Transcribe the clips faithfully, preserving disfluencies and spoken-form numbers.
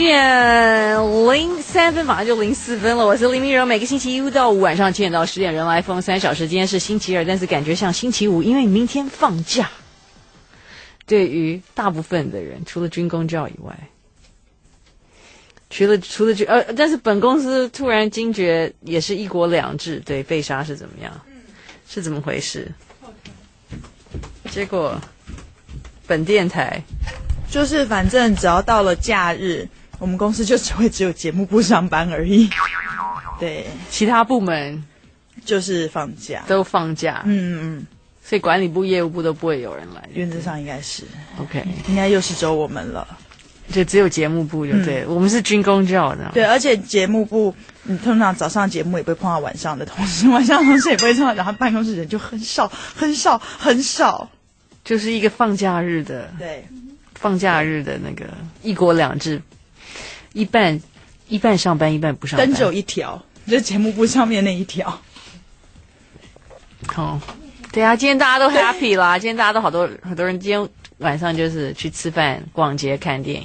七点零三分，马上就零四分了。我是林明柔，每个星期一到五晚上七点到十点，人来疯三小时。今天是星期二，但是感觉像星期五，因为明天放假。对于大部分的人，除了军公教以外，除了除了呃，但是本公司突然惊觉，也是一国两制，对被杀是怎么样？是怎么回事？结果本电台就是反正只要到了假日，我们公司就只会只有节目部上班而已。对， 其他部门就是放假， 都放假。 嗯嗯嗯， 所以管理部、业务部都不会有人来。 原则上应该是 OK， 应该又是只有我们了。 就只有节目部就对了、嗯，我们是军公教的。 对，而且节目部，你通常早上节目也不会碰到晚上的同事，晚上的同事也不会碰到，然后办公室人就很少很少很少， 就是一个放假日的， 对， 放假日的那个一国两制，一半一半上班，一半不上班， 灯只有一条，就是节目部上面那一条。 好、哦，对啊，今天大家都 happy 啦，今天大家都好多很多人，今天晚上就是去吃饭、逛街、看电影。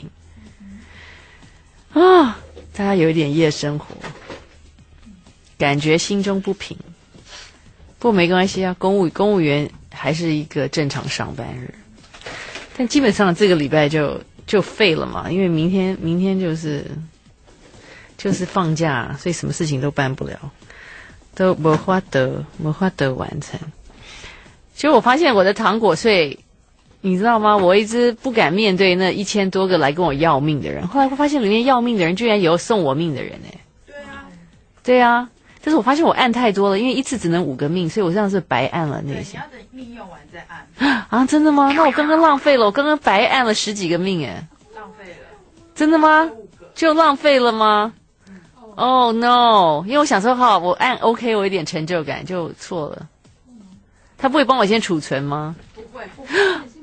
啊，大家有一点夜生活，感觉心中不平。不过没关系啊，公务公务员还是一个正常上班日，但基本上这个礼拜就就废了嘛，因为明天明天就是就是放假，所以什么事情都办不了，都没法得没法得完成。其实我发现我的糖果税。你知道吗？我一直不敢面对那一千多个来跟我要命的人。后来我发现里面要命的人居然有送我命的人哎。 对啊， 对啊。但是我发现我按太多了，因为一次只能五个命，所以我这样是白按了那些。 你要等命用完再按。 啊，真的吗？那我刚刚浪费了，我刚刚白按了十几个命哎。 浪费了。 真的吗？就浪费了吗？哦、oh, no！ 因为我想说好，我按 OK， 我有点成就感，就错了。他不会帮我先储存吗？ 不会，不会。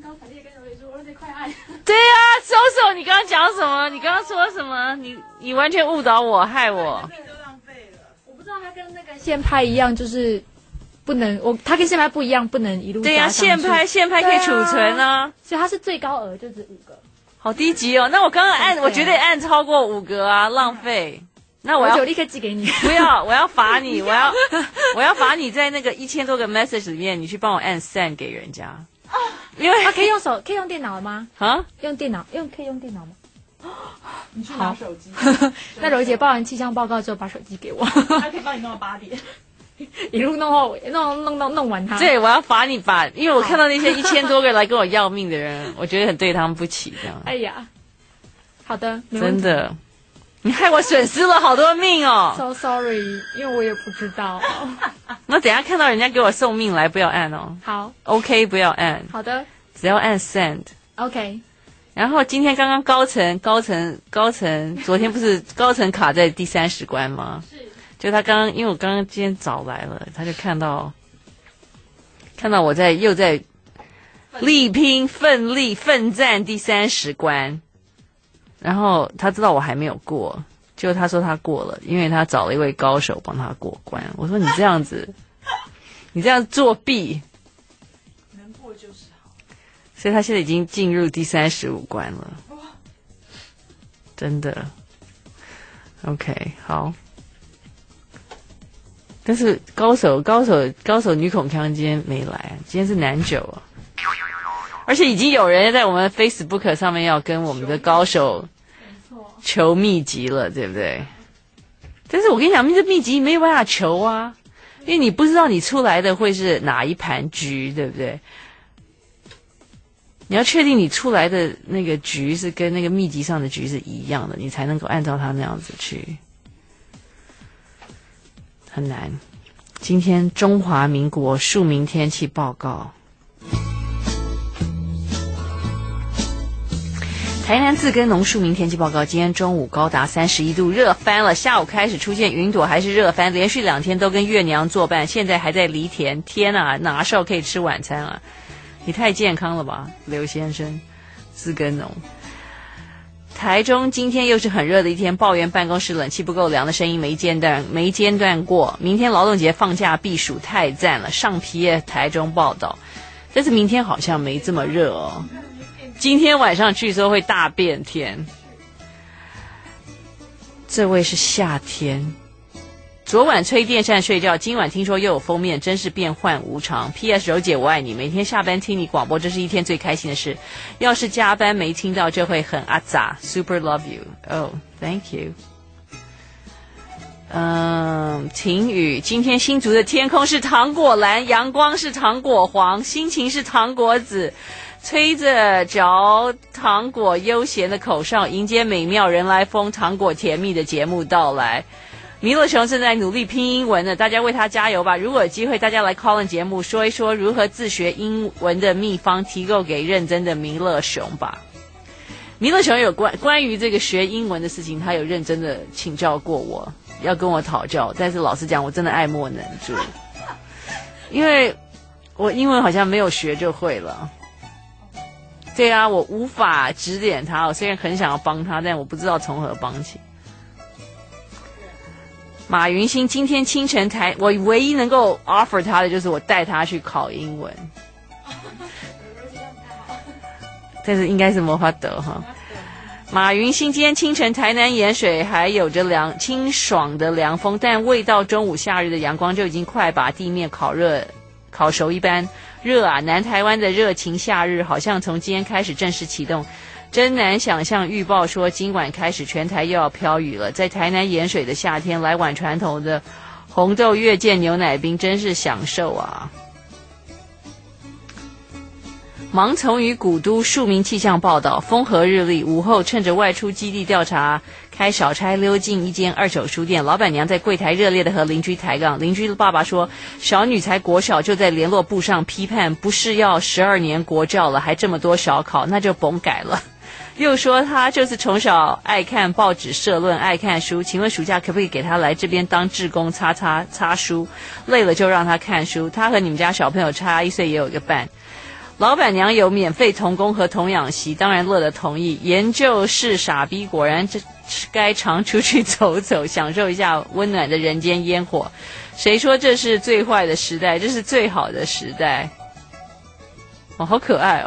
对啊，收手！你刚刚讲什么？你刚刚说什么？你你完全误导我，害我。 我不知道他跟那个现拍一样，就是不能我他跟现拍不一样，不能一路对呀、啊，现拍现拍可以储存啊， 所以他是最高额就只五个， 好低级哦。那我刚刚按，我绝对按超过五个啊，浪费。那我要我立刻寄给你。 不要，我要罚你，我要我要罚你在那个一千多个 message 里面，你去帮我按 send 给人家。因为啊，可以用手，可以用电脑吗？ 啊， 用电脑，用可以用电脑吗？ 你去拿手机。 那柔姐报完气象报告之后，把手机给我， 他可以帮你弄到八点， 一路弄后弄弄弄弄完它。 对，我要罚你把，因为我看到那些一千多个来跟我要命的人，我觉得很对他们不起，这样。 哎呀，好的， 真的，你害我损失了好多命哦。 So sorry， 因为我也不知道。 那等一下看到人家给我送命来，不要按哦。 好 ，OK， 不要按。 好的， 只要按 send。OK。然后今天刚刚高层高层高层，昨天不是高层卡在第三十关吗？是。就他刚刚，因为我刚刚今天早来了，他就看到看到我在又在力拼、奋力、奋战第三十关，然后他知道我还没有过。结果他说他过了，因为他找了一位高手帮他过关。我说你这样子，你这样作弊， 能过就是好。 所以他现在已经进入第三十五关了，真的。OK， 好。但是高手高手高手女孔锵今天没来，今天是男九啊，而且已经有人在我们 Facebook 上面要跟我们的高手。求秘籍了，对不对？但是我跟你讲，这秘籍没有办法求啊，因为你不知道你出来的会是哪一盘局，对不对？你要确定你出来的那个局是跟那个秘籍上的局是一样的，你才能够按照它那样子去，很难。今天中华民国庶民天气报告。台南自耕农庶民天气报告，今天中午高达三十一度，热翻了。下午开始出现云朵，还是热翻，连续两天都跟月娘作伴，现在还在犁田。天啊，哪时候可以吃晚餐啊？你太健康了吧，刘先生，自耕农。台中今天又是很热的一天，抱怨办公室冷气不够凉的声音没间断没间断过。明天劳动节放假避暑，太赞了。上皮耶台中报道，但是明天好像没这么热哦。今天晚上据说会大变天。 这位是夏天。昨晚吹电扇睡觉，今晚听说又有封面，真是变幻无常。P S 柔姐我爱你，每天下班听你广播，这是一天最开心的事。要是加班没听到，就会很阿杂。Super love you. Oh, thank you. 嗯，晴雨，今天新竹的天空是糖果蓝，阳光是糖果黄，心情是糖果紫，吹着嚼糖果悠闲的口哨，迎接美妙人来疯糖果甜蜜的节目到来。弥勒熊正在努力拼英文呢，大家为他加油吧！如果有机会，大家来 call in 节目，说一说如何自学英文的秘方，提供给认真的弥勒熊吧。弥勒熊有关关于这个学英文的事情，他有认真的请教过我，要跟我讨教。但是老实讲，我真的爱莫能助，因为我英文好像没有学就会了。对啊，我无法指点他，我虽然很想要帮他，但我不知道从何帮起。马云兴今天清晨台，我唯一能够 offer 他的就是我带他去考英文，但是应该是没法得哈。马云兴今天清晨台南盐水还有着凉清爽的凉风，但未到中午夏日的阳光就已经快把地面烤热烤熟一般热啊！南台湾的热情夏日好像从今天开始正式启动。真难想象预报说今晚开始全台又要飘雨了，在台南盐水的夏天来碗传统的红豆月见牛奶冰真是享受啊。盲从于古都庶民气象报道，风和日丽，午后趁着外出基地调查开小差溜进一间二手书店，老板娘在柜台热烈的和邻居抬杠，邻居的爸爸说小女才国小就在联络簿上批判不是要十二年国教了还这么多小考，那就甭改了。又说他就是从小爱看报纸社论，爱看书，请问暑假可不可以给他来这边当志工擦擦擦书，累了就让他看书，他和你们家小朋友差一岁也有一个伴。老板娘有免费童工和童养媳，当然乐得同意。研究是傻逼，果然这该常出去走走，享受一下温暖的人间烟火。谁说这是最坏的时代，这是最好的时代。哦，好可爱哦。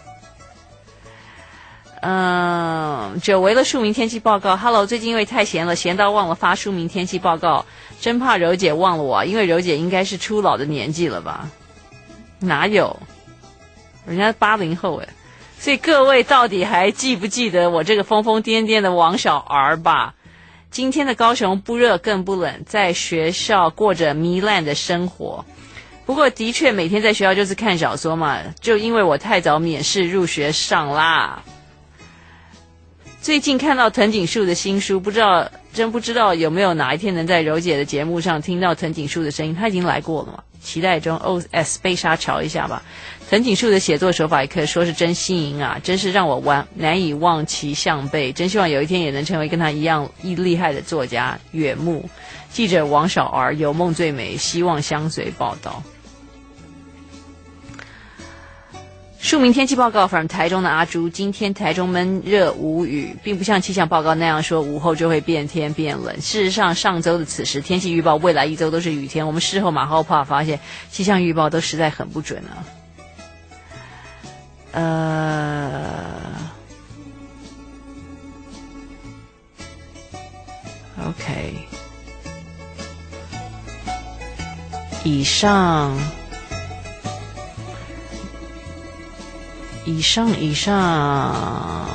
嗯，久违了庶民天气报告。Hello， 最近因为太闲了，闲到忘了发庶民天气报告，真怕柔姐忘了我，因为柔姐应该是初老的年纪了吧？哪有，人家八零后诶，所以各位到底还记不记得我这个疯疯癫癫的王小儿吧？今天的高雄不热更不冷，在学校过着糜烂的生活。不过的确每天在学校就是看小说嘛，就因为我太早免试入学上啦。最近看到藤井树的新书，不知道真不知道有没有哪一天能在柔姐的节目上听到藤井树的声音。他已经来过了嘛，期待中。O S 被杀瞧一下吧。藤井树的写作手法也可以说是真新颖啊，真是让我忘难以望其项背。真希望有一天也能成为跟他一样一厉害的作家。远慕记者王小儿，有梦最美，希望相随报道。庶民天气报告 from 台中的阿朱，今天台中闷热无雨，并不像气象报告那样说午后就会变天变冷。事实上上周的此时天气预报未来一周都是雨天，我们事后马后炮发现气象预报都实在很不准啊。呃，OK， 以上以上以上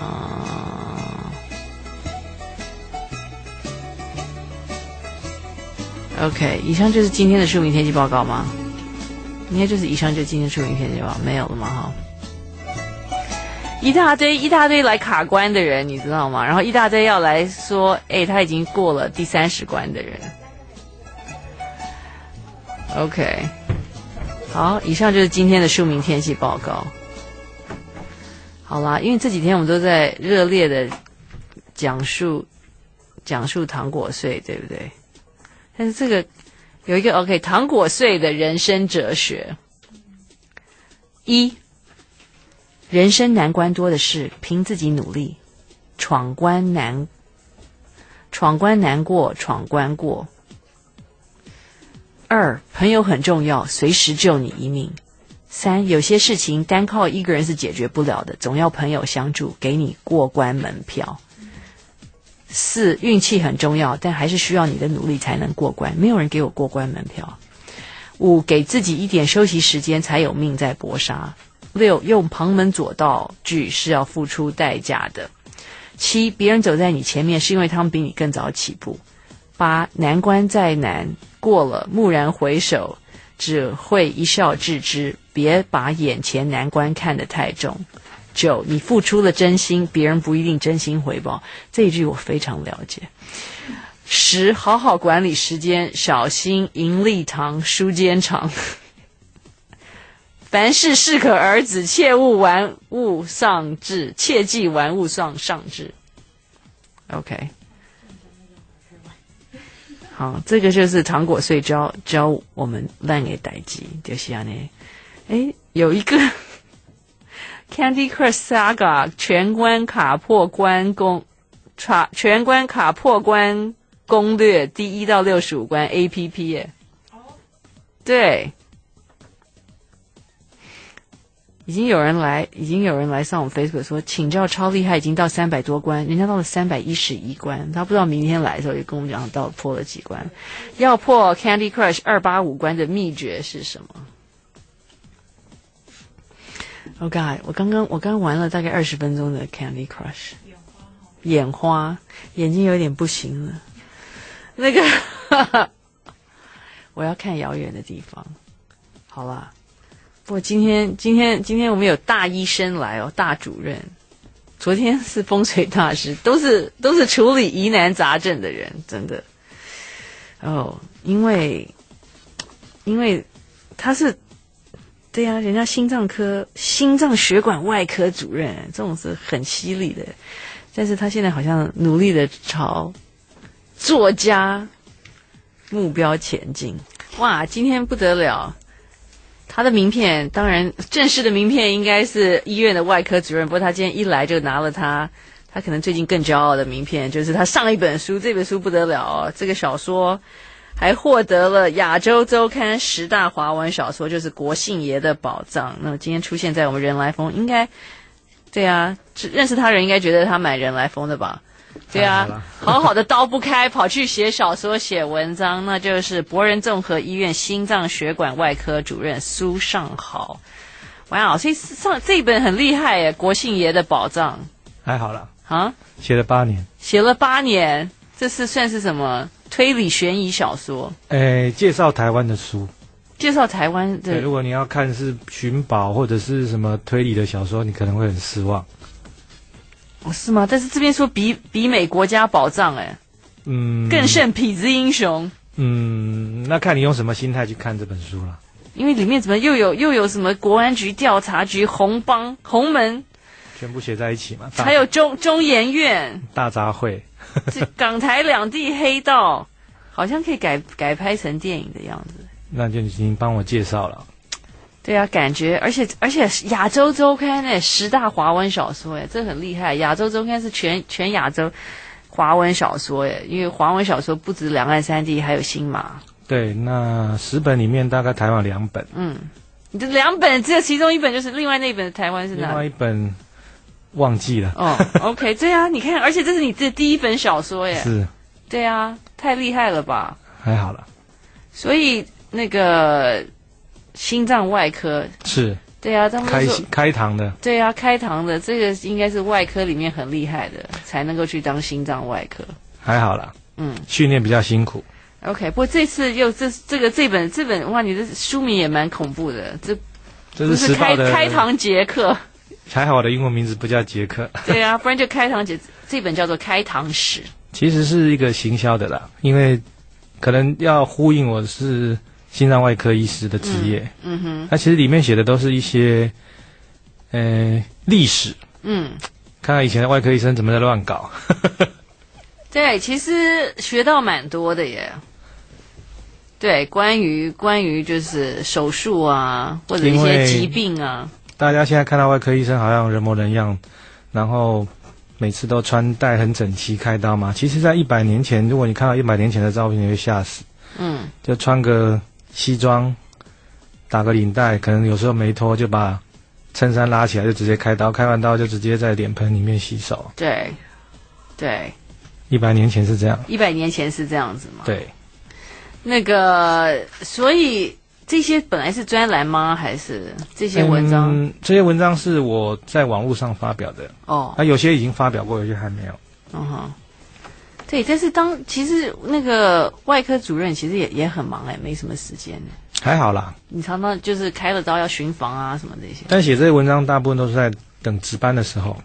OK， 以上就是今天的庶民天气报告吗？应该就是以上就是今天的庶民天气报告，没有了吗？哈，一大堆一大堆来卡关的人，你知道吗？然后一大堆要来说，哎，他已经过了第三十关的人。OK， 好，以上就是今天的庶民天气报告。好啦，因为这几天我们都在热烈的讲述讲述糖果税，对不对？但是这个有一个 OK 糖果税的人生哲学：一，人生难关多的是，凭自己努力，闯关难，闯关难过，闯关过。二，朋友很重要，随时救你一命。三，有些事情单靠一个人是解决不了的，总要朋友相助，给你过关门票。 四，运气很重要，但还是需要你的努力才能过关，没有人给我过关门票。五，给自己一点休息时间，才有命在搏杀。六，用旁门左道剧是要付出代价的。七，别人走在你前面是因为他们比你更早起步。八，难关再难过了，蓦然回首，只会一笑置之，别把眼前难关看得太重。九，你付出了真心，别人不一定真心回报。这一句我非常了解。十，好好管理时间，小心盈利堂，书间长。凡事适可而止，切勿玩物丧志，切忌玩物丧丧志。OK， 好，这个就是糖果碎教教我们烂给代记，就是这样呢。哎，有一个 Candy Crush Saga 全关卡破关攻，全关卡破关攻略第一到六十五关 A P P 耶。对。已经有人来，已经有人来上我们 Facebook 说，请教超厉害，已经到三百多关，人家到了三百一十一关，他不知道明天来的时候也跟我们讲到破了几关。要破 Candy Crush 二八五关的秘诀是什么 ？Oh God， 我刚刚我刚玩了大概二十分钟的 Candy Crush， 眼花，眼睛有点不行了。那个，我要看遥远的地方。好啦。不过今天今天今天我们有大医生来哦，大主任。昨天是风水大师，都是都是处理疑难杂症的人，真的。哦，因为因为他是对啊，人家心脏科心脏血管外科主任，这种是很犀利的。但是他现在好像努力的朝作家目标前进。哇，今天不得了。他的名片，当然正式的名片应该是医院的外科主任，不过他今天一来就拿了他，他可能最近更骄傲的名片，就是他上一本书，这本书不得了哦，这个小说还获得了亚洲周刊十大华文小说，就是国姓爷的宝藏。那么今天出现在我们人来疯，应该对啊，认识他人应该觉得他买人来疯的吧？对啊，好好的刀不开，跑去写小说、写文章，那就是博仁综合医院心脏血管外科主任苏尚豪。哇，所以上这一本很厉害耶，国姓爷的宝藏。 还好啦， 啊， 写了八年， 写了八年，这是算是什么推理悬疑小说？ 诶，介绍台湾的书， 介绍台湾的。 对，如果你要看是寻宝或者是什么推理的小说，你可能会很失望。 哦，是吗？但是这边说比比美国家宝藏哎， 嗯， 更胜痞子英雄。 嗯，那看你用什么心态去看这本书了。 因为里面怎么又有又有什么国安局、调查局、红帮、红门， 全部写在一起嘛。 还有中中研院大杂烩， 这港台两地黑道，好像可以改改拍成电影的样子。 那就已经帮我介绍了。 对啊，感觉，而且而且亚洲周刊呢，十大华文小说哎，这很厉害。亚洲周刊是全全亚洲华文小说哎，因为华文小说不止两岸三地，还有新马。对， 那十本里面大概台湾两本。 嗯，你这两本只有其中一本就是另外那一本的台湾是哪？ 另外一本忘记了。 哦 ，OK， 对啊，你看，而且这是你的第一本小说耶。 是。 对啊，太厉害了吧？ 还好了。 所以那个。心脏外科是， 对啊，他们开开膛的， 对啊，开膛的这个应该是外科里面很厉害的，才能够去当心脏外科。 还好啦， 嗯， 训练比较辛苦。 OK， 不过这次又这这个这本这本哇，你的书名也蛮恐怖的，这这是时报的开膛杰克。 还好我的英文名字不叫杰克。 对啊，不然就开膛杰，这本叫做开膛史。 其实是一个行销的啦，因为可能要呼应我是。心脏外科医师的职业， 嗯, 嗯哼， 那其实里面写的都是一些，呃，历史， 嗯， 看看以前的外科医生怎么在乱搞。 对，其实学到蛮多的耶。对，关于关于就是手术啊，或者一些疾病啊， 大家现在看到外科医生好像人模人样，然后每次都穿戴很整齐开刀嘛。其实，在一百年前，如果你看到一百年前的照片，你会吓死。 嗯， 就穿个西装，打个领带，可能有时候没脱，就把衬衫拉起来，就直接开刀，开完刀就直接在脸盆里面洗手。 对，对， 一百年前是这样。 一百年前是这样子吗？ 对， 那个，所以这些本来是专栏吗？还是这些文章？ 嗯，这些文章是我在网络上发表的。 哦， 啊，有些已经发表过，有些还没有。 嗯哼，对，但是当其实那个外科主任其实也也很忙哎，没什么时间呢。 还好啦， 你常常就是开了刀要巡房啊什么这些。 但写这些文章大部分都是在等值班的时候。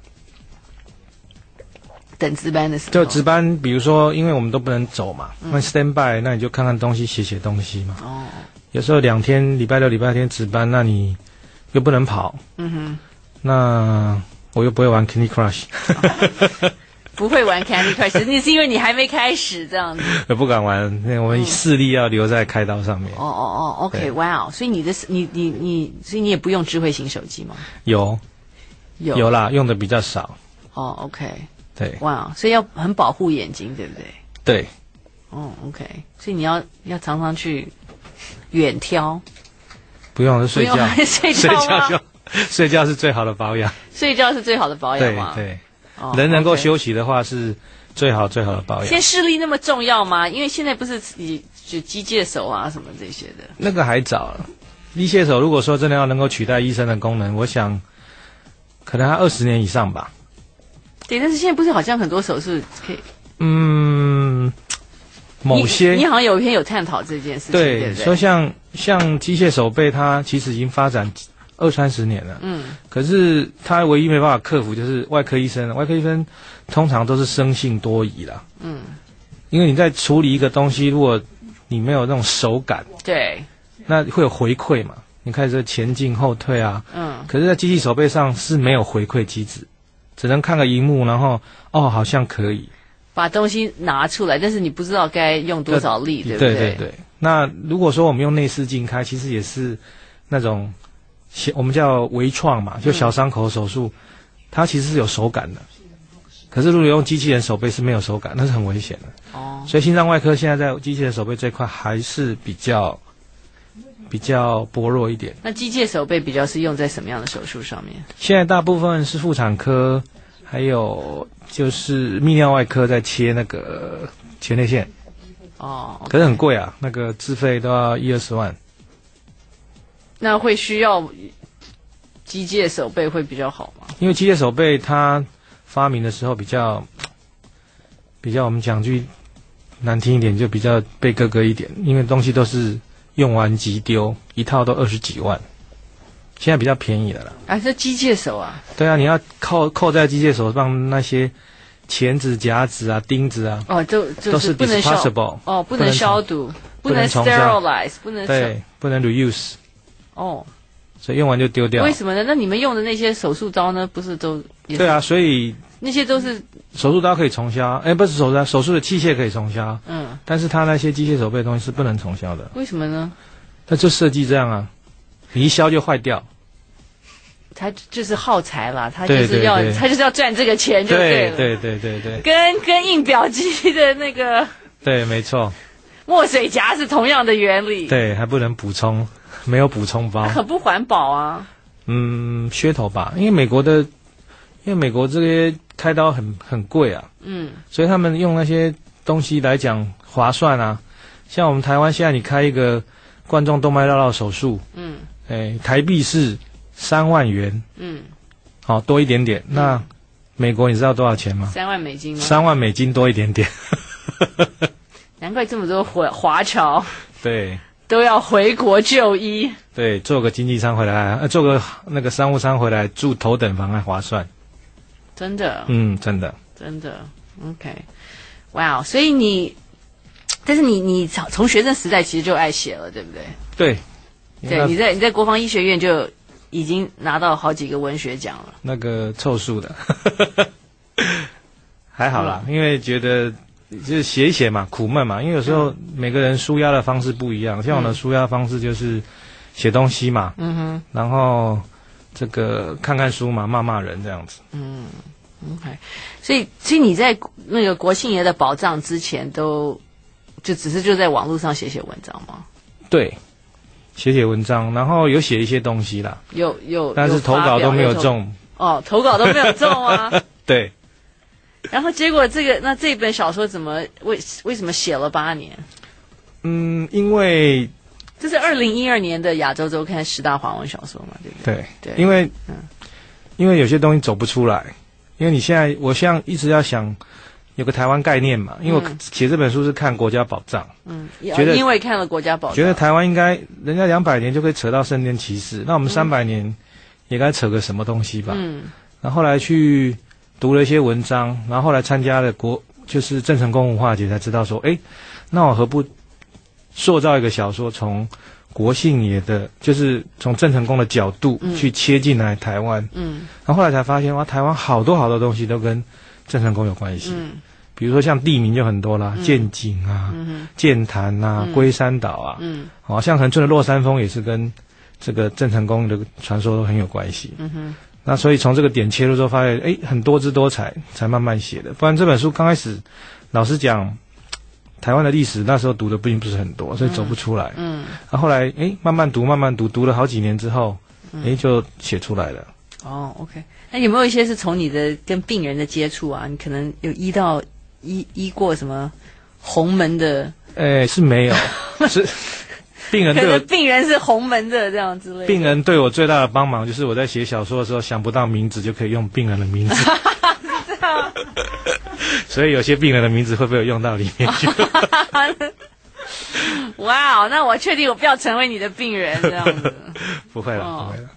等值班的时候。 就值班，比如说，因为我们都不能走嘛，那、嗯、stand by， 那你就看看东西，写写东西嘛。 哦。 有时候两天，礼拜六、礼拜天值班，那你又不能跑。嗯哼。那我又不会玩 Candy Crush。 哦不会玩 Candy Crush， 那是因为你还没开始这样子。 我不敢玩，我们视力要留在开刀上面。 哦哦哦 ，OK， 哇哦，所以你的你你你，所以你也不用智慧型手机吗？ 有， 有有啦，用的比较少。 哦 ，OK， 对， 哇，所以要很保护眼睛，对不对？ 对。 哦 ，OK， 所以你要要常常去远挑。 不用，是睡觉。 睡觉吗？ 睡觉就睡觉是最好的保养。 睡觉是最好的保养吗？ 对对。 哦、 人能够休息的话是最好最好的保养。 现在视力那么重要吗？因为现在不是你就机械手啊什么这些的。 那个还早，机械手如果说真的要能够取代医生的功能，我想可能还二十年以上吧。 对，但是现在不是好像很多手术可以。 嗯，某些你, 你好像有一篇有探讨这件事情，对, 对不对？ 说像像机械手背，它其实已经发展二三十年了，嗯，可是他唯一没办法克服就是外科医生，外科医生通常都是生性多疑啦，嗯，因为你在处理一个东西，如果你没有那种手感， 对， 那会有回馈嘛，你开始前进后退啊，嗯，可是在机器手背上是没有回馈机制，只能看个荧幕，然后哦好像可以把东西拿出来，但是你不知道该用多少力，对不对？ 对对对。那如果说我们用内视镜开，其实也是那种。我们叫微创嘛，就小伤口手术，嗯、它其实是有手感的。可是如果用机器人手背是没有手感，那是很危险的。哦，所以心脏外科现在在机器人手背这一块还是比较比较薄弱一点。 那机械手背比较是用在什么样的手术上面？ 现在大部分是妇产科，还有就是泌尿外科在切那个前列腺。哦， okay、可是很贵啊，那个自费都要一二十万。 那会需要机械手背会比较好吗？ 因为机械手背它发明的时候比较比较，我们讲句难听一点，就比较被割割一点，因为东西都是用完即丢，一套都二十几万，现在比较便宜的了。 啊，这机械手啊？ 对啊，你要扣扣在机械手上那些钳子、夹子啊、钉子啊， 哦，都就是不能消哦，不能消毒，不能 sterilize， 不能对，不能 reuse。 哦， 所以用完就丢掉。 为什么呢？那你们用的那些手术刀呢？不是都也是？ 对啊，所以那些都是手术刀可以重销，哎，不是手术刀，手术的器械可以重销。嗯，但是它那些机械手背的东西是不能重销的。 为什么呢？ 它就设计这样啊，你一削就坏掉。 它就是耗材啦，它就是要，它就是要赚这个钱就对了。 对对对对对， 跟跟印表机的那个对，没错。 墨水夹是同样的原理。 对，还不能补充。没有补充包， 很不环保啊。 嗯，噱头吧，因为美国的，因为美国这些开刀很很贵啊，嗯，所以他们用那些东西来讲划算啊。像我们台湾现在你开一个冠状动脉绕道手术，嗯，哎，台币是三万元，嗯，好多一点点。嗯、那美国你知道多少钱吗？ 三万美金吗？ 三万美金多一点点。 难怪这么多华华侨。 对。 都要回国就医， 对，坐个经济舱回来，呃，坐个那个商务舱回来住头等房还划算， 真的， 嗯，真的， 真的 ，OK， 哇、wow, 所以你，但是你你从从学生时代其实就爱写了，对不对？ 对， 对，你在你在国防医学院就已经拿到好几个文学奖了， 那个凑数的，还好啦，嗯、因为觉得。就是写一写嘛，苦闷嘛，因为有时候每个人抒压的方式不一样，像我的抒压方式就是写东西嘛，嗯哼，然后这个看看书嘛，骂骂人这样子。嗯 ，OK， 所以所以你在那个国庆爷的宝藏之前都就只是就在网络上写写文章吗？ 对，写写文章，然后有写一些东西啦， 有有， 但是投稿都没有中。 哦，投稿都没有中啊。 对。 然后结果这个那这本小说怎么为为什么写了八年？ 嗯，因为这是二零一二年的亚洲周刊十大华文小说嘛，对不对？ 对对， 因为嗯， 因为有些东西走不出来，因为你现在我现在一直要想有个台湾概念嘛，因为我写这本书是看国家宝藏， 嗯， 觉得因为看了国家宝藏， 觉得台湾应该人家两百年就可以扯到圣殿骑士，那我们三百年也该扯个什么东西吧？ 嗯， 然后后来去读了一些文章，然后后来参加了国就是郑成功文化节，才知道说，哎，那我何不塑造一个小说，从国姓爷的，就是从郑成功的角度去切进来台湾，嗯，然后后来才发现，哇，台湾好多好多东西都跟郑成功有关系，嗯，比如说像地名就很多啦，建井啊、建潭啊、龟山岛啊，嗯，好像恒春的落山风也是跟这个郑成功的传说都很有关系，嗯哼。那所以从这个点切入之后，发现哎，很多姿多彩，才慢慢写的。不然这本书刚开始，老实讲，台湾的历史那时候读的并不是很多，所以走不出来。嗯，然后后来哎，慢慢读，慢慢读，读了好几年之后，哎，就写出来了。 哦 ，OK， 那有没有一些是从你的跟病人的接触啊？你可能有医到医医过什么洪门的？ 哎，是没有，是。病人对我， 可能病人是洪门的这样之类的。 病人对我最大的帮忙就是我在写小说的时候想不到名字就可以用病人的名字，是这样。所以有些病人的名字会被我用到里面去。 哇，那我确定我不要成为你的病人这样子。 不会了， 哦、 不会了。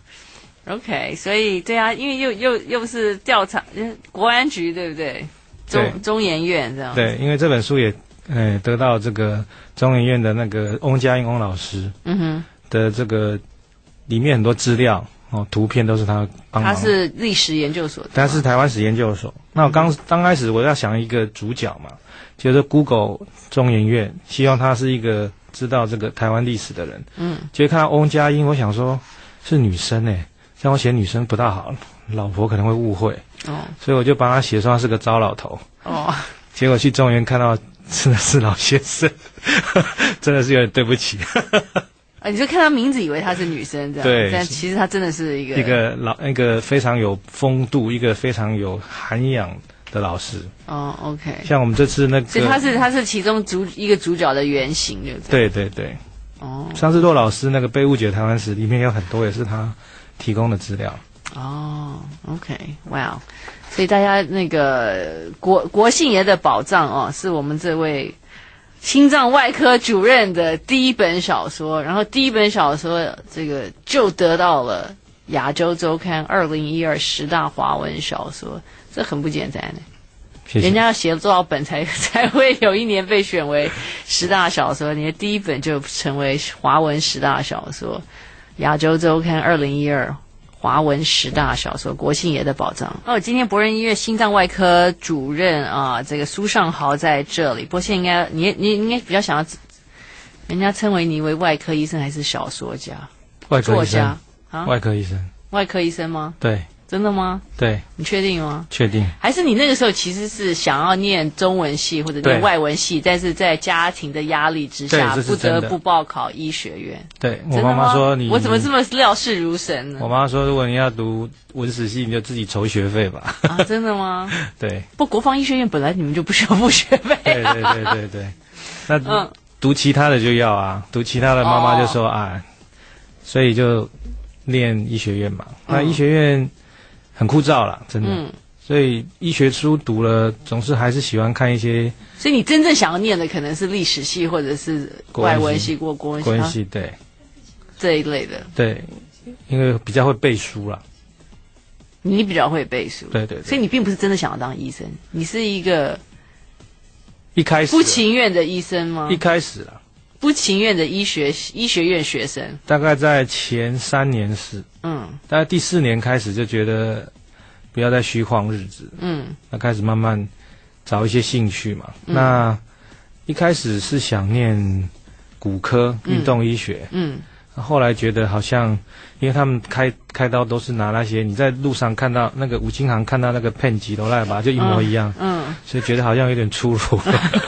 OK， 所以对啊，因为又又又是调查国安局对不对？中对中研院这样。 对，因为这本书也。哎，得到这个中研院的那个翁佳音翁老师，嗯哼的这个里面很多资料哦，图片都是他帮忙。 他是历史研究所的， 他是台湾史研究所。那我刚刚开始我要想一个主角嘛，就是 Google 中研院，希望他是一个知道这个台湾历史的人。嗯，结果看到翁佳音，我想说是女生哎，像我写女生不大好，老婆可能会误会。哦，所以我就帮他写说他是个糟老头。哦，结果去中研院看到。真的是老先生，真的是有点对不起。 啊，你就看他名字以为她是女生这样， 对， 但其实她真的是一个一个老一个非常有风度、一个非常有涵养的老师。 哦 ，OK。 像我们这次那个， 所以他是他是其中主一个主角的原型，对不对？ 对对对。哦，上次骆老师那个被误解台湾史里面有很多也是他提供的资料。 哦 ，OK， 哇、wow 所以大家那个国国姓爷的宝藏哦，是我们这位心脏外科主任的第一本小说，然后第一本小说这个就得到了亚洲周刊二零一二十大华文小说，这很不简单呢。 谢谢。 人家要写了多少本才才会有一年被选为十大小说？你的第一本就成为华文十大小说，亚洲周刊二零一二。华文十大小说，国姓爷的宝藏。哦，今天博仁医院心脏外科主任啊，这个苏尚豪在这里。不过现在应该你你应该比较想要，人家称为你为外科医生还是小说家？ 外科医生作家啊？ 外科医生？ 外科医生吗？ 对。 真的吗？ 对。 你确定吗？ 确定。 还是你那个时候其实是想要念中文系或者念外文系，但是在家庭的压力之下，不得不报考医学院。 对，我妈妈说你， 我怎么这么料事如神呢？ 我妈说，如果你要读文史系，你就自己筹学费吧。 啊，真的吗？ 对。 不，国防医学院本来你们就不需要付学费、啊。 对对对对对。那、嗯、读其他的就要啊，读其他的妈妈就说、哦、啊，所以就念医学院嘛。嗯、那医学院。很枯燥啦，真的。嗯，所以医学书读了，总是还是喜欢看一些。 所以你真正想要念的可能是历史系，或者是外文系或国文系。 国文系对， 这一类的。 对，因为比较会背书啦。 你比较会背书， 对 对, 对。 所以你并不是真的想要当医生，你是一个一开始不情愿的医生吗？ 一开始啦。 不情愿的医学医学院学生， 大概在前三年是，嗯，大概第四年开始就觉得不要再虚晃日子，嗯，那开始慢慢找一些兴趣嘛。嗯、那一开始是想念骨科、运动医学，嗯，嗯后来觉得好像，因为他们开开刀都是拿那些你在路上看到那个五金行看到那个片几楼来吧，就一模一样，嗯，嗯所以觉得好像有点出入。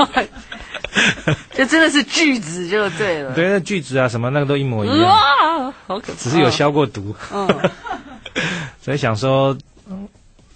就真的是锯子就对了， 对，那锯子啊什么那个都一模一样， 哇，好可怕， 只是有消过毒。嗯，所以想说，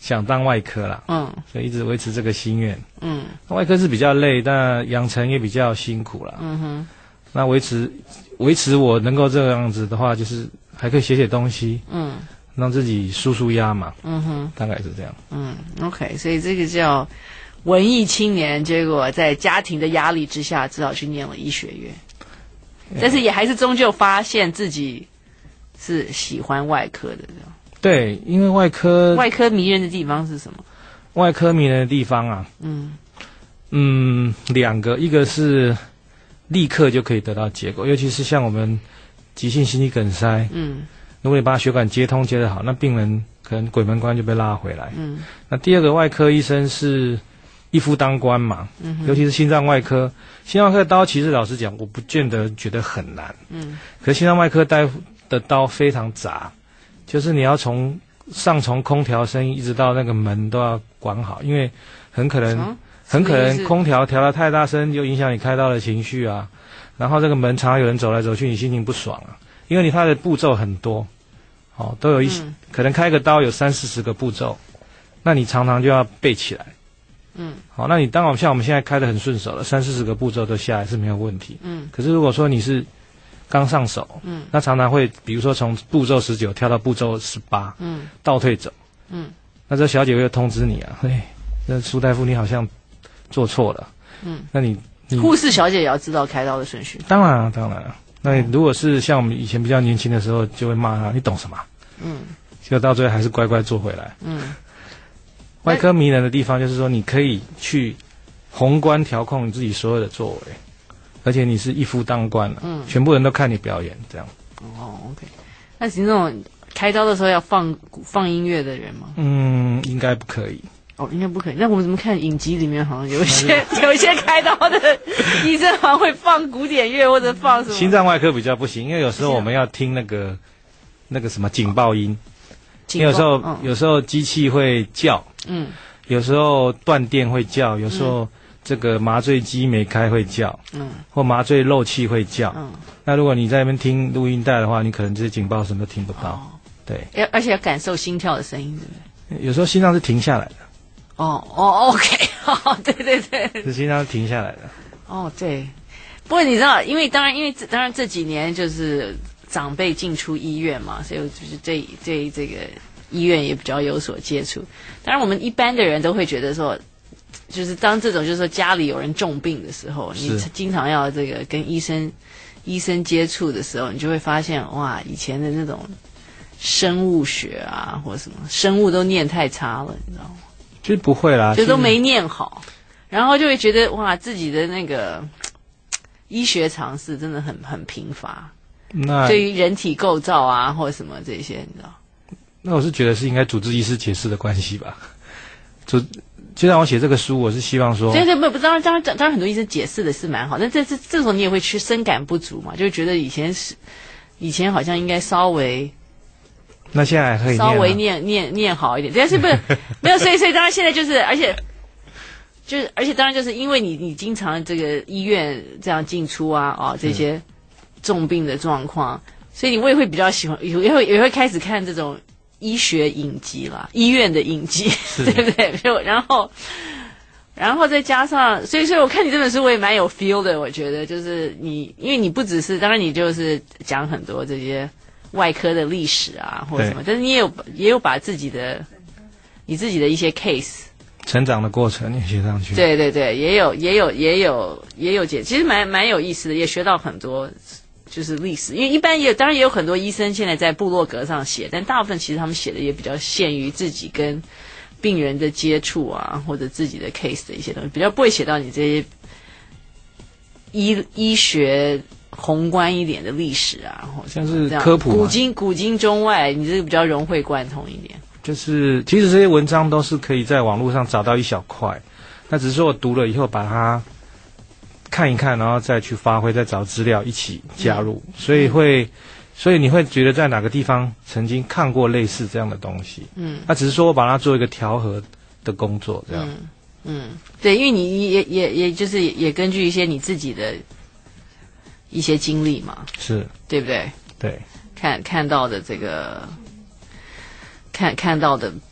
想当外科啦， 嗯， 所以一直维持这个心愿。 嗯， 外科是比较累，但养成也比较辛苦啦。 嗯哼， 那维持维持我能够这个样子的话，就是还可以写写东西， 嗯， 让自己舒舒压嘛。 嗯哼， 大概是这样。 嗯 ，OK， 所以这个叫文艺青年，结果在家庭的压力之下，只好去念了医学院，但是也还是终究发现自己是喜欢外科的。 对，因为外科外科迷人的地方是什么？ 外科迷人的地方啊， 嗯嗯，两个，一个是立刻就可以得到结果，尤其是像我们急性心肌梗塞， 嗯如果你把血管接通接得好，那病人可能鬼门关就被拉回来。 嗯那第二个，外科医生是一夫当关嘛， 嗯尤其是心脏外科，心脏外科的刀其实老实讲，我不见得觉得很难， 嗯可是心脏外科大夫的刀非常杂，就是你要从上从空调声音一直到那个门都要管好，因为很可能、 嗯很可什么意思能空调调得太大声，就影响你开刀的情绪啊。然后这个门常常有人走来走去，你心情不爽啊，因为你它的步骤很多，哦，都有一些、 嗯可能开个刀有三四十个步骤，那你常常就要背起来。 嗯好，那你当然像我们现在开得很顺手了，三四十个步骤都下来是没有问题。 嗯可是如果说你是刚上手， 嗯那常常会比如说从步骤十九跳到步骤十八， 嗯倒退走， 嗯那这小姐会通知你啊，嘿，那苏大夫你好像做错了， 嗯， 那你你护士小姐也要知道开刀的顺序。 当然啊当然啊，那你如果是像我们以前比较年轻的时候，就会骂他你懂什么， 嗯结果到最后还是乖乖做回来。 嗯外科迷人的地方就是说，你可以去宏观调控你自己所有的作为，而且你是一夫当关了， 嗯全部人都看你表演这样。 哦 OK， 那是那种开刀的时候要放放音乐的人吗？ 嗯，应该不可以。 哦，应该不可以。那我们怎么看影集里面好像有一些有一些开刀的医生好像会放古典乐或者放什么？ 心脏外科比较不行，因为有时候我们要听那个那个什么警报音， 警报因为有时候、 嗯有时候机器会叫， 嗯有时候断电会叫，有时候这个麻醉机没开会叫， 嗯或麻醉漏气会叫。 嗯那如果你在那边听录音带的话，你可能这些警报声都听不到。 哦， 对， 要而且要感受心跳的声音，对不对？ 有时候心脏是停下来的， 哦哦 OK， 哦对对对， 是心脏是停下来的。 哦对。不过你知道，因为当然因为这当然这几年就是长辈进出医院嘛，所以就是对对这个医院也比较有所接触。当然我们一般的人都会觉得说，就是当这种就是说家里有人重病的时候，你是经常要这个跟医生医生接触的时候，你就会发现哇，以前的那种生物学啊或者什么生物都念太差了，你知道吗？ 其实不会啦，其实就都没念好，然后就会觉得哇，自己的那个医学常识真的很很贫乏， 那对于人体构造啊或者什么这些，你知道？ 那我是觉得是应该主治医师解释的关系吧。主就让我写这个书，我是希望说， 对对，不不，当然当然当然很多医生解释的是蛮好，但这这这时候你也会去深感不足嘛，就会觉得以前是以前好像应该稍微那现在还可以念、啊、 稍微念念念好一点，但是不是没有，所以所以当然现在就是，而且就是而且当然就是因为你你经常这个医院这样进出啊啊这些重病的状况，所以你我也会比较喜欢，也会也会开始看这种医学影集啦，医院的影集，对不对？就然后然后再加上，所以所以我看你这本书我也蛮有 feel 的，我觉得就是你，因为你不只是当然你就是讲很多这些外科的历史啊或者什么，但是你也有也有把自己的你自己的一些 case 成长的过程也写上去。 对对对，也有也有也有也有解，其实蛮蛮有意思的，也学到很多就是历史。因为一般也有当然也有很多医生现在在部落格上写，但大部分其实他们写的也比较限于自己跟病人的接触啊，或者自己的 case 的一些东西，比较不会写到你这些医医学宏观一点的历史啊，或者像是这样科普嘛古今古今中外，你这个比较融会贯通一点。 就是其实这些文章都是可以在网络上找到一小块，那只是说我读了以后把它看一看，然后再去发挥，再找资料一起加入，嗯、所以会，所以你会觉得在哪个地方曾经看过类似这样的东西，嗯，那只是说我把它做一个调和的工作，这样， 嗯，嗯对，因为你也也也就是也根据一些你自己的一些经历嘛， 是对不对？ 对， 看看到的这个。看看到的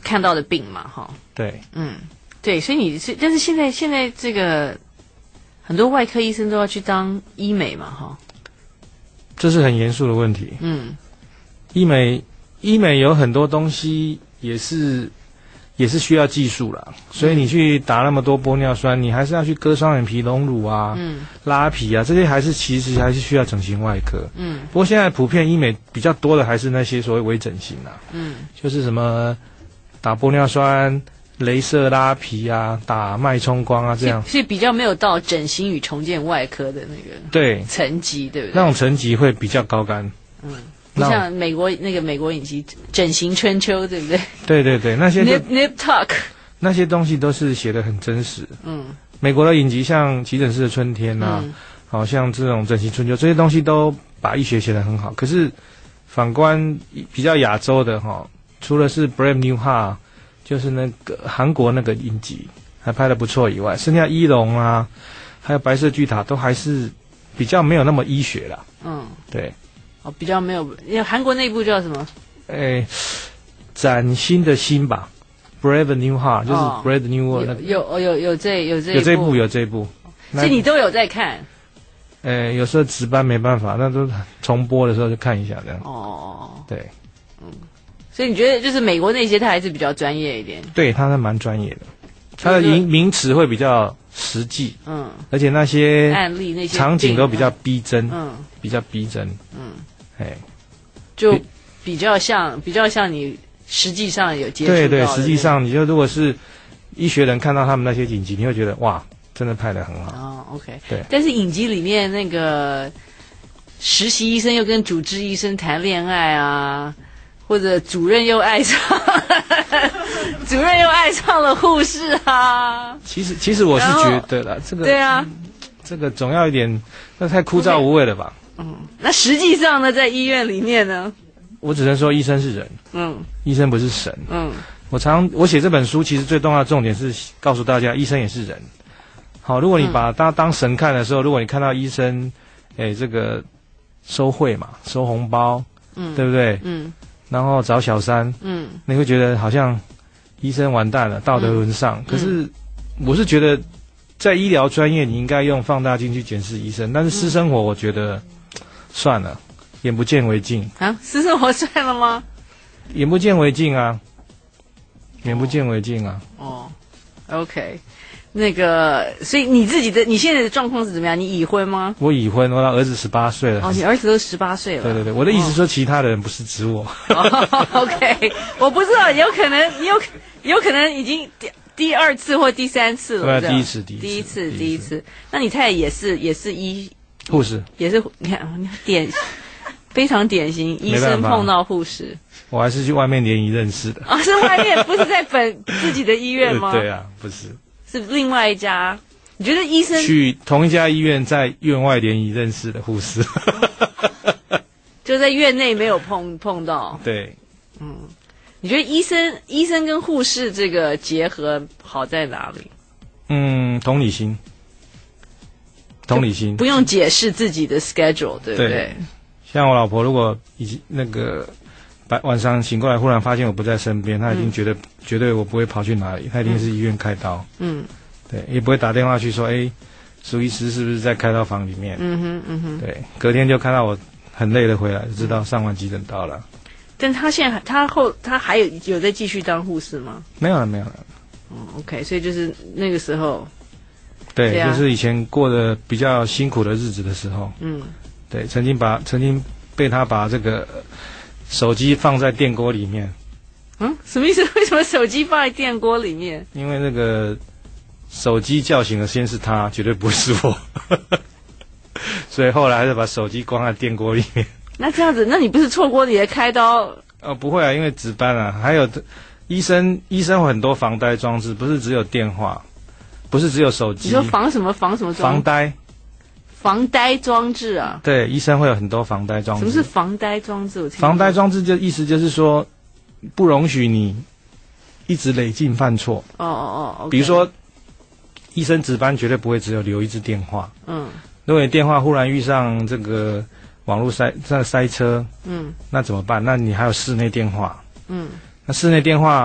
看到的病嘛，哈。 对， 嗯，对，所以你是，但是现在现在这个很多外科医生都要去当医美嘛，哈。 这是很严肃的问题。 嗯， 医美医美有很多东西也是也是需要技术啦，所以你去打那么多玻尿酸，你还是要去割双眼皮、隆乳啊、嗯、拉皮啊，这些还是其实还是需要整形外科。嗯，不过现在普遍医美比较多的还是那些所谓微整形啦，嗯，就是什么打玻尿酸、雷射拉皮啊、打脉冲光啊这样， 所以比较没有到整形与重建外科的那个对层级，对不对？ 那种层级会比较高干。 嗯。不像美国那个美国影集《整形春秋》，对不对？ 对对对，那些 Nip Nip Tuck 那些东西都是写得很真实。嗯，美国的影集像《急诊室的春天》啊，嗯、好像这种《整形春秋》这些东西都把医学写得很好。可是反观比较亚洲的哈，除了是 Brave New Heart， 就是那个韩国那个影集还拍得不错以外，剩下一龙啊，还有白色巨塔都还是比较没有那么医学啦。嗯，对。 哦，比较没有，因为韩国那部叫什么？ 诶，崭新的心吧 ，Brave New Heart， 就是 Brave New World、哦。 有有有有这有这有这部有这部， 所以你都有在看。 诶，有时候值班没办法，那都重播的时候就看一下这样。 哦， 对， 嗯，所以你觉得就是美国那些，他还是比较专业一点？ 对，他是蛮专业的，他的名名词会比较实际，嗯，而且那些案例那些场景都比较逼真，嗯，比较逼真，嗯。哎， 就比较像，比较像你实际上有接触到的。 对对，实际上你就如果是医学人看到他们那些影集，你会觉得哇，真的拍得很好。 哦 ，OK， 对。 但是影集里面那个实习医生又跟主治医生谈恋爱啊，或者主任又爱上，主任又爱上了护士啊。 其实，其实我是觉得啦，这个对啊， 这个总要一点，那太枯燥无味了吧。 嗯，那实际上呢，在医院里面呢， 我只能说医生是人，嗯，医生不是神，嗯。我常我写这本书，其实最重要的重点是告诉大家，医生也是人。好，如果你把他当神看的时候，如果你看到医生，哎，这个收贿嘛，收红包，嗯，对不对？嗯。然后找小三，嗯，你会觉得好像医生完蛋了，道德沦丧。嗯、可是我是觉得，在医疗专业，你应该用放大镜去检视医生，但是私生活，我觉得。嗯算了，眼不见为净啊！私生活算了吗？ 眼不见为净啊，眼不见为净啊。 哦 ，OK， 那个，所以你自己的你现在的状况是怎么样？你已婚吗？ 我已婚，我的儿子十八岁了。 哦，你儿子都十八岁了。 对对对，我的意思说，其他的人不是指我。 哦、OK， 我不知道，有可能有有可能已经第第二次或第三次了。 对，第一次，第一次， 第一次，第一次。那你太太也是也是医。 护士也是，你看，你典非常典型，医生碰到护士， 我还是去外面联谊认识的啊，是外面，不是在本自己的医院吗？ 对啊，不是， 是另外一家。你觉得医生去同一家医院，在院外联谊认识的护士， 就在院内没有碰碰到。 对， 嗯，你觉得医生医生跟护士这个结合好在哪里？ 嗯，同理心。同理心， 不用解释自己的 schedule， 对不对？对， 像我老婆，如果已经那个白晚上醒过来，忽然发现我不在身边，她已经觉得、嗯、绝对我不会跑去哪里，她一定是医院开刀。嗯，对，也不会打电话去说，哎，苏医师是不是在开刀房里面？嗯哼，嗯哼，对，隔天就看到我很累的回来，就知道上完急诊刀了。 但他现在他后他还有有在继续当护士吗？ 没有了，没有了。 嗯 ，OK， 所以就是那个时候。 对，啊、就是以前过得比较辛苦的日子的时候，嗯，对，曾经把曾经被他把这个手机放在电锅里面， 嗯，什么意思？为什么手机放在电锅里面？ 因为那个手机叫醒的先是他，绝对不是我，所以后来还是把手机关在电锅里面。 那这样子，那你不是错过你的开刀？ 哦，不会啊，因为值班啊，还有医生，医生有很多防呆装置，不是只有电话。不是只有手机。 你说防什么防什么装？ 防呆。 防呆装置啊？ 对，医生会有很多防呆装置。 什么是防呆装置？我听防呆装置就意思就是说，不容许你一直累进犯错。 哦哦哦。 比如说，医生值班绝对不会只有留一支电话。嗯。如果你电话忽然遇上这个网络塞在塞车，嗯，那怎么办？那你还有室内电话。嗯。那室内电话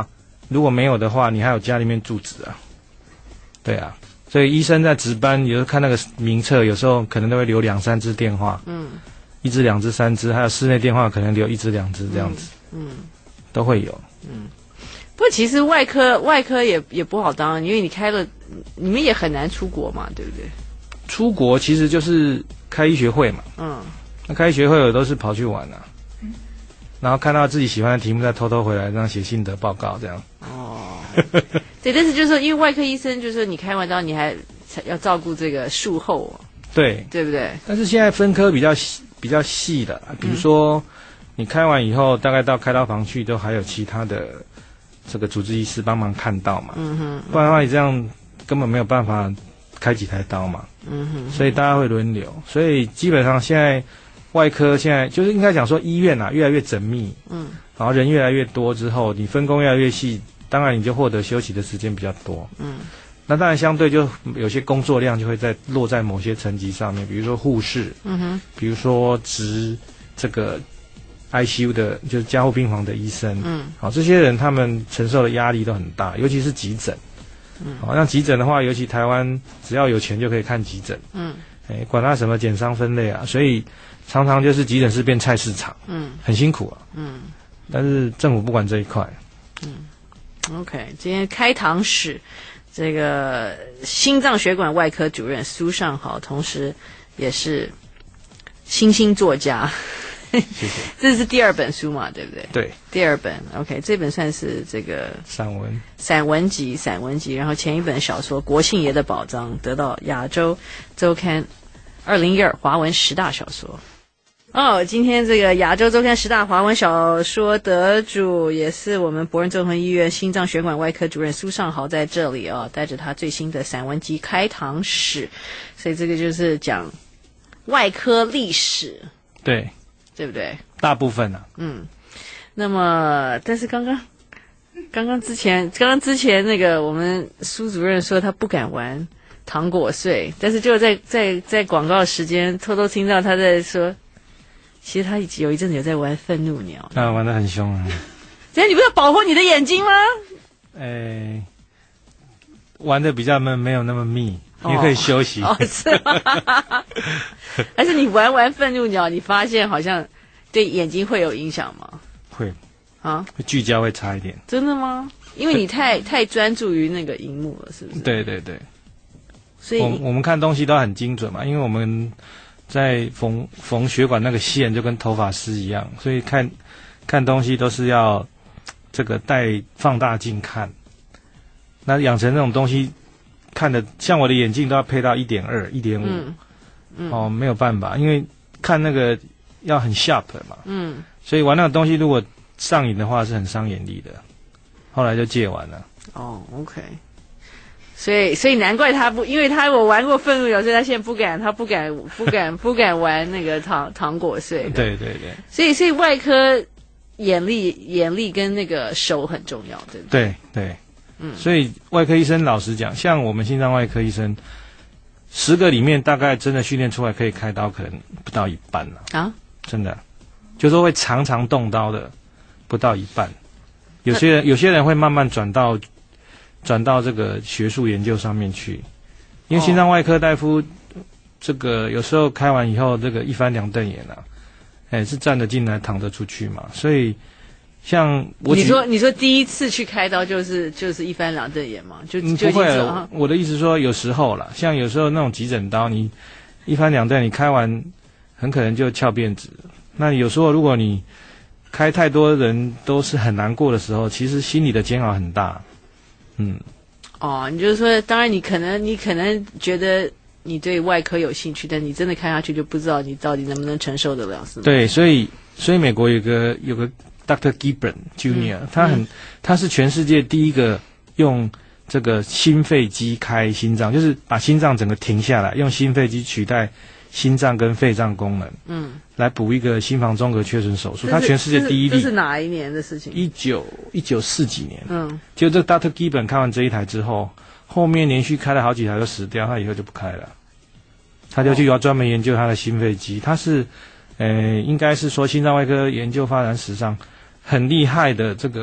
如果没有的话，你还有家里面住址啊，对啊，所以医生在值班，有时候看那个名册，有时候可能都会留两三支电话，嗯，一支、两支、三支，还有室内电话可能留一支、两支这样子，嗯，嗯都会有，嗯。 不过其实外科外科也也不好当，因为你开了，你们也很难出国嘛，对不对？ 出国其实就是开医学会嘛，嗯，那开医学会我都是跑去玩啊，嗯，然后看到自己喜欢的题目再偷偷回来，这样写心得报告这样。哦， 对，但是就是说，因为外科医生就是说你开完刀你还要照顾这个术后、哦， 对， 对不对？ 但是现在分科比较细比较细的，比如说、嗯、你开完以后，大概到开刀房去都还有其他的。这个主治医师帮忙看到嘛，嗯哼，不然的话你这样根本没有办法开几台刀嘛，嗯哼，所以大家会轮流，所以基本上现在外科现在就是应该讲说医院啊越来越缜密，嗯，然后人越来越多之后，你分工越来越细，当然你就获得休息的时间比较多，嗯，那当然相对就有些工作量就会在落在某些层级上面，比如说护士，嗯哼，比如说值这个。I C U 的就是加护病房的医生，嗯，好，这些人他们承受的压力都很大，尤其是急诊，嗯，好，像急诊的话，尤其台湾只要有钱就可以看急诊，嗯，哎，管他什么减伤分类啊，所以常常就是急诊室变菜市场，嗯，很辛苦啊，嗯，但是政府不管这一块， 嗯 ，OK， 今天开膛史，这个心脏血管外科主任苏尚豪，同时也是新兴作家。 谢谢。 这是第二本书嘛，对不对？ 对， 第二本 OK， 这本算是这个散文散文集散文集，然后前一本小说《国庆爷的宝藏》得到亚洲周刊二零一二华文十大小说。哦，今天这个亚洲周刊十大华文小说得主，也是我们博仁综合医院心脏血管外科主任苏尚豪在这里啊、哦，带着他最新的散文集《开膛史》，所以这个就是讲外科历史。 对。 对不对？ 大部分啊。 嗯，那么，但是刚刚，刚刚之前，刚刚之前那个我们苏主任说他不敢玩糖果碎，但是就在在在广告时间偷偷听到他在说，其实他有一阵子有在玩愤怒鸟。 啊，玩得很凶啊！ 这样你不是要保护你的眼睛吗？ 诶，玩的比较没没有那么密。你可以休息。 哦，是吗？而且你玩玩愤怒鸟，你发现好像对眼睛会有影响吗？ 会啊， 聚焦会差一点。 真的吗？因为你太太专注于那个荧幕了，是不是？ 对对对。 所以我我们看东西都很精准嘛，因为我们在缝缝血管那个线就跟头发丝一样，所以看看东西都是要这个带放大镜看。那养成那种东西。看的像我的眼镜都要配到 一点二、一点五， 哦，没有办法，因为看那个要很 sharp 嘛，嗯，所以玩那个东西如果上瘾的话是很伤眼力的，后来就戒完了。 哦 ，OK， 所以所以难怪他不，因为他我玩过愤怒鸟，所以他现在不敢，他不敢不敢不敢玩那个糖糖果碎。 对对对。 所以所以外科眼力眼力跟那个手很重要，对不对？ 对对。嗯，所以外科医生老实讲，像我们心脏外科医生，十个里面大概真的训练出来可以开刀，可能不到一半了啊！真的，就是说会常常动刀的，不到一半。有些人有些人会慢慢转到转到这个学术研究上面去，因为心脏外科大夫、哦、这个有时候开完以后，这个一翻两瞪眼啊，哎，是站得进来躺得出去嘛，所以。像我你说你说第一次去开刀就是就是一翻两瞪眼嘛，就嗯不会、啊，我的意思说有时候啦，像有时候那种急诊刀，你一翻两瞪，你开完很可能就翘辫子。那有时候如果你开太多人都是很难过的时候，其实心里的煎熬很大。嗯， 哦，你就是说，当然你可能你可能觉得你对外科有兴趣，但你真的看下去就不知道你到底能不能承受得了，是吗？ 对，所以所以美国有个有个。Doctor Gibran Junior，、嗯、他很、嗯，他是全世界第一个用这个心肺机开心脏，就是把心脏整个停下来，用心肺机取代心脏跟肺脏功能，嗯，来补一个心房中隔缺损手术。他全世界第一例。 这是哪一年的事情？ 一九一九四几年。嗯，就这个 Doctor Gibran 开完这一台之后，后面连续开了好几台都死掉，他以后就不开了，他就去要专门研究他的心肺机。他是，呃，应该是说心脏外科研究发展史上。很厉害的这个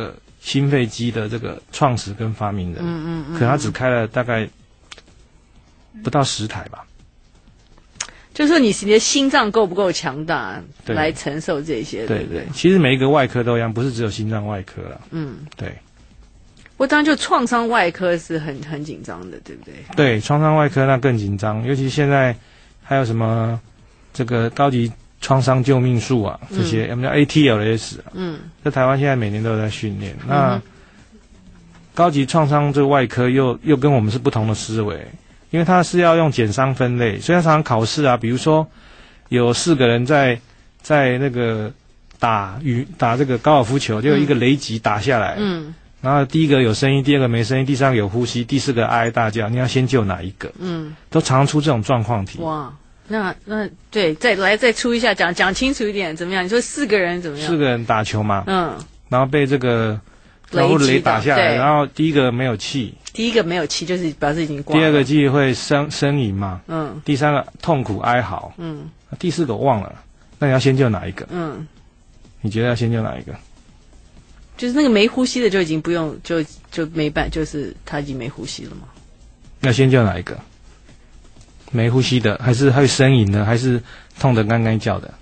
心肺机的这个创始跟发明人， 嗯嗯嗯， 可他只开了大概不到十台吧。 就是说你你的心脏够不够强大对来承受这些？ 对对不对对，其实每一个外科都一样，不是只有心脏外科啦。 嗯， 对我当然就创伤外科是很很紧张的，对不对？ 对，创伤外科那更紧张，尤其现在还有什么这个高级创伤救命术啊，这些我们叫 A T L S 啊， 嗯， 在台湾现在每年都有在训练。那高级创伤这个外科又又跟我们是不同的思维。因为它是要用减伤分类，所以它常常考试啊，比如说有四个人在在那个打羽打这个高尔夫球，就有一个雷击打下来， 嗯， 然后第一个有声音，第二个没声音，第三个有呼吸，第四个哀哀大叫，你要先救哪一个？ 嗯， 都常常出这种状况题。 哇，那那对，再来再出一下，讲讲清楚一点，怎么样？你说四个人怎么样？ 四个人打球嘛， 嗯， 然后被这个然后雷打下来，然后第一个没有气。 第一个没有气，就是表示已经挂了。 第二个机会呻呻吟嘛， 嗯， 第三个痛苦哀嚎， 嗯， 第四个我忘了，那你要先救哪一个？ 嗯， 你觉得要先救哪一个？ 就是那个没呼吸的就已经不用，就就没办，就是他已经没呼吸了嘛。 要先救哪一个？没呼吸的，还是会呻吟的，还是痛得干干叫的？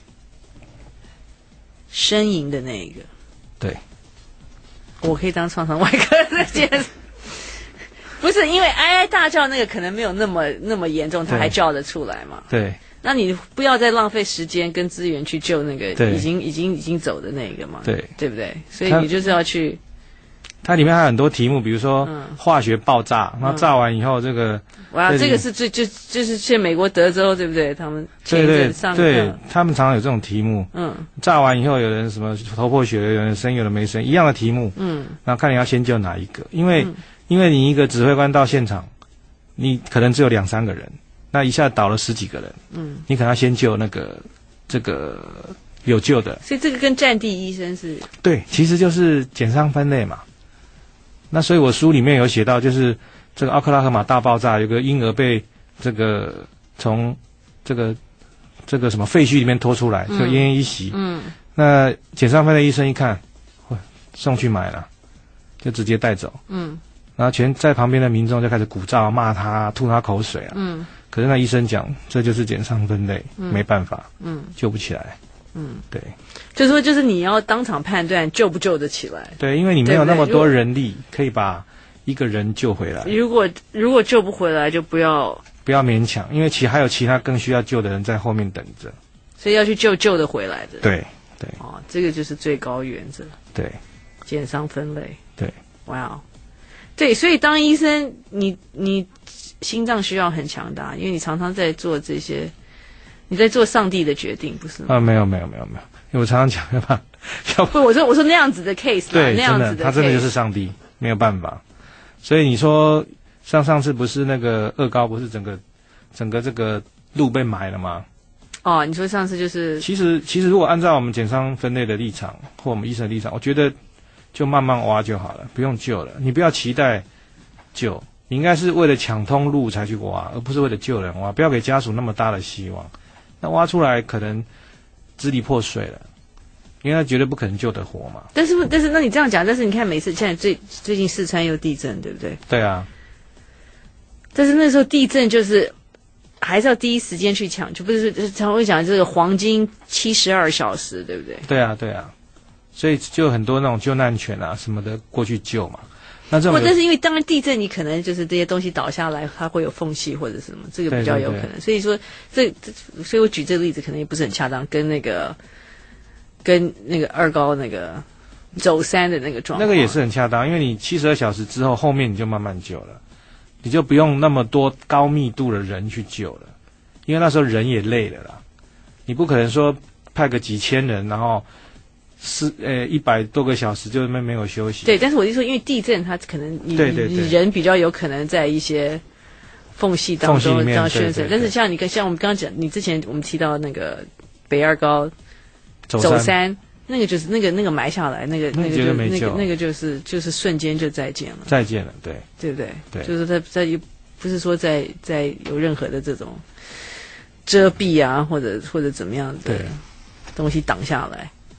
呻吟的那一个。 对， 我可以当创伤外科这件事。不是因为哀哀大叫那个可能没有那么那么严重，他还叫得出来嘛？ 对。 那你不要再浪费时间跟资源去救那个已经已经已经走的那个嘛？ 对， 对不对？所以你就是要去。 它里面还有很多题目，比如说化学爆炸，然后炸完以后这个。 哇，这个是最就就是去美国德州对不对？他们对对上对，他们常常有这种题目。 嗯。炸完以后，有人什么头破血流，有人生，有人没生，一样的题目。嗯。然后看你要先救哪一个，因为、嗯、因为你一个指挥官到现场。你可能只有两三个人，那一下倒了十几个人，嗯，你可能要先救那个这个有救的， 所以这个跟战地医生是对，其实就是减伤分类嘛。那所以我书里面有写到，就是这个奥克拉荷马大爆炸，有个婴儿被这个从这个这个什么废墟里面拖出来，就奄奄一息，嗯，那减伤分类医生一看，送去买了，就直接带走，嗯。然后全在旁边的民众就开始鼓噪、骂他、吐他口水啊。嗯。可是那医生讲，这就是减伤分类，嗯、没办法，嗯，救不起来。嗯，对。 就是说，就是你要当场判断救不救得起来。 对，因为你没有那么多人力可以把一个人救回来。 如果如果救不回来，就不要不要勉强，因为其还有其他更需要救的人在后面等着。 所以要去救救得回来的。 对对。 哦，这个就是最高原则。 对。 减伤分类。 对。 哇哦。对，所以当医生，你你心脏需要很强大，因为你常常在做这些，你在做上帝的决定，不是吗？ 啊，没有没有没有没有，因为我常常讲要把，要不，我说我说那样子的 case， 对， 那样子的 case， 他真的就是上帝，没有办法。所以你说上上次不是那个恶高，不是整个整个这个路被埋了吗？ 哦，你说上次就是， 其实其实如果按照我们减伤分类的立场或我们医生的立场，我觉得。就慢慢挖就好了，不用救了。你不要期待救，你应该是为了抢通路才去挖，而不是为了救人挖。不要给家属那么大的希望。那挖出来可能支离破碎了，因为他绝对不可能救得活嘛。 但是但是那你这样讲，但是你看每次现在最最近四川又地震，对不对？ 对啊。 但是那时候地震就是还是要第一时间去抢，就不是常常会讲这个黄金七十二小时，对不对？ 对啊，对啊。所以就很多那种救难犬啊什么的过去救嘛，那这种但是因为当然地震你可能就是这些东西倒下来，它会有缝隙或者什么，这个比较有可能。对对对，所以说这，所以我举这个例子可能也不是很恰当，跟那个跟那个二高那个走山的那个状况， 那个也是很恰当，因为你七十二小时之后，后面你就慢慢救了，你就不用那么多高密度的人去救了，因为那时候人也累了啦，你不可能说派个几千人，然后。是呃一百多个小时就没没有休息。 对，但是我就说，因为地震，它可能你对对对你人比较有可能在一些缝隙当中这样宣传。但是像你跟像我们刚刚讲，你之前我们提到那个北二高走山, 走山那个就是那个那个埋下来，那个那个就那个那个就是就是瞬间就再见了， 再见了，对对不对？ 对， 就是在在不是说在在有任何的这种遮蔽啊，或者或者怎么样的东西挡下来。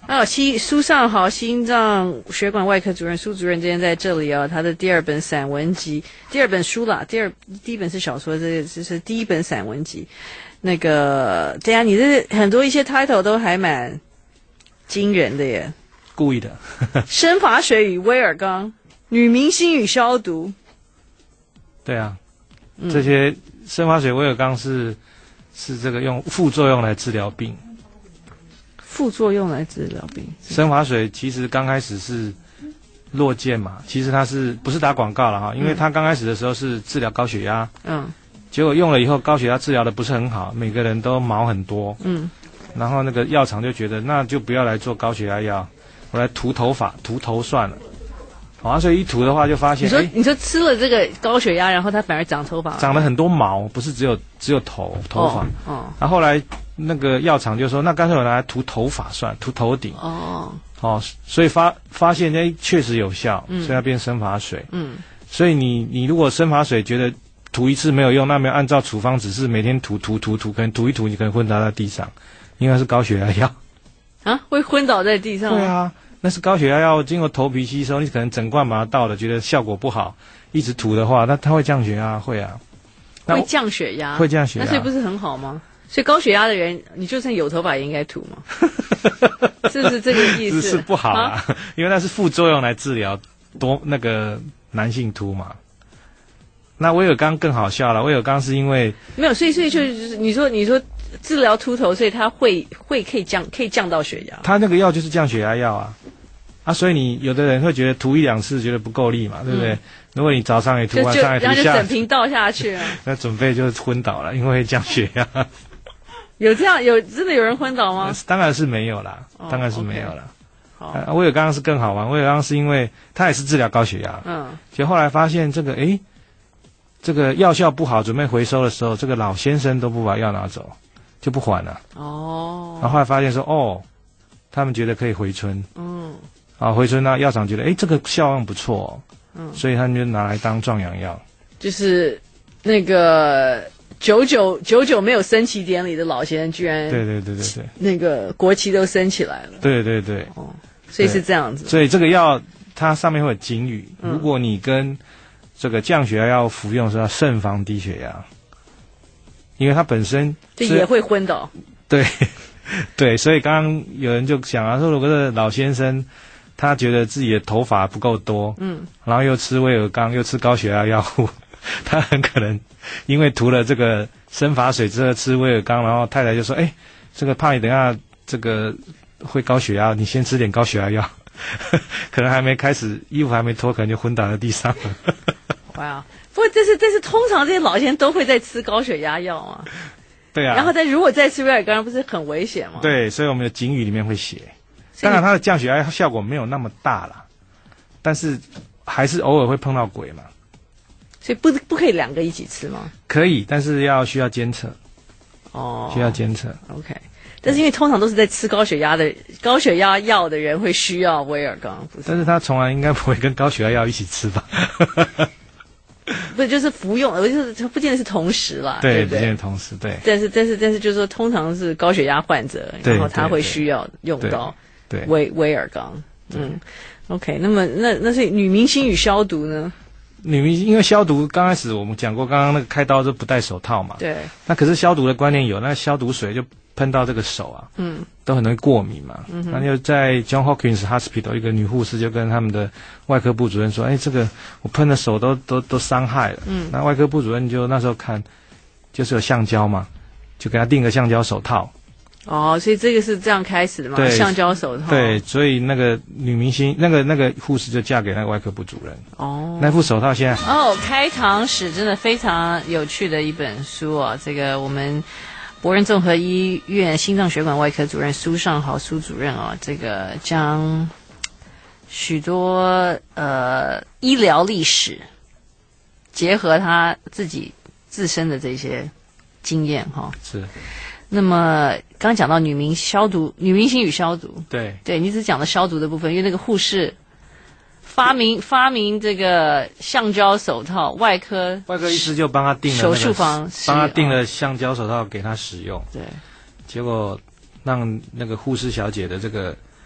还有西苏尚豪心脏血管外科主任苏主任今天在这里啊，他的第二本散文集，第二本书啦，第二第一本是小说，这这是第一本散文集。那个，对啊，你这很多一些 title 都还蛮惊人的耶。 故意的。 生发水与威尔刚，女明星与消毒。 对啊，嗯、这些生发水、威尔刚是是这个用副作用来治疗病。 副作用来治疗病。 生发水其实刚开始是落健嘛，其实它是不是打广告了哈？因为它刚开始的时候是治疗高血压，嗯，结果用了以后高血压治疗的不是很好，每个人都毛很多，嗯，然后那个药厂就觉得那就不要来做高血压药，我来涂头发，涂头算了。啊，所以一涂的话就发现， 你说、欸、你说吃了这个高血压，然后它反而长头发， 长了很多毛，不是只有只有头头发。哦，哦然后后来那个药厂就说，那干脆我拿来涂头发算，涂头顶。哦，哦，所以发发现哎确实有效，嗯、所以它变生发水。嗯，所以你你如果生发水觉得涂一次没有用，那没有按照处方指示每天涂涂涂涂，可能涂一涂你可能昏倒在地上，因为它是高血压药。 啊，会昏倒在地上吗？ 对啊。那是高血压药经过头皮吸收，你可能整罐把它倒了，觉得效果不好，一直涂的话，那它会降血压，会啊， 会降血压， 会降血压， 那所以不是很好吗？所以高血压的人，你就算有头发也应该涂嘛，是不是这个意思？ 是不好啊，啊因为那是副作用来治疗多那个男性秃嘛。那威尔刚更好笑了，威尔刚是因为没有，所以所以就是你说你说治疗秃头，所以它会会可以降可以降到血压， 它那个药就是降血压药啊。啊，所以你有的人会觉得涂一两次觉得不够力嘛，对不对？嗯、如果你早上也涂，晚上也涂， 然后就整瓶倒下去了， 那准备就昏倒了，因为会降血压。 有这样有真的有人昏倒吗？ 当然是没有啦，哦、当然是没有啦。好，啊、威尔刚是更好玩，威尔刚是因为他也是治疗高血压，嗯，结果后来发现这个诶，这个药效不好，准备回收的时候，这个老先生都不把药拿走，就不还了。哦，然后后来发现说，哦，他们觉得可以回春，嗯。啊，回春呢，药厂觉得，哎，这个效用不错、哦，嗯，所以他们就拿来当壮阳药。 就是那个久久久久没有升旗典礼的老先生，居然对对对对对， 那个国旗都升起来了。 对对对， 哦，所以是这样子。 所以这个药它上面会有警语，嗯、如果你跟这个降血压药服用的时候，要慎防低血压，因为它本身这也会昏倒。 对对，所以刚刚有人就想啊，说如果是老先生。他觉得自己的头发不够多，嗯，然后又吃威尔刚，又吃高血压药物，他很可能因为涂了这个生发水之后吃威尔刚，然后太太就说：“哎，这个怕你等一下这个会高血压，你先吃点高血压药。”可能还没开始，衣服还没脱，可能就昏倒在地上了。 哇！不过这是这是通常这些老先生都会在吃高血压药嘛？ 对啊。 然后再如果再吃威尔刚，不是很危险吗？ 对，所以我们的警语里面会写。当然，它的降血压效果没有那么大啦，但是还是偶尔会碰到鬼嘛。 所以不不可以两个一起吃吗？ 可以，但是要需要监测。哦，需要监测。 OK， 但是因为通常都是在吃高血压的高血压药的人会需要威尔刚，不是？ 但是他从来应该不会跟高血压药一起吃吧？ 不就是服用，我就是不见得是同时啦，对, 对不对？ 不见得同时，对。 但是但是但是就是说，通常是高血压患者，然后他会需要用到。 对， 威威尔刚，嗯 ，OK， 那么那那是女明星与消毒呢？ 女明星因为消毒刚开始我们讲过，刚刚那个开刀就不戴手套嘛， 对。 那可是消毒的观念有，那消毒水就喷到这个手啊，嗯，都很容易过敏嘛。嗯、那就在 John Hopkins Hospital 一个女护士就跟他们的外科部主任说：“哎，这个我喷的手都都都伤害了。”嗯，那外科部主任就那时候看就是有橡胶嘛，就给他订个橡胶手套。 哦，所以这个是这样开始的嘛？橡胶手套。 对，所以那个女明星，那个那个护士就嫁给那个外科部主任。哦，那副手套现在哦，开膛史真的非常有趣的一本书哦。这个我们博仁综合医院心脏血管外科主任苏尚豪苏主任哦，这个将许多呃医疗历史结合他自己自身的这些经验哈、哦。 是。 那么刚刚讲到女明消毒，女明星与消毒， 对对，你只讲了消毒的部分，因为那个护士发明发明这个橡胶手套，外科外科医师就帮他订了、那个、 手术房帮他订了橡胶手套给他使用， 对， 结果让那个护士小姐的这个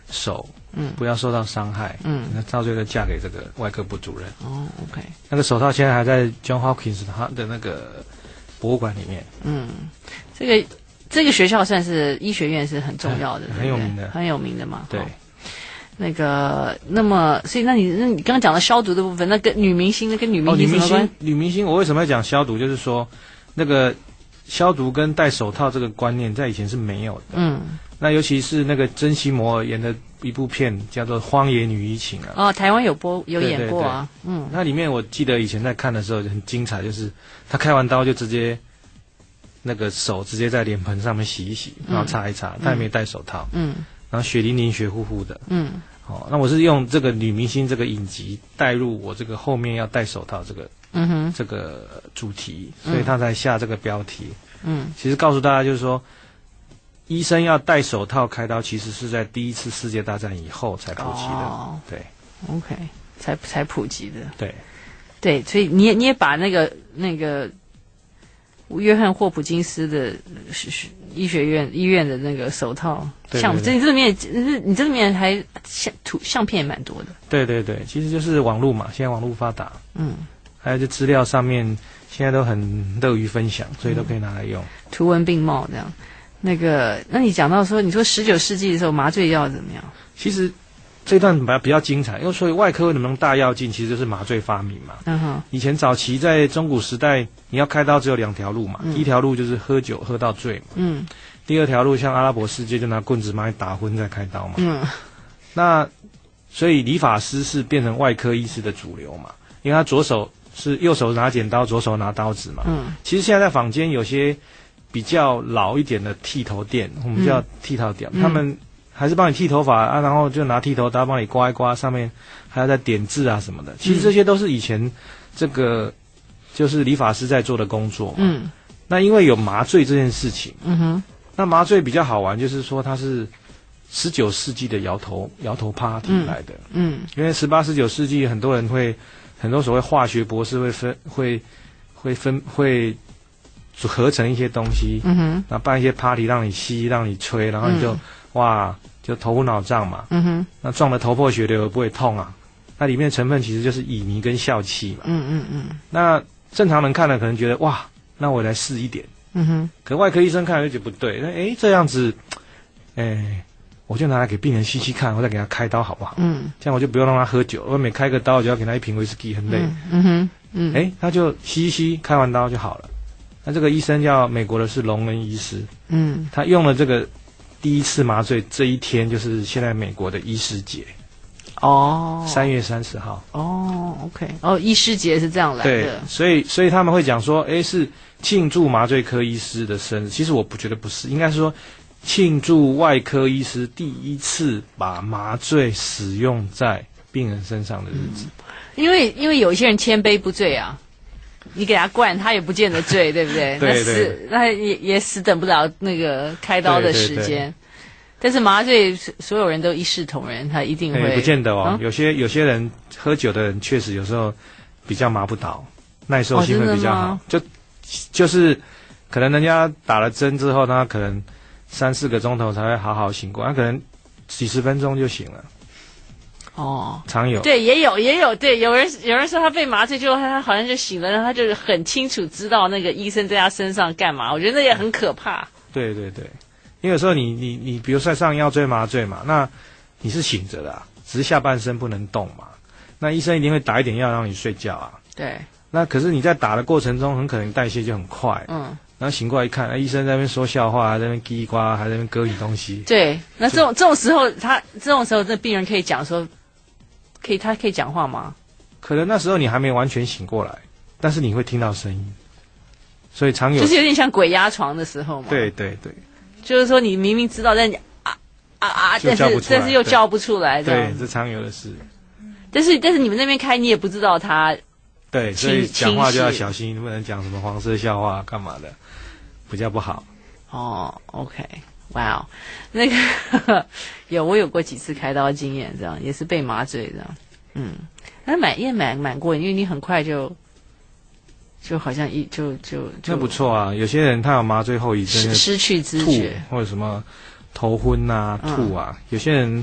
手， 嗯不要受到伤害， 嗯， 那到最后嫁给这个外科部主任。 哦 ，OK， 那个手套现在还在 John Hopkins 他的那个博物馆里面。 嗯，这个这个学校算是医学院是很重要的， 嗯对不对很有名的很有名的嘛。 对哦，那个，那么，所以那你那你刚刚讲的消毒的部分，那跟女明星，那跟女明哦，女明星什么关星，女明星，我为什么要讲消毒？就是说，那个消毒跟戴手套这个观念在以前是没有的。 嗯， 那尤其是那个珍惜摩尔演的一部片叫做《荒野女医情》啊， 哦，台湾有播有对演过啊，嗯， 那里面我记得以前在看的时候就很精彩，就是他开完刀就直接那个手直接在脸盆上面洗一洗，然后擦一擦，他也没戴手套， 嗯然后血淋淋、血乎乎的。 嗯哦，那我是用这个女明星这个影集带入我这个后面要戴手套这个嗯哼， 这个主题，所以他才下这个标题。 嗯其实告诉大家就是说，医生要戴手套开刀，其实是在第一次世界大战以后才普及的。 哦对 ，OK，才才普及的， 对， 对，所以你也你也把那个那个约翰霍普金斯的是是医学院医院的那个手套相， 对对对这你这里面你这里面还相图相片也蛮多的， 对对对，其实就是网络嘛，现在网络发达， 嗯， 还有这资料上面现在都很乐于分享，所以都可以拿来用。 图文并茂这样。那个，那你讲到说，你说十九世纪的时候麻醉药怎么样？ 其实这段比较比较精彩，因为所以外科能不能大药进，其实就是麻醉发明嘛。 嗯哼， 以前早期在中古时代，你要开刀只有两条路嘛， 嗯第一条路就是喝酒喝到醉嘛， 嗯第二条路像阿拉伯世界就拿棍子把你打昏再开刀嘛。 嗯那所以理发师是变成外科医师的主流嘛，因为他左手是右手拿剪刀，左手拿刀子嘛。 嗯其实现在在坊间有些比较老一点的剃头店，我们叫剃头店， 嗯他们还是帮你剃头发啊，然后就拿剃头刀帮你刮一刮，上面还要再点字啊什么的。其实这些都是以前这个就是理发师在做的工作嘛。 嗯那因为有麻醉这件事情， 嗯哼， 那麻醉比较好玩，就是说它是十九世纪的摇头摇头 party 来的。 嗯因为十八、十九世纪很多人会很多所谓化学博士会分会会分会组合成一些东西， 嗯哼， 然后办一些 party 让你吸让你吹，然后你就、 嗯哇就头昏脑胀嘛， 嗯哼， 那撞得头破血流也不会痛啊。那里面的成分其实就是乙醚跟笑气嘛。 嗯嗯嗯那正常人看了可能觉得哇，那我来试一点。 嗯哼， 可外科医生看了就觉得不对，那诶这样子，诶我就拿来给病人吸吸看，我再给他开刀好不好？ 嗯这样我就不用让他喝酒，我每开个刀我就要给他一瓶威士忌，很累。 嗯嗯哼，嗯， 诶他就吸一吸，开完刀就好了。那这个医生叫美国的是隆恩医师， 嗯他用了这个第一次麻醉这一天，就是现在美国的医师节， 哦， 三月三十号。 哦 ，OK，哦，医师节是这样来对的，， 所以所以他们会讲说，诶是庆祝麻醉科医师的生日。其实我不觉得不是，应该是说庆祝外科医师第一次把麻醉使用在病人身上的日子。 因为因为有些人千杯不醉啊，你给他灌，他也不见得醉，对不对？ 对对那死那也也死等不了那个开刀的时对对间。但是麻醉所有人都一视同仁，他一定会、 诶不见得哦， 嗯有些有些人喝酒的人确实有时候比较麻不倒，耐受性哦真的会比较好。 吗就就是可能人家打了针之后，他可能三四个钟头才会好好醒过来，他可能几十分钟就醒了， 哦。 常有。 对，也有也有，对，有人有人说他被麻醉之后，他好像就醒了，然后他就是很清楚知道那个医生在他身上干嘛，我觉得那也很可怕。 对对对，因为有时候你你你，比如说上腰椎麻醉嘛，那你是醒着的、啊，只是下半身不能动嘛，那医生一定会打一点药让你睡觉啊。 对， 那可是你在打的过程中，很可能代谢就很快， 嗯， 然后醒过来一看，哎，医生在那边说笑话，还在那边叽呱，还在那边割你东西。 对。那这种这种时候，他这种时候，这病人可以讲说，可以他可以讲话吗？ 可能那时候你还没完全醒过来，但是你会听到声音，所以常有就是有点像鬼压床的时候嘛。 对对对就是说你明明知道，但你啊啊啊，但是就叫不出来但是又叫不出来，这对样， 这常有的事。 但是但是你们那边开，你也不知道他对，所以清讲话就要清晰小心，不能讲什么黄色笑话干嘛的，比较不好。 哦 ，OK，哇哦，那个有我有过几次开刀经验，这样也是被麻醉这样，嗯，但是蛮也蛮蛮过瘾，因为你很快就就好像一就就就那不错啊，有些人他有麻醉后遗症， 失失去知吐觉， 或者什么头昏啊、 嗯吐啊，有些人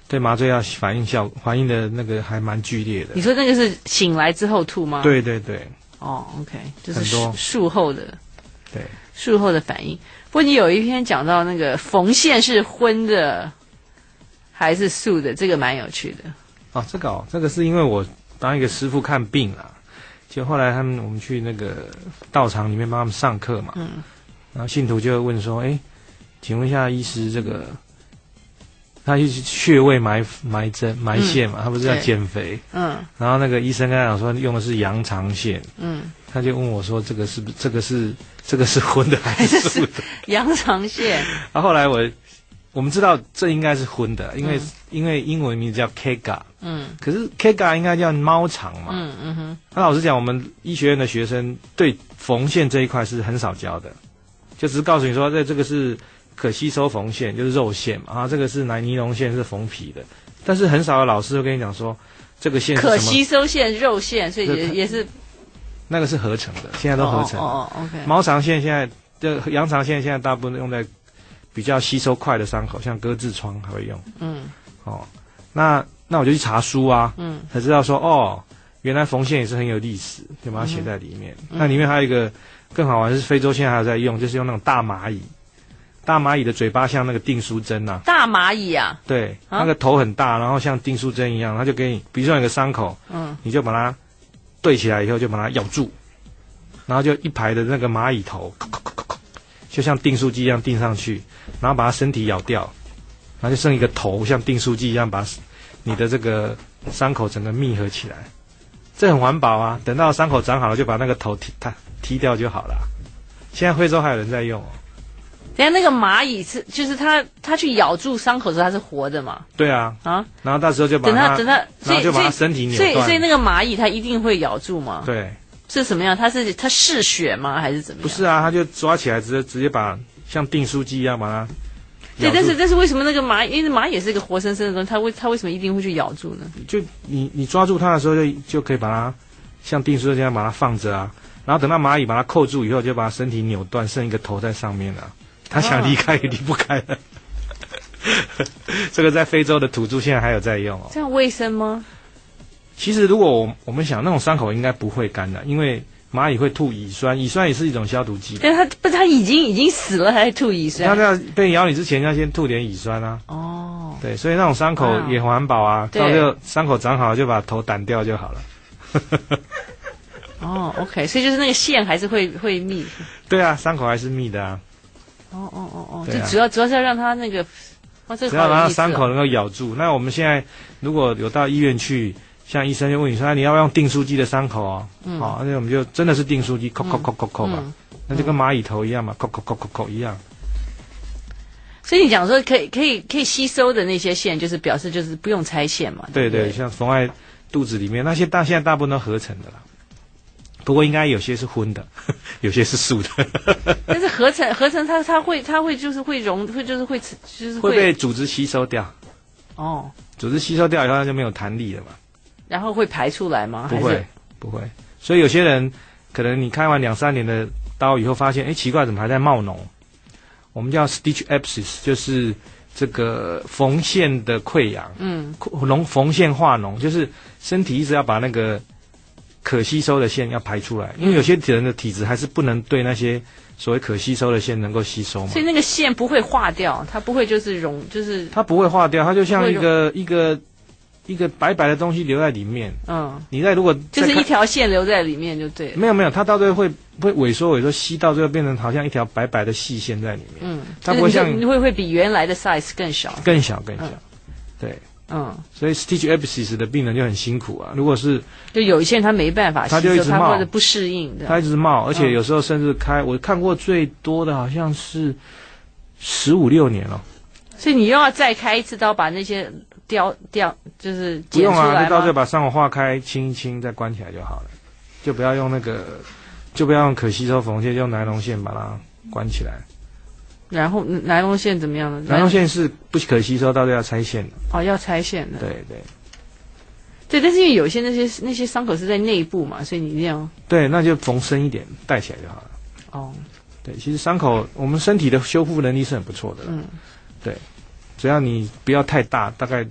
对麻醉药反应效反应的那个还蛮剧烈的。 你说那个是醒来之后吐吗？ 对对对。 哦 ，OK， 就是很多术后的， 对， 术后的反应。不过你有一篇讲到那个缝线是荤的还是素的，这个蛮有趣的。 哦，这个哦，这个是因为我当一个师傅看病啊，就后来他们我们去那个道场里面帮他们上课嘛，嗯，然后信徒就问说，哎，请问一下医师，这个他就是穴位埋埋针埋线嘛，嗯、他不是要减肥，嗯，然后那个医生跟他讲说用的是羊肠线，嗯，他就问我说，这个是不是这个是这个是荤的还是素的？ 羊肠线。 然后后来我。我们知道这应该是荤的，因为、嗯、因为英文名字叫 Kega， 嗯，可是 Kega 应该叫猫肠嘛，嗯嗯哼。那老实讲，我们医学院的学生对缝线这一块是很少教的，就只是告诉你说，这这个是可吸收缝线，就是肉线嘛，啊，这个是奶尼龙线是缝皮的，但是很少有老师会跟你讲说，这个线是什么可吸收线肉线，所以也也是那个是合成的，现在都合成的。 哦哦 ，OK。 猫肠线现在就羊肠线现在大部分用在比较吸收快的伤口，像割痔疮还会用。嗯，哦，那那我就去查书啊，嗯，才知道说哦，原来缝线也是很有历史，就把它写在里面。嗯、那里面还有一个更好玩，是非洲现在还有在用，就是用那种大蚂蚁，大蚂蚁的嘴巴像那个订书针呐、啊。 大蚂蚁啊？ 对，啊、那个头很大，然后像订书针一样，它就给你，比如说有个伤口，嗯，你就把它对起来以后，就把它咬住，然后就一排的那个蚂蚁头。就像订书机一样订上去，然后把它身体咬掉，然后就剩一个头，像订书机一样把你的这个伤口整个密合起来，这很环保啊。等到伤口长好了，就把那个头踢它踢掉就好了。现在非洲还有人在用哦。 等下那个蚂蚁是就是它它去咬住伤口时候它是活的嘛？ 对啊啊，然后到时候就把它等它等它， 然后就把它身体扭断。 所以所以那个蚂蚁它一定会咬住吗？ 对。 是什么样？它是它嗜血吗？还是怎么样？ 不是啊，它就抓起来，直接直接把像订书机一样把它。 对，但是但是为什么那个蚂蚁？因为蚂蚁也是一个活生生的东西，它为它为什么一定会去咬住呢？ 就你你抓住它的时候就，就就可以把它像订书这样把它放着啊，然后等到蚂蚁把它扣住以后，就把它身体扭断，剩一个头在上面了、啊。它想离开也离不开了。这个在非洲的土著现在还有在用哦。 这样卫生吗？ 其实，如果我我们想那种伤口应该不会干的，因为蚂蚁会吐乙酸，乙酸也是一种消毒剂。 但它不，它已经已经死了还吐乙酸？ 它要被咬你之前要先吐点乙酸啊。哦。对，所以那种伤口也环保啊，到时候伤口长好了就把头掸掉就好了。 哦 ，OK， 所以就是那个线还是会会密。 对啊，伤口还是密的啊。 哦哦哦哦，就主要主要是要让它那个，哇，这个只要让它伤口能够咬住。那我们现在如果有到医院去。像医生就问你说、啊、你要不要用订书机的伤口哦，嗯、好，那我们就真的是订书机，扣扣扣扣扣吧，嗯、那就跟蚂蚁头一样嘛，扣扣扣扣扣一样。 所以你讲说可以可以可以吸收的那些线，就是表示就是不用拆线嘛。 对对, 对，像缝在肚子里面那些大现在大部分都合成的啦，不过应该有些是荤的，有些是素的。 但是合成合成它它会它会就是会溶会就是会就是会, 会被组织吸收掉。 哦， 组织吸收掉以后它就没有弹力了嘛。 然后会排出来吗？ 不会，不会。所以有些人可能你开完两三年的刀以后，发现哎奇怪，怎么还在冒脓？我们叫 stitch abscess， 就是这个缝线的溃疡。嗯，脓缝线化脓，就是身体一直要把那个可吸收的线要排出来，因为有些人的体质还是不能对那些所谓可吸收的线能够吸收嘛。 所以那个线不会化掉，它不会就是溶，就是它不会化掉，它就像一个一个。一个白白的东西留在里面，嗯，你在如果就是一条线留在里面就对了。 没有没有，它到最后会会萎缩萎缩，吸到最后变成好像一条白白的细线在里面。嗯，它不会像你会会比原来的 size 更小， 更小更小。嗯、对，嗯，所以 stitch abscess 的病人就很辛苦啊。如果是就有一些人他没办法吸收， 他就一直冒， 或者不适应的， 他一直冒，而且有时候甚至开，嗯、我看过最多的好像是十五六年了。 所以你又要再开一次刀，把那些雕雕就是不用啊，就到这把伤口化开，清一清，再关起来就好了。就不要用那个，就不要用可吸收缝线，就用尼龙线把它关起来。 然后尼龙线怎么样呢？ 尼龙线是不可吸收，到时候要拆线的。 哦，要拆线的。 对对。 对，但是因为有些那些那些伤口是在内部嘛，所以你一定要。 对，那就缝深一点，带起来就好了。哦。对，其实伤口我们身体的修复能力是很不错的。嗯。对，只要你不要太大，大概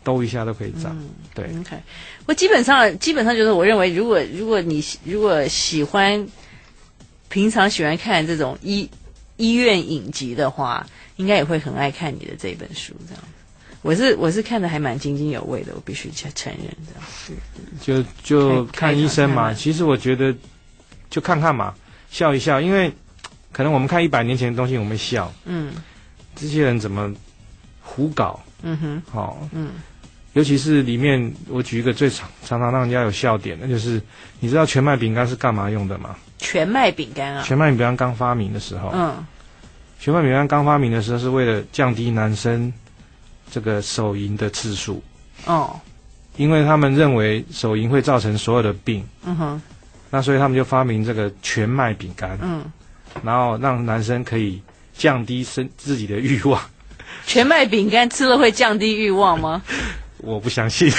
兜一下都可以长。 嗯、 对 ，OK。我基本上基本上就是我认为，如果如果你如果喜欢平常喜欢看这种医医院影集的话，应该也会很爱看你的这本书。这样，我是我是看的还蛮津津有味的，我必须承认这样。 就就看医生嘛，其实我觉得就看看嘛，笑一笑，因为可能我们看一百年前的东西，我们会笑，嗯，这些人怎么胡搞，嗯哼，好、哦，嗯。尤其是里面，我举一个最常常常让人家有笑点的，就是你知道全麦饼干是干嘛用的吗？ 全麦饼干啊， 全麦饼干刚发明的时候， 嗯， 全麦饼干刚发明的时候是为了降低男生这个手淫的次数，哦，因为他们认为手淫会造成所有的病，嗯哼，那所以他们就发明这个全麦饼干，嗯，然后让男生可以降低身自己的欲望。 全麦饼干吃了会降低欲望吗？ 我不相信，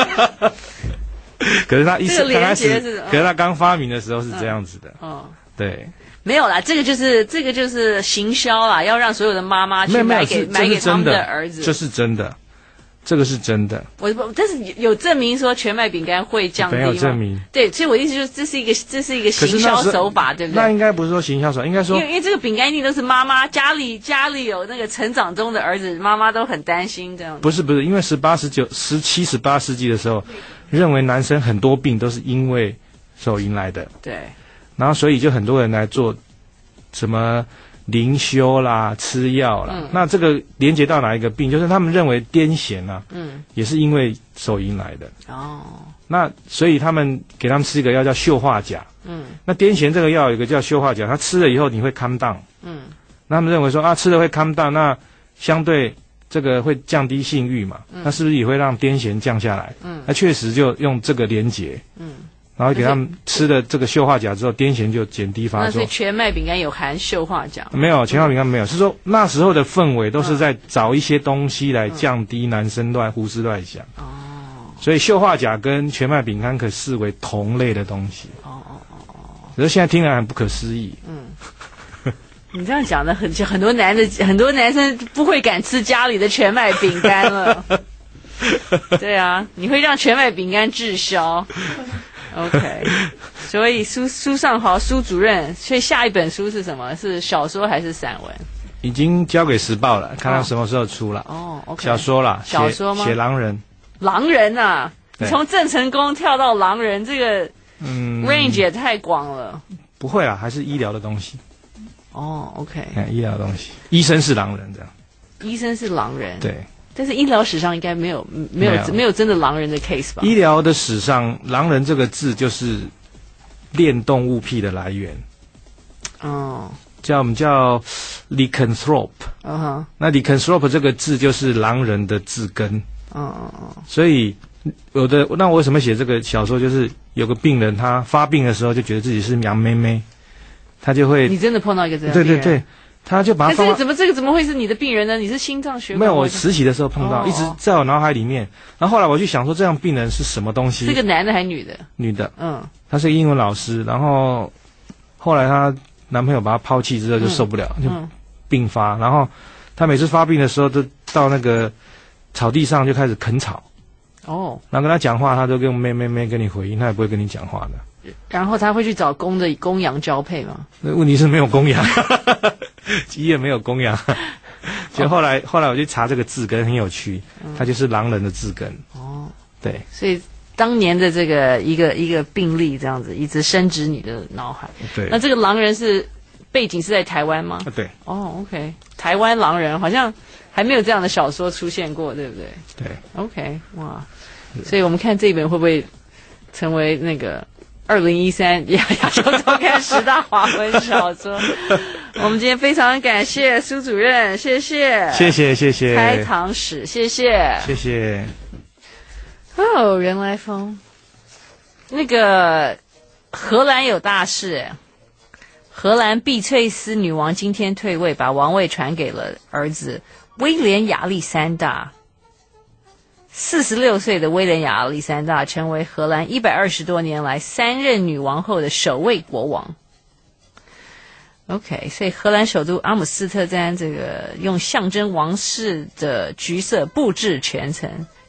可是他一刚开始，可是他刚发明的时候是这样子的，嗯，对， 没有啦，这个就是这个就是行销啦，要让所有的妈妈去买给买给他们的儿子， 这是真的，这个是真的。 我但是有证明说全麦饼干会降低吗？ 没有证明。 对，所以我的意思就是这是一个这是一个行销手法，对不对？ 那应该不是说行销手法，应该说， 因为因为这个饼干一定都是妈妈家里家里有那个成长中的儿子，妈妈都很担心这样子。 不是不是，因为十八、十九、十七、十八世纪的时候，认为男生很多病都是因为手淫来的。 对。 然后所以就很多人来做什么灵修啦、吃药啦，嗯、那这个连接到哪一个病？就是他们认为癫痫啊，嗯，也是因为手淫来的。哦，那所以他们给他们吃一个药叫溴化钾，嗯，那癫痫这个药有一个叫溴化钾，它吃了以后你会 calm down，嗯，那他们认为说啊，吃了会 calm down，那相对这个会降低性欲嘛，嗯、那是不是也会让癫痫降下来？嗯，那确实就用这个连结，嗯。然后给他们吃了这个溴化钾之后，癫痫就减低发作。 那所以全麦饼干有含溴化钾？ 没有，全麦饼干没有。是说那时候的氛围都是在找一些东西来降低男生乱胡思乱想。哦。所以溴化钾跟全麦饼干可视为同类的东西。哦哦哦哦。可是现在听来很不可思议。 嗯。你这样讲的很很多男的很多男生不会敢吃家里的全麦饼干了。对啊，你会让全麦饼干滞销。OK， 所以苏苏尚豪苏主任，所以下一本书是什么？是小说还是散文？ 已经交给时报了，看他什么时候出了。哦 ，OK， 小说啦， 小说吗？ 写狼人。 狼人啊，你从郑成功跳到狼人，这个嗯 range 也太广了。 不会啦，还是医疗的东西。 哦 ，OK， 医疗的东西，医生是狼人这样。 医生是狼人， 对。 但是医疗史上应该没有没有没有, 没有真的狼人的 case 吧？ 医疗的史上，狼人这个字就是恋动物癖的来源。哦，叫我们叫 lycanthrope。嗯哼，那 lycanthrope 这个字就是狼人的字根。嗯嗯嗯。所以有的，那我为什么写这个小说？就是有个病人他发病的时候就觉得自己是杨妹妹，他就会。 你真的碰到一个这样的病人？对对对。 他就把它放。 这个怎么这个怎么会是你的病人呢？你是心脏血管？ 没有，我实习的时候碰到，哦、一直在我脑海里面。然后后来我去想说，这样病人是什么东西？ 是个男的还是女的？ 女的。嗯，她是个英文老师。然后后来她男朋友把她抛弃之后就受不了，嗯、就病发。然后她每次发病的时候，都到那个草地上就开始啃草。哦。然后跟她讲话，她都跟妹妹妹跟你回应，她也不会跟你讲话的。 然后他会去找公的公羊交配吗？ 那问题是没有公羊。医院没有公羊，所以后来、哦、后来我去查这个字根很有趣，嗯、它就是狼人的字根。哦，对， 所以当年的这个一个一个病例这样子一直深植你的脑海。 对， 那这个狼人是背景是在台湾吗？ 对。 哦 ，OK， 台湾狼人好像还没有这样的小说出现过，对不对？ 对。 OK， 哇，所以我们看这一本会不会成为那个？二零一三亚亚洲周刊十大华文小说。我们今天非常感谢苏主任，谢谢， 谢谢，谢谢。 开堂史，谢谢， 谢谢。 哦，人来疯。那个荷兰有大事，荷兰碧翠丝女王今天退位，把王位传给了儿子威廉亚历山大。四十六岁的威廉亚历山大成为荷兰一百二十多年来三任女王后的首位国王。OK， 所以荷兰首都阿姆斯特丹这个用象征王室的橘色布置全城，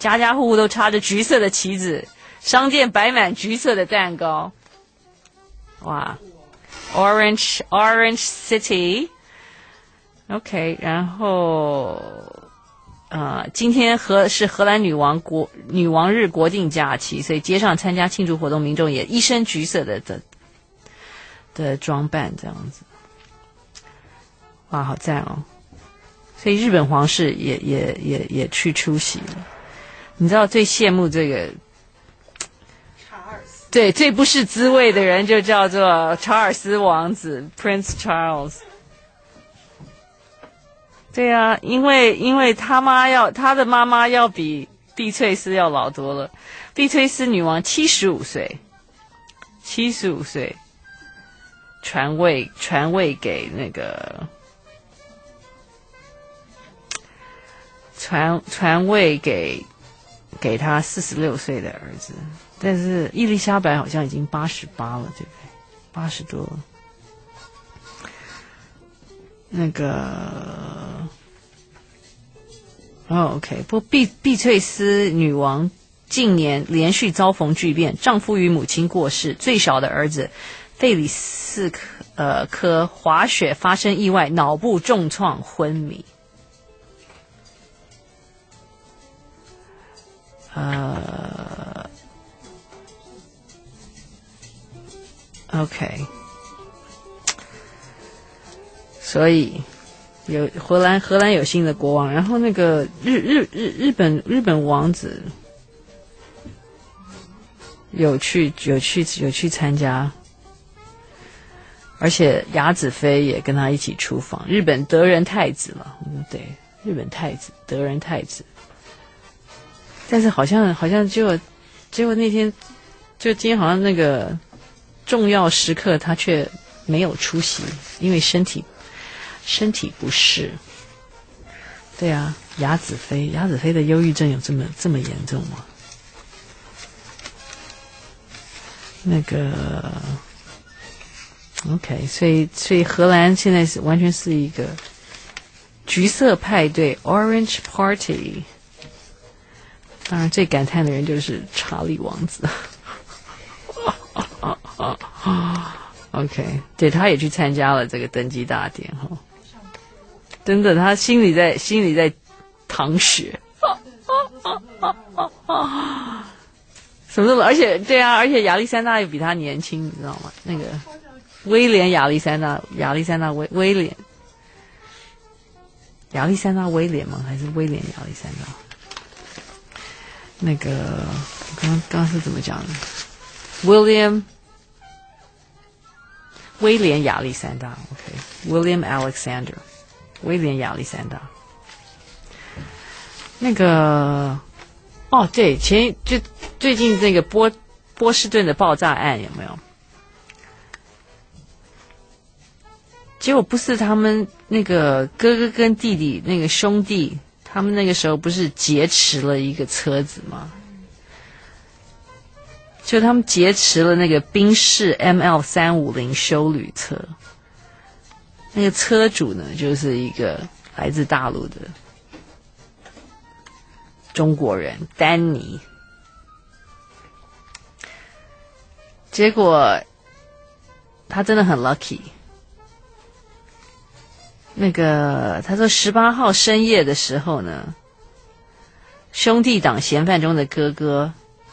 家家户户都插着橘色的旗子，商店摆满橘色的蛋糕。哇 ，Orange Orange City。OK， 然后。呃，今天荷是荷兰女王国女王日国定假期，所以街上参加庆祝活动民众也一身橘色的的的装扮，这样子，哇，好赞哦！所以日本皇室也也也也去出席了。你知道最羡慕这个查尔斯，对，最不是滋味的人就叫做查尔斯王子 Prince Charles。对啊，因为因为他妈要他的妈妈要比碧翠丝要老多了，碧翠丝女王七十五岁，七十五岁，传位传位给那个传传位给给他四十六岁的儿子，但是伊丽莎白好像已经八十八了，对不对？八十多了。那个，哦 ，OK， 不过碧碧翠丝女王近年连续遭逢巨变，丈夫与母亲过世，最小的儿子费里斯科呃科滑雪发生意外，脑部重创昏迷。呃 ，OK。所以有荷兰荷兰有新的国王，然后那个日日日日本日本王子有去有去有去参加，而且雅子妃也跟他一起出访。日本德仁太子了，嗯，对，日本太子德仁太子，但是好像好像结果结果那天就今天好像那个重要时刻他却没有出席，因为身体。身体不适，对啊，雅子妃，雅子妃的忧郁症有这么这么严重吗？那个 ，OK， 所以所以荷兰现在是完全是一个橘色派对 （Orange Party）。当然，最感叹的人就是查理王子。OK， 对，他也去参加了这个登基大典哈。真的，他心里在心里在淌血，什么都，而且对啊，而且亚历山大又比他年轻，你知道吗？那个威廉亚历山大，亚历山大威威廉，亚历山大威廉吗？还是威廉亚历山大？那个刚刚刚是怎么讲的 ？William 威廉亚历山大 ，OK，William Alexander。威廉亚历山大，那个哦，对，前就最近那个波波士顿的爆炸案有没有？结果不是他们那个哥哥跟弟弟那个兄弟，他们那个时候不是劫持了一个车子吗？就他们劫持了那个宾士 M L 三五零休旅车。那个车主呢，就是一个来自大陆的中国人丹尼。结果他真的很 lucky。那个他说十八号深夜的时候呢，兄弟党嫌犯中的哥哥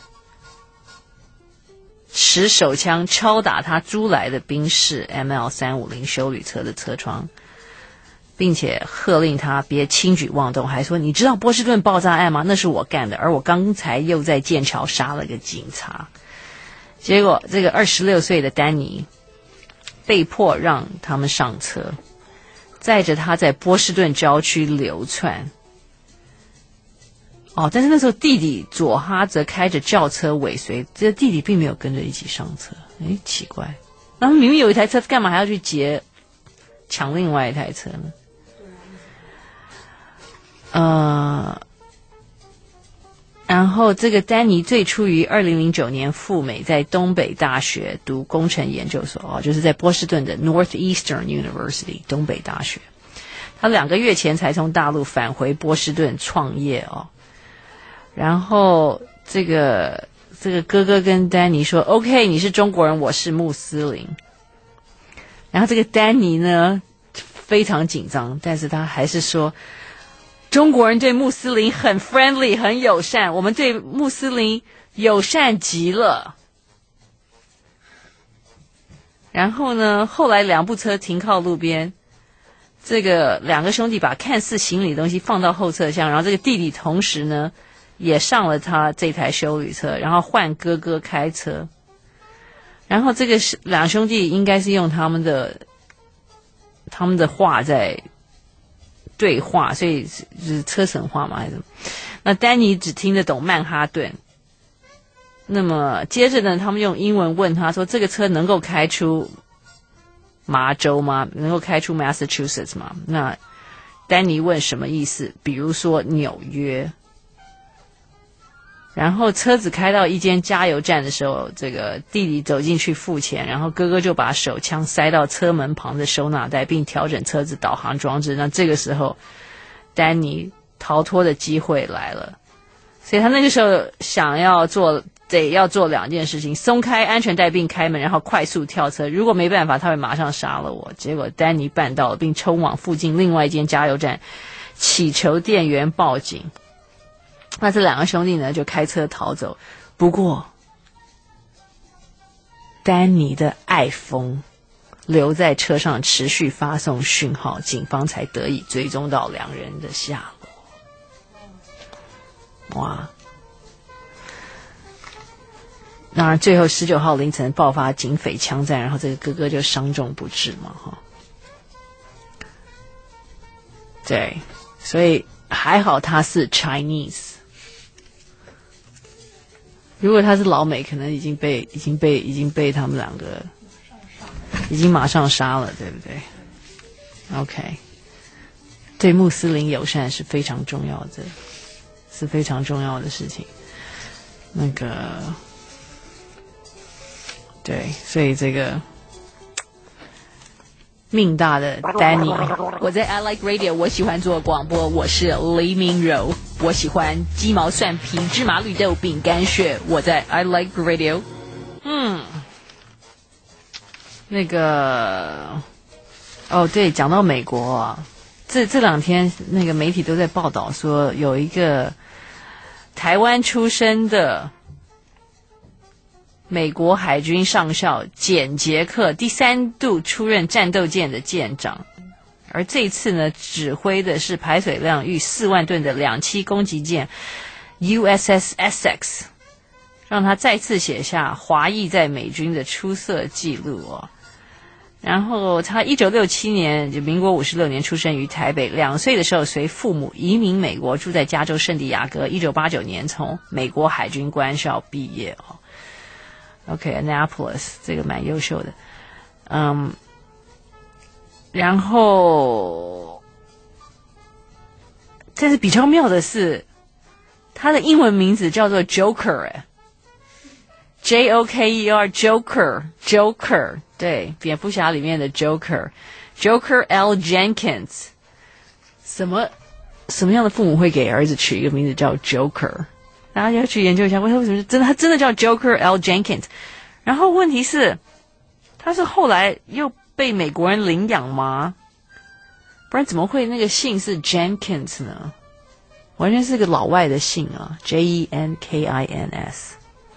持手枪敲打他租来的宾士 M L 三五零休旅车的车窗，并且喝令他别轻举妄动，还说你知道波士顿爆炸案吗？那是我干的，而我刚才又在剑桥杀了个警察。结果这个二十六岁的丹尼被迫让他们上车，载着他在波士顿郊区流窜。哦，但是那时候弟弟佐哈则开着轿车尾随，这个弟弟并没有跟着一起上车。诶，奇怪，那明明有一台车，干嘛还要去劫抢另外一台车呢？呃，然后这个丹尼最初于二零零九年赴美，在东北大学读工程研究所，哦，就是在波士顿的 Northeastern University 东北大学。他两个月前才从大陆返回波士顿创业哦。 然后这个这个哥哥跟丹尼说 OK 你是中国人我是穆斯林，然后这个丹尼呢非常紧张，但是他还是说中国人对穆斯林很 friendly 很友善，我们对穆斯林友善极了。然后呢后来两部车停靠路边，这个两个兄弟把看似行李的东西放到后车厢，然后这个弟弟同时呢也上了他这台休旅车，然后换哥哥开车。然后这个两兄弟应该是用他们的他们的话在对话，所以是车神话嘛还是什么？那丹尼只听得懂曼哈顿。那么接着呢，他们用英文问他说：“这个车能够开出麻州吗？能够开出 Massachusetts 吗？”那丹尼问什么意思？比如说纽约。然后车子开到一间加油站的时候，这个弟弟走进去付钱，然后哥哥就把手枪塞到车门旁的收纳袋，并调整车子导航装置。那这个时候，丹尼逃脱的机会来了，所以他那个时候想要做。得要做两件事情，松开安全带并开门，然后快速跳车。如果没办法，他会马上杀了我。结果丹尼办到了，并冲往附近另外一间加油站，祈求店员报警。那这两个兄弟呢，就开车逃走。不过，丹尼的iPhone留在车上，持续发送讯号，警方才得以追踪到两人的下落。哇！当然最后十九号凌晨爆发警匪枪战，然后这个哥哥就伤重不治嘛，哈。对，所以还好他是 Chinese， 如果他是老美，可能已经被已经被已经被他们两个已经马上杀了，对不对 ？OK， 对穆斯林友善是非常重要的，是非常重要的事情。那个。对，所以这个命大的丹尼，我在 I Like Radio， 我喜欢做广播，我是黎明柔，我喜欢鸡毛蒜皮芝麻绿豆饼干屑，我在 I Like Radio。嗯，那个，哦对，讲到美国啊，这这两天那个媒体都在报道说，有一个台湾出生的。美国海军上校简杰克第三度出任战斗舰的舰长，而这次呢，指挥的是排水量逾四万吨的两栖攻击舰 U S S Essex， 让他再次写下华裔在美军的出色记录哦。然后他一九六七年，就民国五十六年出生于台北，两岁的时候随父母移民美国，住在加州圣地亚哥。一九八九年从美国海军官校毕业哦。OK，Annapolis， 这个蛮优秀的，嗯，然后，但是比较妙的是，他的英文名字叫做 Joker， 哎 ，J O K E R，Joker，Joker， 对，蝙蝠侠里面的 Joker，Joker L Jenkins， 什么什么样的父母会给儿子取一个名字叫 Joker？大家要去研究一下，为什么真的他真的叫 Joker L Jenkins？ 然后问题是，他是后来又被美国人领养吗？不然怎么会那个姓是 Jenkins 呢？完全是个老外的姓啊 ，J E N K I N S。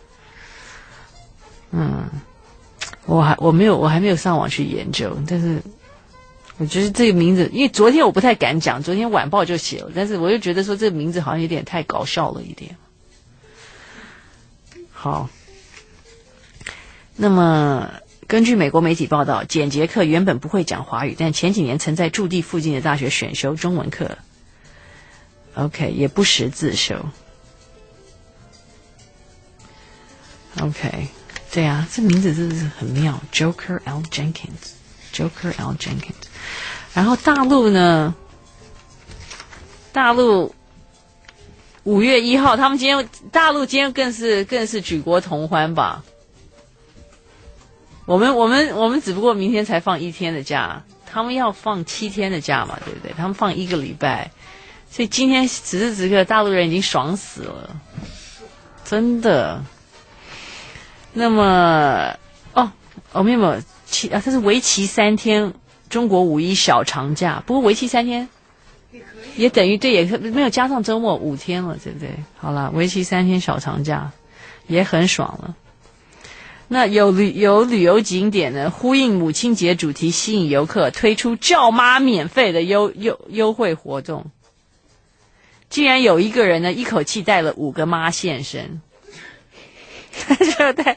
嗯，我还我没有我还没有上网去研究，但是我觉得这个名字，因为昨天我不太敢讲，昨天晚报就写了，但是我又觉得说这个名字好像有点太搞笑了一点。好，那么根据美国媒体报道，简杰克原本不会讲华语，但前几年曾在驻地附近的大学选修中文课 OK， 也不识字修 OK， 对啊，这名字真的是很妙， Joker L Jenkins Joker L Jenkins。 然后大陆呢，大陆五月一号，他们今天大陆今天更是更是举国同欢吧。我们我们我们只不过明天才放一天的假，他们要放七天的假嘛，对不对？他们放一个礼拜， 所以今天此时此刻，大陆人已经爽死了，真的。那么，哦，我们有没有期啊？它是为期三天中国五一小长假，不过为期三天也等于对，也没有加上周末五天了，对不对？好了，为期三天小长假也很爽了。那有旅有旅游景点呢，呼应母亲节主题，吸引游客，推出叫妈免费的优优优惠活动。竟然有一个人呢，一口气带了五个妈现身，他就带，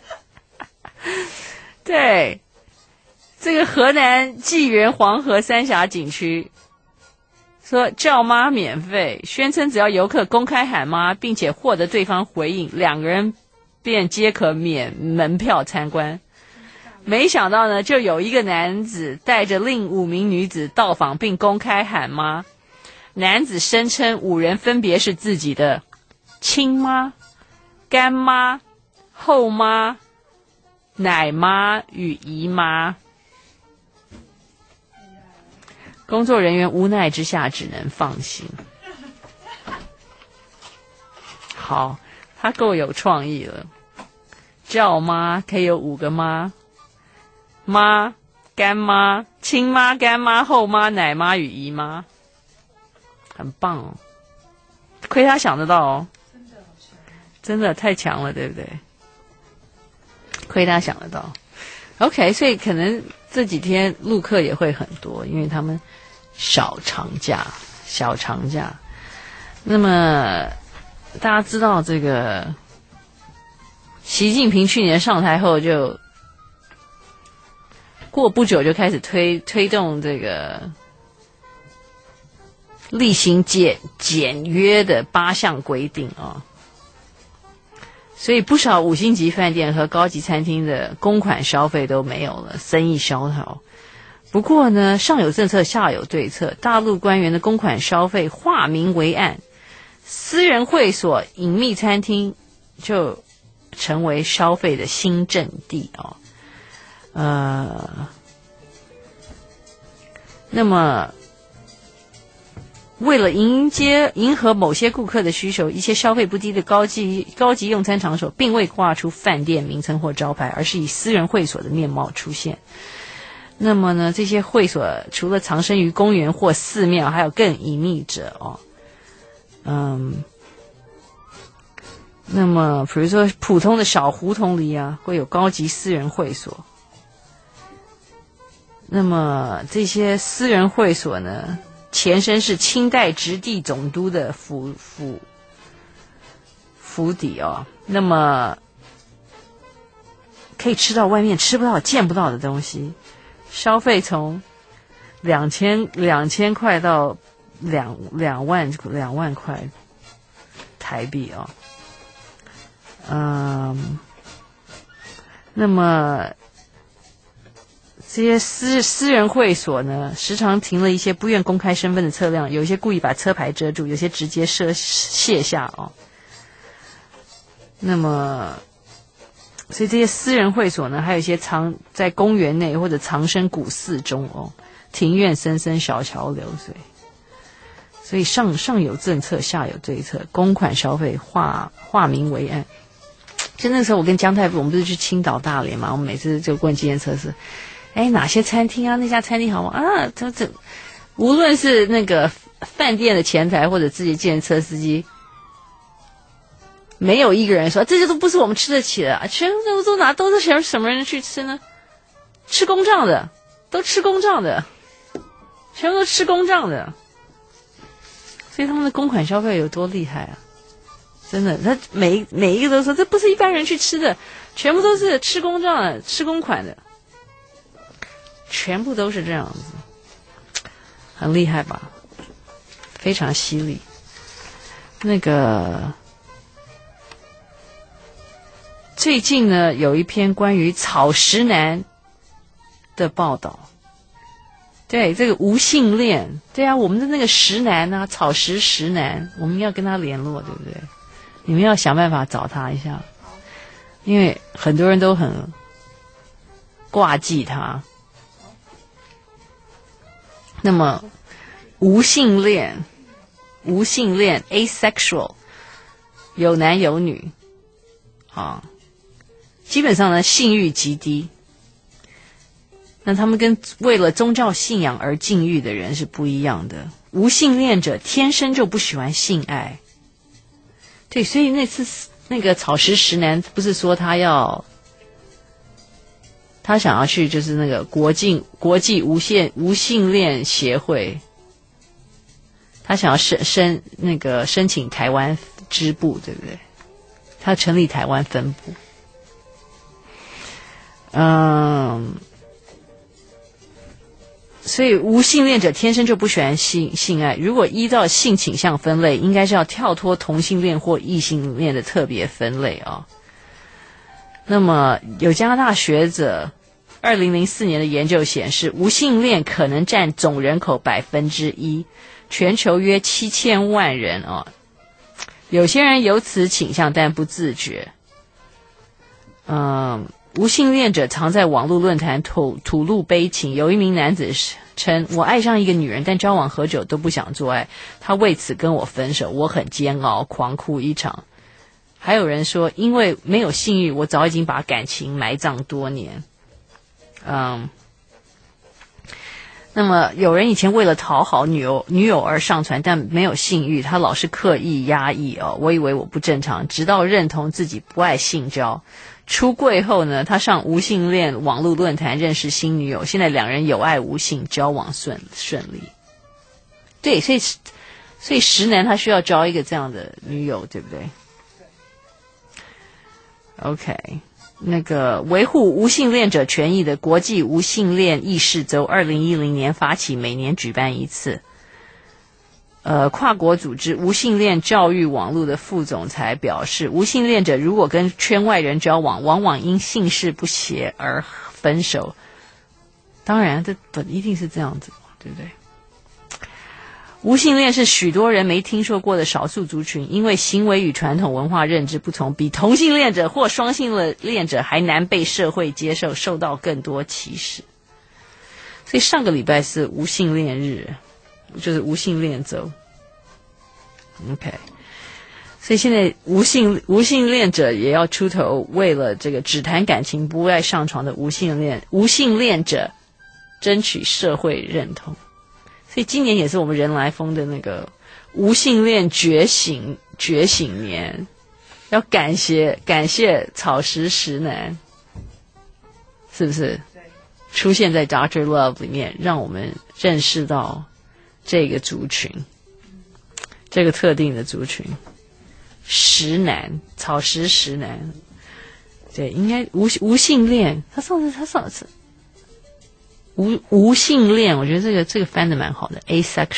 对，这个河南济源黄河三峡景区说叫妈免费，宣称只要游客公开喊妈，并且获得对方回应，两个人便皆可免门票参观。没想到呢，就有一个男子带着另五名女子到访，并公开喊妈。男子声称五人分别是自己的亲妈、干妈、后妈、奶妈与姨妈。工作人员无奈之下只能放行。好，他够有创意了。叫妈可以有五个妈，妈、干妈、亲妈、干妈、后妈、奶妈与姨妈。很棒哦，亏他想得到哦，真的好强，真的太强了，对不对？亏他想得到。OK， 所以可能这几天陆客也会很多，因为他们小长假，小长假。那么大家知道这个习近平去年上台后就过不久就开始推推动这个厉行简简约的八项规定啊，所以不少五星级饭店和高级餐厅的公款消费都没有了，生意萧条。不过呢，上有政策下有对策，大陆官员的公款消费化明为暗，私人会所、隐秘餐厅就成为消费的新阵地啊。呃，那么为了迎接迎合某些顾客的需求，一些消费不低的高级高级用餐场所并未挂出饭店名称或招牌，而是以私人会所的面貌出现。那么呢，这些会所除了藏身于公园或寺庙，还有更隐秘者哦。嗯，那么比如说普通的小胡同里啊，会有高级私人会所。那么这些私人会所呢，前身是清代直隶总督的府府府邸哦，那么可以吃到外面吃不到、见不到的东西，消费从两千两千块到两两万两万块台币哦，嗯，那么这些私私人会所呢，时常停了一些不愿公开身份的车辆，有一些故意把车牌遮住，有些直接设卸下哦。那么，所以这些私人会所呢，还有一些藏在公园内或者藏身古寺中哦，庭院深深，小桥流水。所以上上有政策，下有对策，公款消费化化明为暗。就那时候，我跟姜太傅，我们不是去青岛、大连嘛？我们每次就问计程车是。哎，哪些餐厅啊？那家餐厅好吗？啊，这这，无论是那个饭店的前台或者自己计程车司机，没有一个人说这些都不是我们吃得起的，全都都哪都是什什么人去吃呢？吃公账的，都吃公账的，全部都吃公账的。所以他们的公款消费有多厉害啊！真的，他每每一个都说这不是一般人去吃的，全部都是吃公账的，吃公款的。全部都是这样子，很厉害吧？非常犀利。那个最近呢，有一篇关于草食男的报道。对，这个无性恋，对啊，我们的那个食男啊，草食食男，我们要跟他联络，对不对？你们要想办法找他一下，因为很多人都很挂记他。那么无性恋， 无性恋 asexual， 有男有女啊，基本上呢性欲极低。那他们跟为了宗教信仰而禁欲的人是不一样的。无性恋者天生就不喜欢性爱。对，所以那次那个草食石男不是说他要他想要去就是那个国际国际无限无性恋协会，他想要申申那个申请台湾支部，对不对？他成立台湾分部。嗯，所以无性恋者天生就不喜欢性性爱。如果依照性倾向分类，应该是要跳脱同性恋或异性恋的特别分类啊、哦。那么有加拿大学者二零零四年的研究显示，无性恋可能占总人口百分之一，全球约七千万人啊、哦。有些人有此倾向，但不自觉。嗯。无性恋者常在网络论坛吐吐露悲情。有一名男子称：“我爱上一个女人，但交往何久都不想做爱，他为此跟我分手，我很煎熬，狂哭一场。”还有人说：“因为没有性欲，我早已经把感情埋葬多年。”嗯，那么有人以前为了讨好女友女友而上传，但没有性欲，他老是刻意压抑哦。我以为我不正常，直到认同自己不爱性交。出柜后呢，他上无性恋网络论坛认识新女友，现在两人有爱无性，交往顺顺利。对，所以所以石男他需要交一个这样的女友，对不对 ？OK， 那个维护无性恋者权益的国际无性恋意识周，二零一零年发起，每年举办一次。呃，跨国组织无性恋教育网络的副总裁表示，无性恋者如果跟圈外人交往，往往因性事不协而分手。当然，这本一定是这样子，对不对？无性恋是许多人没听说过的少数族群，因为行为与传统文化认知不同，比同性恋者或双性恋者还难被社会接受，受到更多歧视。所以上个礼拜是无性恋日。就是无性恋周 ，OK， 所以现在无性无性恋者也要出头，为了这个只谈感情不爱上床的无性恋无性恋者争取社会认同。所以今年也是我们人来疯的那个无性恋觉醒觉醒年，要感谢感谢草食石男，是不是？出现在 Doctor Love 里面，让我们认识到。这个族群，这个特定的族群，石男，草食石男，对，应该无无性恋。他上次他上次无无性恋，我觉得这个这个翻的蛮好的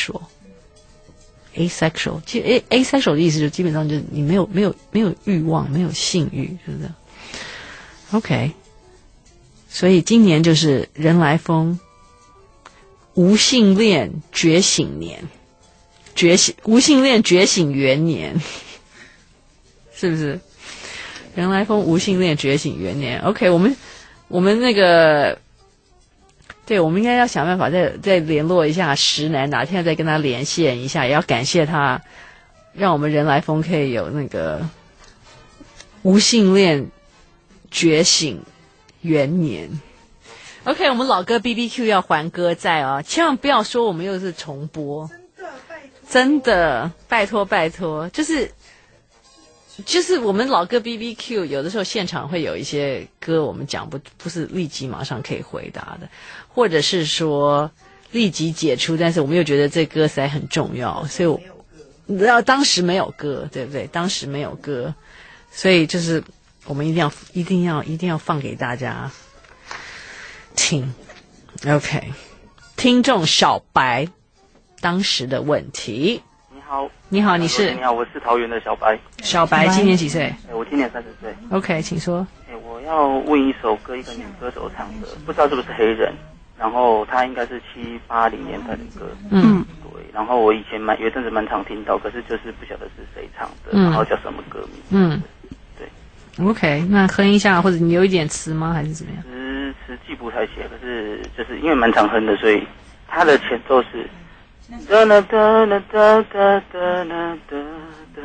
，asexual，asexual， 其实 a asexual 的意思就基本上就是你没有没有没有欲望，没有性欲，是不是 ？OK， 所以今年就是人来疯。无性恋觉醒年，觉醒无性恋觉醒元年，是不是？人来疯无性恋觉醒元年 ，OK， 我们我们那个，对，我们应该要想办法再再联络一下石男，哪天再跟他连线一下，也要感谢他，让我们人来疯可以有那个无性恋觉醒元年。OK， 我们老歌 B B Q 要还歌在哦，千万不要说我们又是重播，真的拜托，真的拜托拜托，就是就是我们老歌 B B Q 有的时候现场会有一些歌我们讲不不是立即马上可以回答的，或者是说立即解出，但是我们又觉得这歌实在很重要，所以我要当时没有歌，对不对？当时没有歌，所以就是我们一定要一定要一定要放给大家。听 ，OK， 听众小白当时的问题。 你好， 你好，你是？ 你好，我是桃园的小白。 小白今年几岁？ 哎，我今年三十岁。 OK， 请说。 哎，我要问一首歌，一个女歌手唱的，不知道是不是黑人，然后她应该是七八零年代的歌。嗯，对。然后我以前蛮有一阵子蛮常听到，可是就是不晓得是谁唱的，嗯、然后叫什么歌名。嗯，对。 OK， 那哼一下，或者你有一点词吗？还是怎么样？ 词词记不太写，可是就是因为蛮常哼的，所以它的前奏是哒啦哒啦哒哒哒啦哒哒，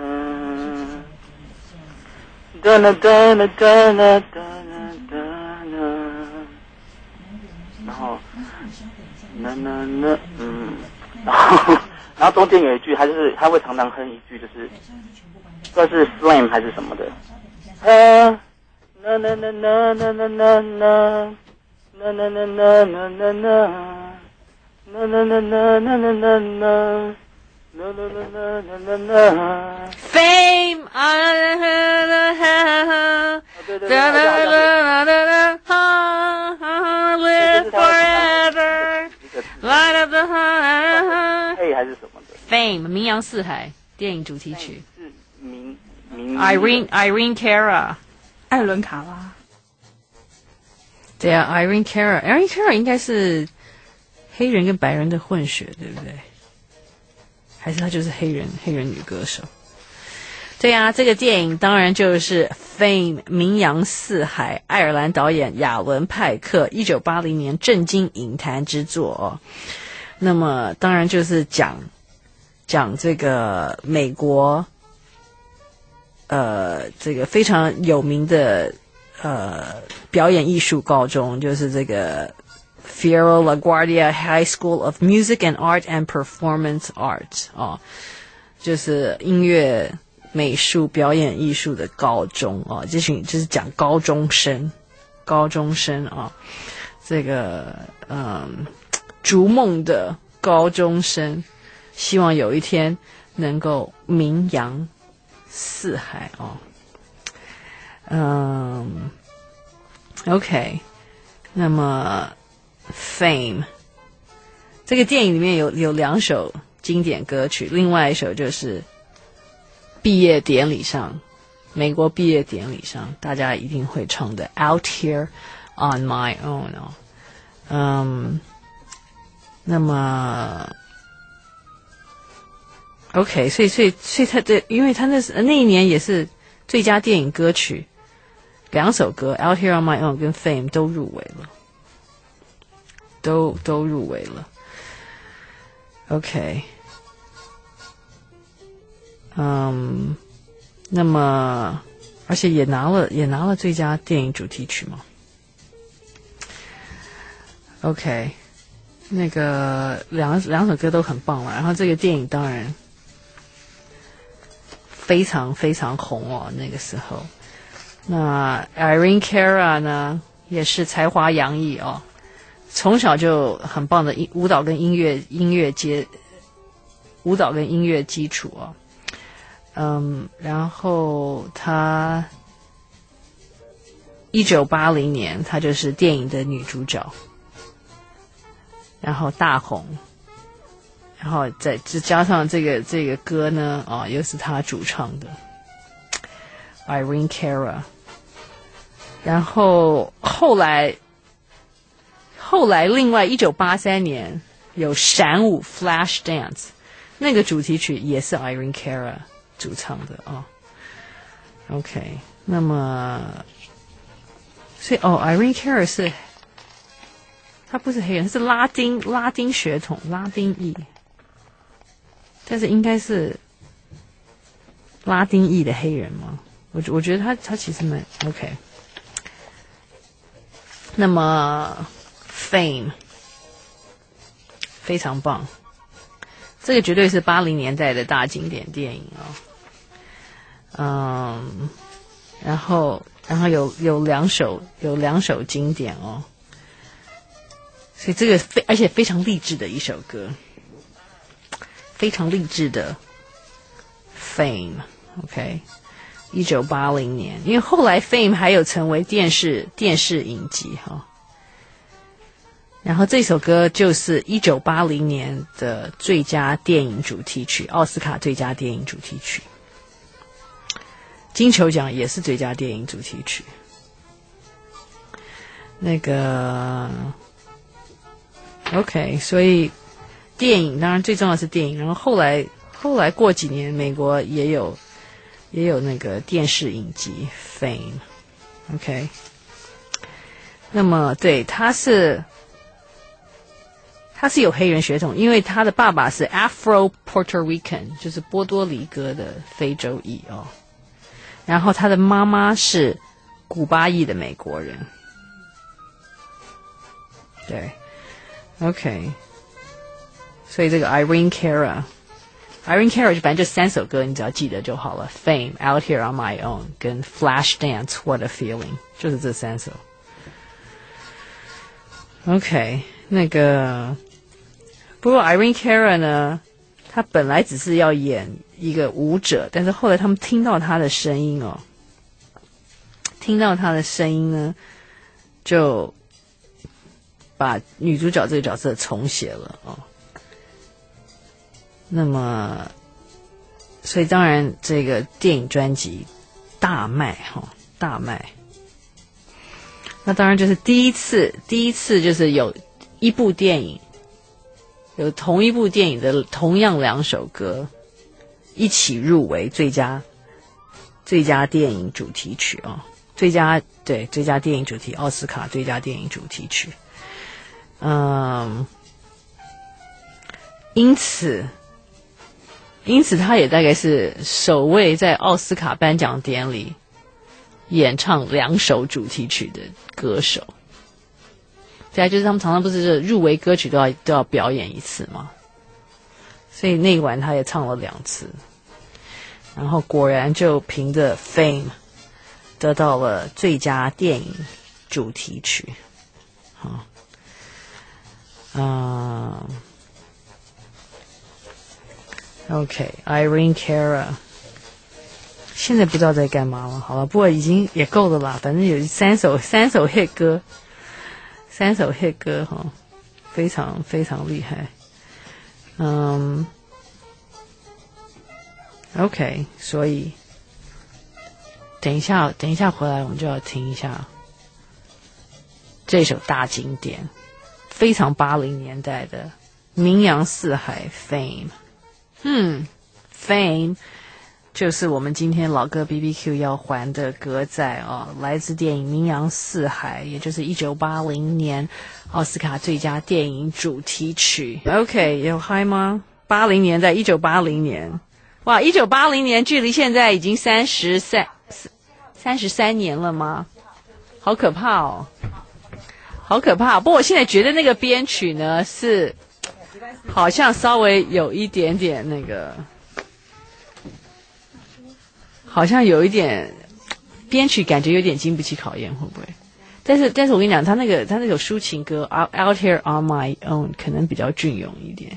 哒啦哒啦哒啦哒啦哒啦，然后，啦啦啦，嗯，然后然后中间有一句，他就是他会常常哼一句，就是不知道是 slam 还是什么的，啊，啦啦啦啦啦啦啦啦，啦啦啦啦啦啦啦。啦啦啦啦啦啦啦啦，啦啦啦啦啦啦啦。 Fame， 啊啦哈哈， 对对对， 哒啦啦啦啦哈哈 ，Live forever， Light up the heart。 嘿还是什么的 Fame， 名扬四海电影主题曲。 是名名 Irene Irene Cara， 艾伦卡拉。 对啊 ，Irene Cara，Irene Cara 应该是黑人跟白人的混血，对不对？还是她就是黑人黑人女歌手？对啊，这个电影当然就是《Fame》名扬四海，爱尔兰导演亚伦派克一九八零年震惊影坛之作哦。那么当然就是讲讲这个美国呃这个非常有名的呃表演艺术高中，就是这个Fiero LaGuardia High School of Music and Art and Performance Arts 哦，就是音乐、美术、表演艺术的高中哦，这群就是讲高中生，高中生啊、哦，这个嗯，逐梦的高中生，希望有一天能够名扬四海哦。嗯 ，OK， 那么。Fame 这个电影里面有有两首经典歌曲，另外一首就是毕业典礼上，美国毕业典礼上大家一定会唱的 Out Here on My Own 哦，嗯，那么 OK， 所以所以所以他的，因为他那那一年也是最佳电影歌曲，两首歌 Out Here on My Own 跟 Fame 都入围了。都都入围了 ，OK， 嗯，那么而且也拿了也拿了最佳电影主题曲嘛 ，OK， 那个两两首歌都很棒了，然后这个电影当然非常非常红哦，那个时候，那 Irene Cara 呢也是才华洋溢哦。从小就很棒的舞蹈跟音乐音乐接舞蹈跟音乐基础啊，嗯，然后他一九八零年他就是电影的女主角，然后大红，然后再加上这个这个歌呢啊，又是他主唱的 Irene Cara， 然后后来。后来，另外一九八三年有闪舞 Flash Dance， 那个主题曲也是 Irene Cara 主唱的啊、哦。OK， 那么，所以哦 ，Irene Cara 是，他不是黑人，是拉丁拉丁血统拉丁裔，但是应该是拉丁裔的黑人吗？我我觉得他他其实蛮 OK。那么。Fame 非常棒，这个绝对是八零年代的大经典电影哦。嗯，然后然后有有两首有两首经典哦，所以这个非而且非常励志的一首歌，非常励志的 Fame。OK， 一九八零年，因为后来 Fame 还有成为电视电视影集哈。哦然后这首歌就是一九八零年的最佳电影主题曲，奥斯卡最佳电影主题曲，金球奖也是最佳电影主题曲。那个 OK， 所以电影当然最重要的是电影，然后后来后来过几年，美国也有也有那个电视影集 Fame。OK， 那么对，它是。 他是有黑人血统，因为他的爸爸是 Afro Puerto Rican， 就是波多黎各的非洲裔哦。然后他的妈妈是古巴裔的美国人。对 ，OK。所以这个 Irene Cara。Irene Cara 就反正就三首歌，你只要记得就好了。Fame, Out Here on My Own 跟 Flashdance, What a Feeling 就是这三首。OK， 那个不过 Irene Cara 呢，她本来只是要演一个舞者，但是后来他们听到她的声音哦，听到她的声音呢，就把女主角这个角色重写了哦。那么，所以当然这个电影专辑大卖哈、哦，大卖。那当然就是第一次，第一次就是有一部电影，有同一部电影的同样两首歌一起入围最佳最佳电影主题曲哦，最佳对最佳电影主题奥斯卡最佳电影主题曲。嗯，因此。因此他也大概是首位在奥斯卡颁奖典礼演唱两首主题曲的歌手。再来就是他们常常不是入围歌曲都要都要表演一次嘛，所以那一晚他也唱了两次，然后果然就凭着 Fame 得到了最佳电影主题曲。好，嗯、uh, OK, Irene Cara 现在不知道在干嘛了，好了，不过已经也够了啦，反正有三首三首 hit 歌，三首 hit 歌哈，非常非常厉害。嗯 ，OK， 所以等一下等一下回来我们就要听一下这首大经典，非常八零年代的名扬四海 Fame。嗯 ，Fame 就是我们今天老歌 B B Q 要还的歌仔哦，来自电影《名扬四海》，也就是一九八零年奥斯卡最佳电影主题曲。OK， 有嗨吗？八零年代，一九八零年，哇，一九八零年距离现在已经三十三三十三年了吗？好可怕哦，好可怕！不过我现在觉得那个编曲呢是。好像稍微有一点点那个，好像有一点编曲感觉有点经不起考验，会不会？但是但是我跟你讲，他那个他那首抒情歌 Out, Out Here on My Own 可能比较隽永一点。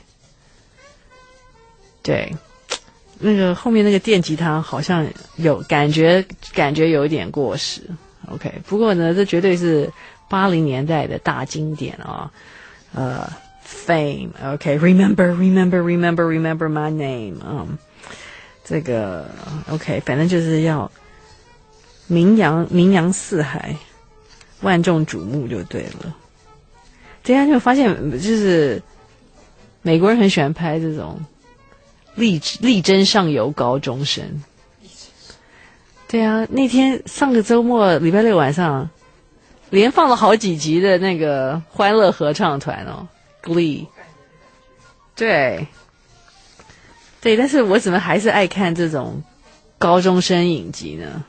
对，那个后面那个电吉他好像有感觉，感觉有一点过时。OK， 不过呢，这绝对是八零年代的大经典啊、哦，呃。Fame, OK, remember, remember, remember, remember my name. 嗯，这个 OK， 反正就是要名扬名扬四海，万众瞩目就对了。对啊，你有发现就是美国人很喜欢拍这种力力争上游高中生。对啊，那天上个周末礼拜六晚上，连放了好几集的那个欢乐合唱团哦。Glee， 对，对，但是我怎么还是爱看这种高中生影集呢？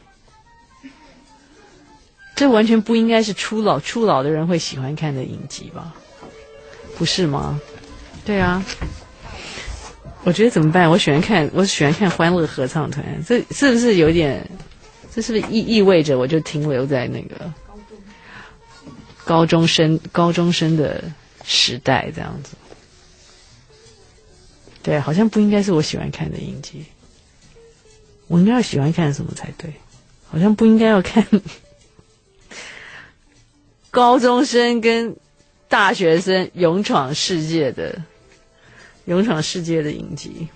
这完全不应该是初老初老的人会喜欢看的影集吧？不是吗？对啊，我觉得怎么办？我喜欢看，我喜欢看欢乐合唱团，这是不是有点？这是不是意意味着我就停留在那个高中生高中生的？时代这样子，对，好像不应该是我喜欢看的影集。我应该要喜欢看什么才对？好像不应该要看高中生跟大学生勇闯世界的勇闯世界的影集。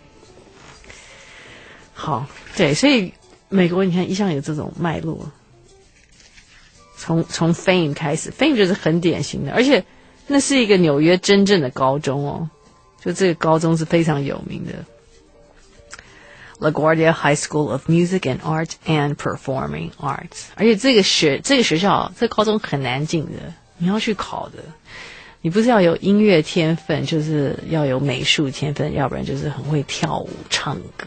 好，对，所以美国你看一向有这种脉络，从从 Fame 开始 ，Fame 就是很典型的，而且。那是一个纽约真正的高中哦，就这个高中是非常有名的 LaGuardia High School of Music and Art and Performing Arts， 而且这个学这个学校这个高中很难进的，你要去考的。 你不是要有音乐天分，就是要有美术天分，要不然就是很会跳舞、唱歌，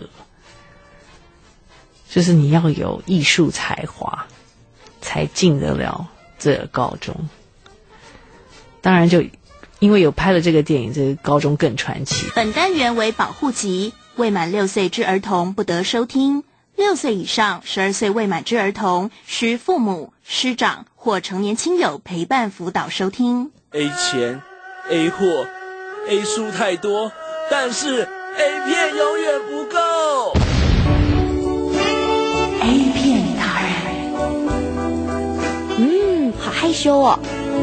就是你要有艺术才华，才进得了这个高中。当然，就因为有拍了这个电影，这个高中更传奇。 本单元为保护级，未满六岁之儿童不得收听。六岁以上、十二岁未满之儿童，需父母、师长或成年亲友陪伴辅导收听。 A 钱 A 货 A 书太多，但是 A 片永远不够。 A 片达人，嗯，好害羞哦。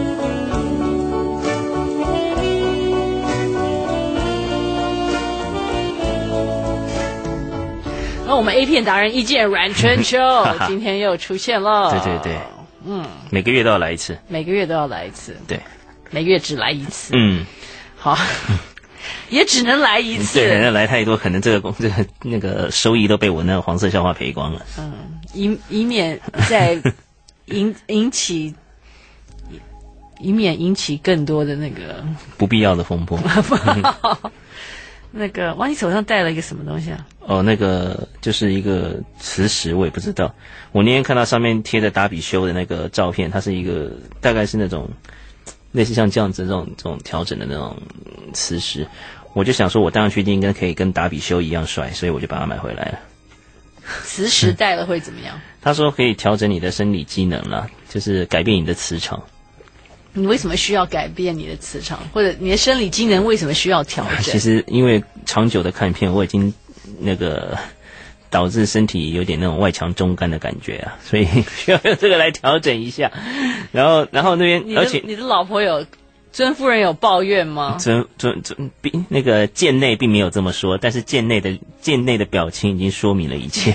那我们 A 片达人意见阮春秋今天又出现了。 对对对， 嗯， 每个月都要来一次， 每个月都要来一次， 对， 每个月只来一次， 嗯， 好，也只能来一次， 对，那来太多，可能这个公这个那个收益都被我那个黄色笑话赔光了， 嗯，以以免再引引起，以免引起更多的那个不必要的风波。 那个，哇，你手上戴了一个什么东西啊？ 哦，那个就是一个磁石，我也不知道。我那天看到上面贴着达比修的那个照片，它是一个大概是那种类似像这样子这种这种调整的那种磁石，我就想说，我戴上去一定应该可以跟达比修一样帅，所以我就把它买回来了。 磁石戴了会怎么样？ 他说可以调整你的生理机能啦，就是改变你的磁场。 你为什么需要改变你的磁场，或者你的生理机能为什么需要调整？ 其实因为长久的看片，我已经那个导致身体有点那种外强中干的感觉啊，所以需要用这个来调整一下。然后，然后那边，而且你的老婆有尊夫人有抱怨吗？ 尊尊尊，并那个剑内并没有这么说，但是剑内的剑内的表情已经说明了一切。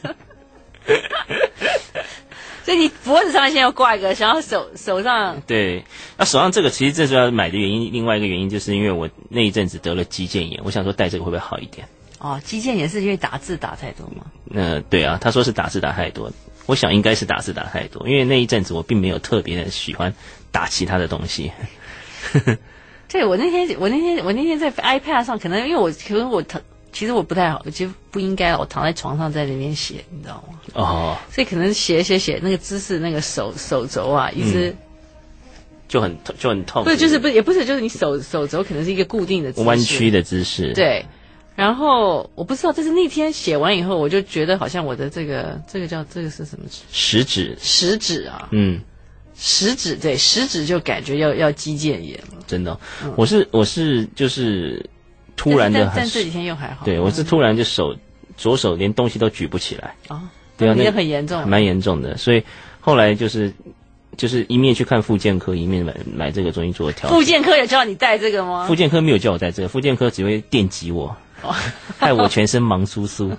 所以你脖子上现在要挂一个，然后手手上对，那、啊、手上这个其实最主要买的原因，另外一个原因就是因为我那一阵子得了肌腱炎，我想说戴这个会不会好一点？ 哦，肌腱炎是因为打字打太多吗？ 呃，对啊，他说是打字打太多，我想应该是打字打太多，因为那一阵子我并没有特别的喜欢打其他的东西。 对，我那天我那天我那天在 iPad 上，可能因为我可能我躺，其实我不太好，我其实不应该，我躺在床上在那边写，你知道吗？ 哦， 所以可能写写写那个姿势，那个手手肘啊，一直、嗯、 就很就很痛。 不是，就是不是也不是，就是你手手肘可能是一个固定的姿势， 弯曲的姿势。 对，然后我不知道，但是那天写完以后，我就觉得好像我的这个这个叫这个是什么食指？ 食指啊， 嗯。 食指对食指就感觉要要肌腱炎了， 真的、哦嗯，我是我是就是突然的， 但, 但, 但这几天又还好。 对，我是突然就手左手连东西都举不起来啊， 对啊， 那很严重， 蛮严重的。所以后来就是就是一面去看复健科，一面买买这个中医做调整。 复健科有叫你带这个吗？ 复健科没有叫我带这个，复健科只会电击我，哦、害我全身忙酥酥。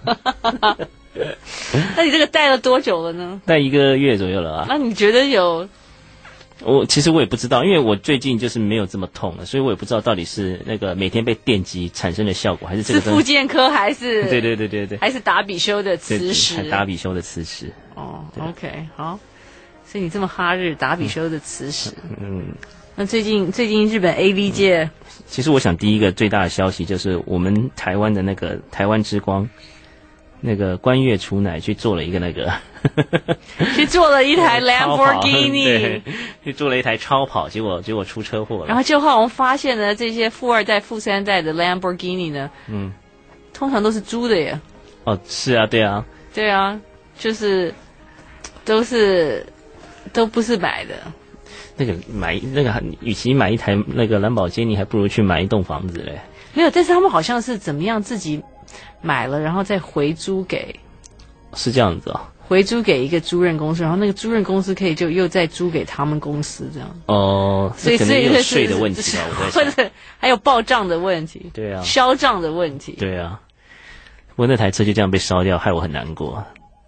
那你这个带了多久了呢？ 带一个月左右了啊。 那你觉得有？ 我其实我也不知道，因为我最近就是没有这么痛了，所以我也不知道到底是那个每天被电击产生的效果，还是这个是复健科，还是对对对对对， 还是达比修的磁石， 达比修的磁石。 哦 ，OK， 好，所以你这么哈日达比修的磁石， 嗯， 那最近最近日本 A V 界、嗯， 其实我想第一个最大的消息就是我们台湾的那个台湾之光。那个关月楚乃去做了一个那个， 去做了一台 Lamborghini， 去做了一台超跑，结果结果出车祸了。 然后就后来我们发现呢，这些富二代、富三代的 Lamborghini 呢，嗯，通常都是租的耶。 哦，是啊，对啊， 对啊，就是都是都不是买的。 那个买那个，与其买一台那个兰博基尼，还不如去买一栋房子嘞。 没有，但是他们好像是怎么样自己。买了，然后再回租给， 是这样子哦。 回租给一个租赁公司，然后那个租赁公司可以就又再租给他们公司这样。 哦， 所以可能有税的问题吧，我在想，或者还有报账的问题。 对啊， 销账的问题。 对啊，我那台车就这样被烧掉，害我很难过。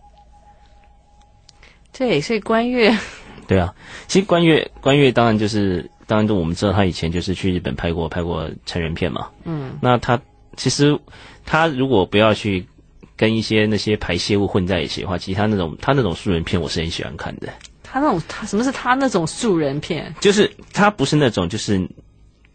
对，所以关月。 对啊，其实关月关月当然就是当然就我们知道他以前就是去日本拍过拍过成人片嘛。嗯，那他。其实他如果不要去跟一些那些排泄物混在一起的话，其实他那种他那种素人片我是很喜欢看的。 他那种他什么是他那种素人片？ 就是他不是那种就是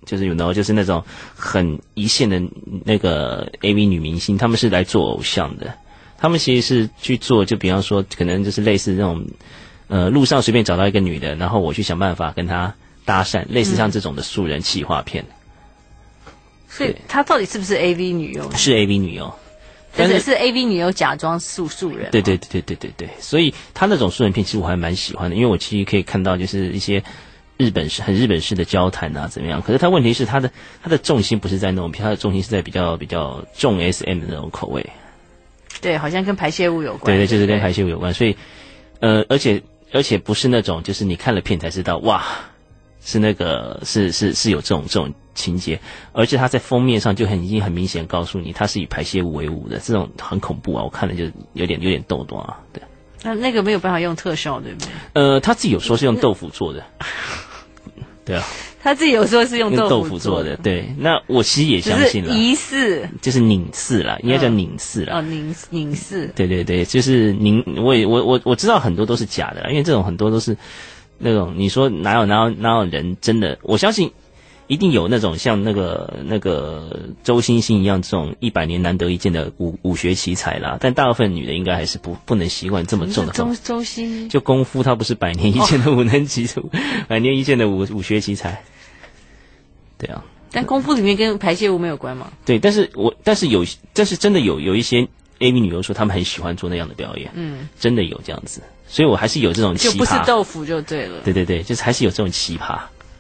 就是有 know 就是那种很一线的那个 A V 女明星，他们是来做偶像的。他们其实是去做，就比方说，可能就是类似那种，呃，路上随便找到一个女的，然后我去想办法跟她搭讪，类似像这种的素人企划片。 嗯、所以她到底是不是 A V 女优？ 是 A V 女优。 但是是 A V 女优假装素素人， 对对对对对对，所以他那种素人片其实我还蛮喜欢的，因为我其实可以看到就是一些日本式很日本式的交谈啊怎么样，可是他问题是他的他的重心不是在那种片，他的重心是在比较比较重 S M 的那种口味， 对，好像跟排泄物有关， 对对，就是跟排泄物有关，所以呃，而且而且不是那种就是你看了片才知道哇，是那个是是是有这种这种情节，而且他在封面上就很已经很明显告诉你，他是以排泄物为伍的，这种很恐怖啊！我看了就有点有点逗逗啊，对。 那那个没有办法用特效，对不对？ 呃，他自己有说是用豆腐做的，对啊。 他自己有说是用豆腐腐做的，对。那我其实也相信了， 疑似就是拧似啦，应该叫拧似啦。 哦，拧拧似。 对对对，就是拧。我也我我我知道很多都是假的啦，因为这种很多都是那种你说哪有哪有哪有人真的，我相信。一定有那种像那个那个周星星一样这种一百年难得一见的武武学奇才啦，但大部分女的应该还是不不能习惯这么重的。 周周星就功夫，它不是百年一见的武能奇才，哦、百年一见的武武学奇才。对啊， 但功夫里面跟排泄物没有关吗？ 对，但是我但是有，但是真的有有一些 A V 女优说他们很喜欢做那样的表演，嗯，真的有这样子，所以我还是有这种奇葩， 就不是豆腐就对了。 对对对，就是还是有这种奇葩。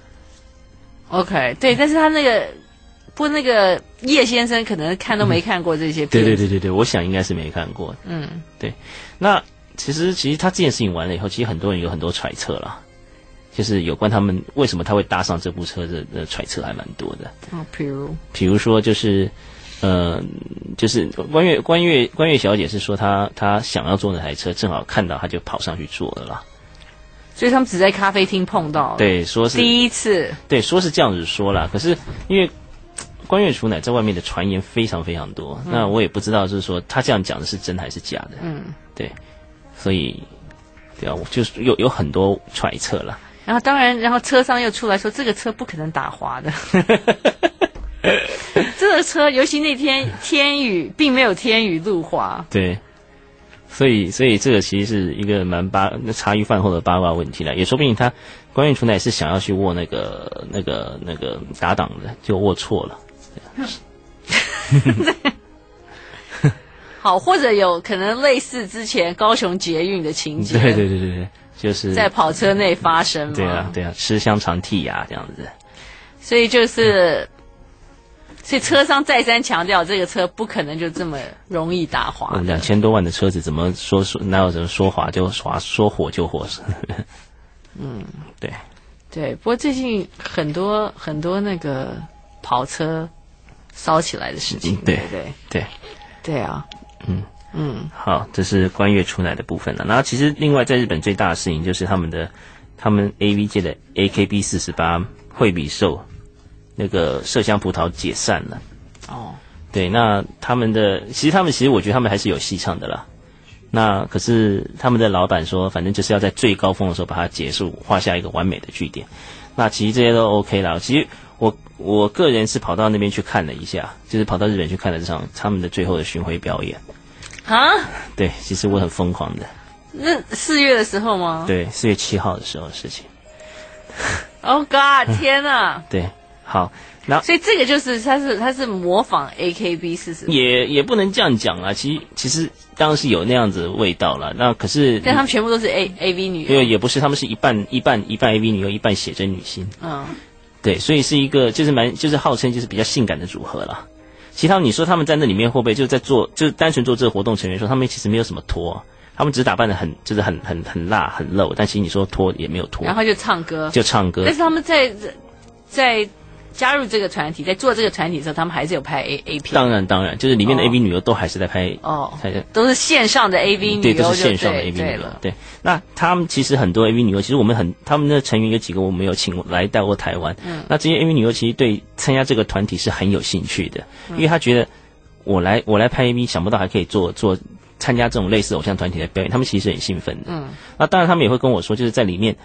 OK， 对，但是他那个，不过那个叶先生可能看都没看过这些片、嗯。 对对对对对，我想应该是没看过。嗯，对。那其实其实他这件事情完了以后，其实很多人有很多揣测啦，就是有关他们为什么他会搭上这部车的的揣测还蛮多的。 哦，比如， 比如说就是，呃，就是关月关月关月小姐是说她她想要坐那台车，正好看到她就跑上去坐了啦。 所以他们只在咖啡厅碰到， 对，说是第一次， 对，说是这样子说啦。可是因为关月楚乃在外面的传言非常非常多，嗯、那我也不知道就是说他这样讲的是真还是假的。嗯，对，所以对啊，我就是有有很多揣测啦。 然后当然，然后车商又出来说这个车不可能打滑的。这个车，尤其那天天雨，并没有天雨路滑。 对。所以，所以这个其实是一个蛮八茶余饭后的八卦问题了，也说不定他关于楚乃是想要去握那个、那个、那个打档的，就握错了。 好，或者有可能类似之前高雄捷运的情节， 对对对对对，就是在跑车内发生嘛。 对啊，对啊，吃香肠剔牙这样子。 所以就是。嗯所以车商再三强调，这个车不可能就这么容易打滑。 两千多万的车子，怎么说说哪有人说滑就滑，说火就火？嗯，对， 对。不过最近很多很多那个跑车烧起来的事情， 对对对对对啊， 嗯嗯，好，这是关月出奶的部分了。然后其实另外在日本最大的事情就是他们的他们 A V 界的 A K B 四十八惠比寿。那个麝香葡萄解散了，哦，对，那他们的其实他们其实我觉得他们还是有戏唱的啦。那可是他们的老板说，反正就是要在最高峰的时候把它结束，画下一个完美的句点。那其实这些都 OK 啦。其实我我个人是跑到那边去看了一下，就是跑到日本去看了这场他们的最后的巡回表演。 啊？ 对，其实我很疯狂的。 那四月的时候吗？ 对，四月七号的时候的事情。 Oh God！ 天哪！ 对。好，那所以这个就是它是它是模仿 A K B 四十， 也也不能这样讲啦。其实其实当然是有那样子的味道啦。那可是， 但他们全部都是 A A V 女优， 因为也不是，他们是一半一半一半 A V 女优，一半写真女星。嗯，对，所以是一个就是蛮就是号称就是比较性感的组合啦。其他你说他们在那里面会不会就在做就是单纯做这个活动成员说他们其实没有什么脱，他们只是打扮的很就是很很很辣很露，但其实你说脱也没有脱， 然后就唱歌就唱歌， 但是他们在在。加入这个团体，在做这个团体的时候，他们还是有拍 A A 片。 当然，当然，就是里面的 A V 女优都还是在拍哦，都是线上的 A V 女优， 对，都是线上的 A V 女优。对，那他们其实很多 A V 女优，其实我们很他们的成员有几个我们有请来带过台湾。嗯，那这些 A V 女优其实对参加这个团体是很有兴趣的，因为他觉得我来我来拍 A V， 想不到还可以做做参加这种类似偶像团体的表演，他们其实很兴奋的。嗯，那当然他们也会跟我说，就是在里面。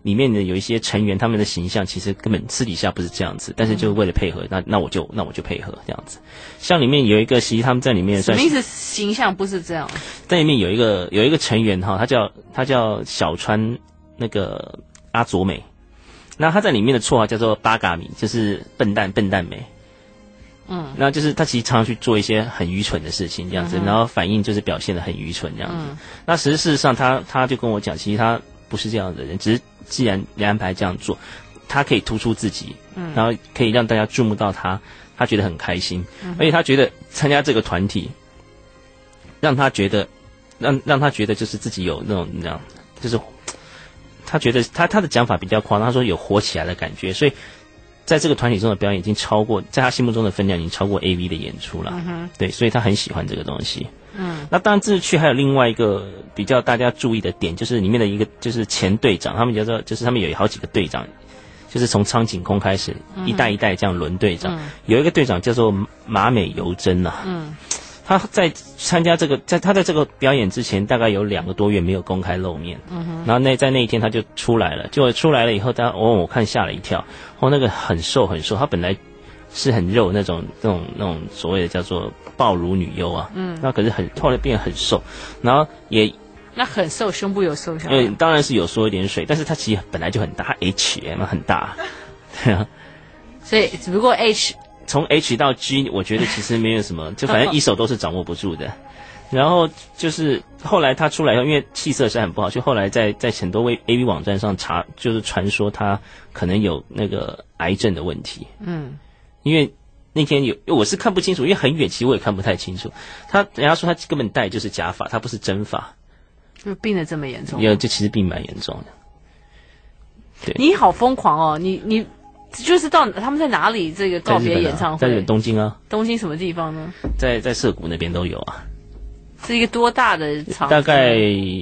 里面的有一些成员他们的形象其实根本私底下不是这样子，但是就为了配合，那那我就那我就配合这样子。像里面有一个，其实他们在里面算是什么意思？形象不是这样？ 在里面有一个有一个成员哈，他叫他叫小川那个阿佐美，那他在里面的绰号叫做八嘎米，就是笨蛋笨蛋美。嗯，那就是他其实常常去做一些很愚蠢的事情，这样子，嗯、然后反应就是表现得很愚蠢这样子。嗯、那实事实上他，他他就跟我讲，其实他不是这样的人，只是既然安排这样做，他可以突出自己，嗯，然后可以让大家注目到他，他觉得很开心，嗯、而且他觉得参加这个团体，让他觉得，让让他觉得就是自己有那种那样，就是他觉得他他的讲法比较夸张，他说有活起来的感觉，所以。在这个团体中的表演已经超过，在他心目中的分量已经超过 A V 的演出了，嗯、对，所以他很喜欢这个东西。嗯，那当然这次去还有另外一个比较大家注意的点，就是里面的一个就是前队长，他们叫做就是他们有好几个队长，就是从苍井空开始，嗯、一代一代这样轮队长，嗯、有一个队长叫做马美由真呐、啊。嗯。他在参加这个，在他在这个表演之前，大概有两个多月没有公开露面。嗯哼。然后那在那一天他就出来了，结果出来了以后，他哦，我看吓了一跳，哦，那个很瘦很瘦，他本来是很肉那种那种那种所谓的叫做暴乳女优啊。嗯。那可是很后来变得很瘦，然后也那很瘦，胸部有瘦下来。 嗯，当然是有缩一点水，但是他其实本来就很大，他 H M 很大，对啊。 所以只不过 H。 从 H 到 G， 我觉得其实没有什么，就反正一手都是掌握不住的。然后就是后来他出来以后，因为气色是很不好，就后来在在很多 A V 网站上查，就是传说他可能有那个癌症的问题。嗯，因为那天有我是看不清楚，因为很远，其实我也看不太清楚。他人家说他根本戴就是假发，他不是真发。 就病得这么严重？ 有，就其实病蛮严重的。对， 你好疯狂哦！你你。就是到他们在哪里这个告别演唱会？ 在日本东京啊。 东京什么地方呢？ 在在涩谷那边都有啊。 是一个多大的场？ 大概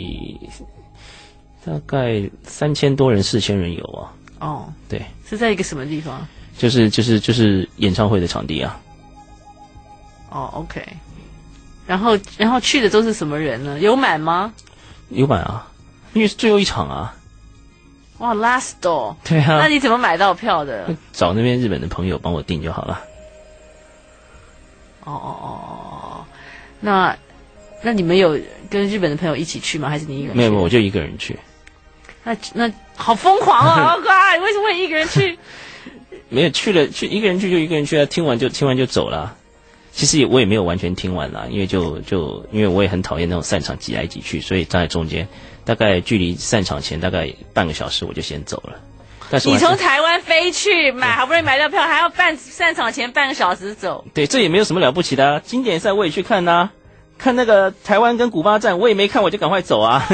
大概三千多人、四千人有啊。哦，对。 是在一个什么地方？ 就是就是就是演唱会的场地啊。 哦 ，OK。然后然后去的都是什么人呢？有满吗？ 有满啊，因为是最后一场啊。 哇 ，last door， 对啊， 那你怎么买到票的？ 找那边日本的朋友帮我订就好了。 哦哦哦哦，那那你们有跟日本的朋友一起去吗？还是你一个人去？ 没有，我就一个人去。 那那好疯狂哦，好乖！为什么会一个人去？ 没有去了，去一个人去就一个人去啊，听完就听完就走了。其实也我也没有完全听完啦，因为就就因为我也很讨厌那种散场挤来挤去，所以站在中间。大概距离散场前大概半个小时，我就先走了。但是你从台湾飞去买，好不容易买到票，还要半散场前半个小时走。 对，这也没有什么了不起的啊。经典赛我也去看呐、啊，看那个台湾跟古巴站，我也没看，我就赶快走啊。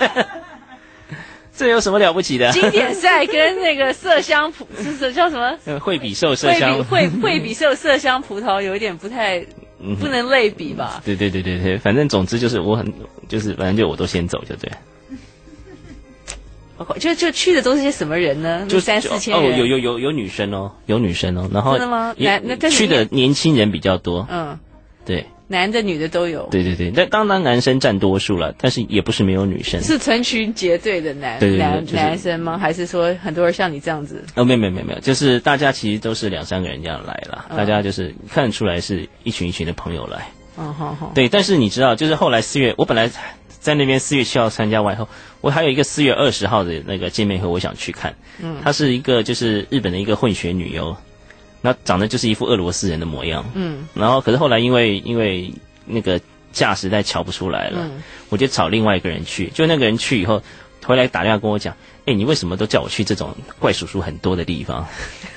这有什么了不起的？ 经典赛跟那个麝香葡是叫什么？ 惠比寿麝香惠惠比寿麝香葡萄有一点不太。不能类比吧？ 嗯、对对对对对，反正总之就是我很就是反正就我都先走就对。 就就去的都是些什么人呢？就三四千人。 哦，有有有有女生哦，有女生哦，然后真的吗？男那去的年轻人比较多。 嗯， 对， 男的女的都有。 对对对，但当然男生占多数了，但是也不是没有女生。 是成群结队的男对对对男、 就是、 男生吗？还是说很多人像你这样子？ 哦，没有没有没有没有，就是大家其实都是两三个人这样来啦，嗯、大家就是看得出来是一群一群的朋友来。 嗯好好。 对，但是你知道，就是后来四月，我本来在那边四月七号参加完以后，我还有一个四月二十号的那个见面会，我想去看。嗯，她是一个就是日本的一个混血女优，那长得就是一副俄罗斯人的模样。嗯，然后可是后来因为因为那个价实在瞧不出来了，嗯、我就找另外一个人去，就那个人去以后回来打电话跟我讲，哎，你为什么都叫我去这种怪叔叔很多的地方？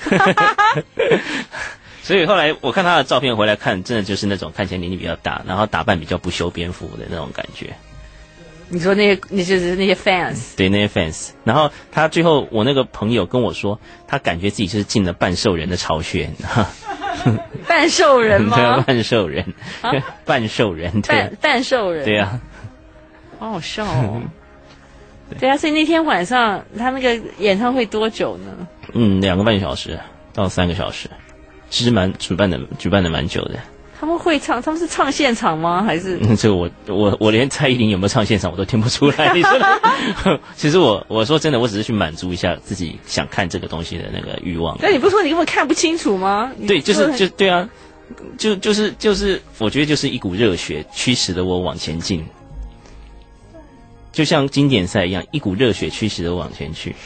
所以后来我看他的照片回来看，真的就是那种看起来年纪比较大，然后打扮比较不修边幅的那种感觉。 你说那些，那就是那些 fans， 对，那些 fans。然后他最后，我那个朋友跟我说，他感觉自己就是进了半兽人的巢穴。 半兽人吗？ 对啊，半兽人，啊、半兽人，对、啊， 半半兽人， 对啊， 好好笑哦。对啊，所以那天晚上他那个演唱会多久呢？ 嗯，两个半小时到三个小时。其实蛮举办的，举办的蛮久的。 他们会唱，他们是唱现场吗？还是？ 嗯，这个我我我连蔡依林有没有唱现场我都听不出来。你说的？其实我我说真的，我只是去满足一下自己想看这个东西的那个欲望。 但你不是说你根本看不清楚吗？ 对，就是就对啊，就就是就是，我觉得就是一股热血驱使着我往前进，就像经典赛一样，一股热血驱使着我往前去。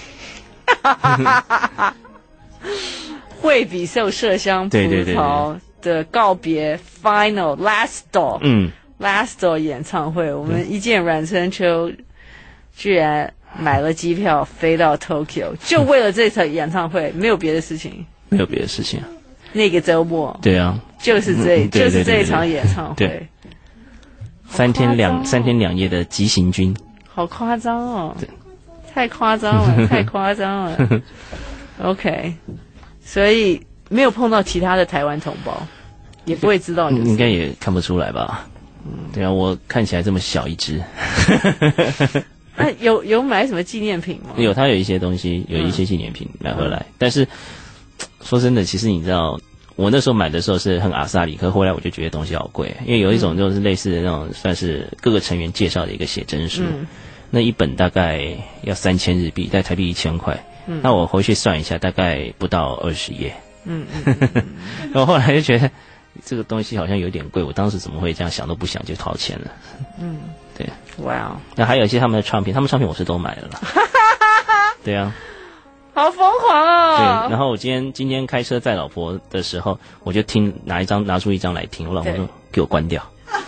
惠比寿麝香葡对对对萄的告别 Final Last Door， 嗯 Last Door 演唱会，我们一见阮春秋居然买了机票飞到 Tokyo， 就为了这场演唱会，没有别的事情， 没有别的事情。 那个周末， 对啊， 就是这， 嗯、对对对对就是这一场演唱会， 对，三天两、哦、三天两夜的急行军， 好夸张哦，太夸张了，太夸张了。OK， 所以没有碰到其他的台湾同胞，也不会知道你。 应该也看不出来吧？嗯，对啊，我看起来这么小一只。 那、啊、有有买什么纪念品吗？ 有，他有一些东西，有一些纪念品买回来。嗯、但是说真的，其实你知道，我那时候买的时候是很阿萨里，可后来我就觉得东西好贵，因为有一种就是类似的那种，算是各个成员介绍的一个写真书，嗯、那一本大概要三千日币，在台币一千块。嗯、那我回去算一下，大概不到二十页。嗯嗯。嗯然后后来就觉得这个东西好像有点贵，我当时怎么会这样想都不想就掏钱了。嗯，对。 哇哦！ 那还有一些他们的唱片，他们唱片我是都买了啦。对啊。 好疯狂哦！ 对，然后我今天今天开车载老婆的时候，我就听拿一张拿出一张来听，我老婆说给我关掉。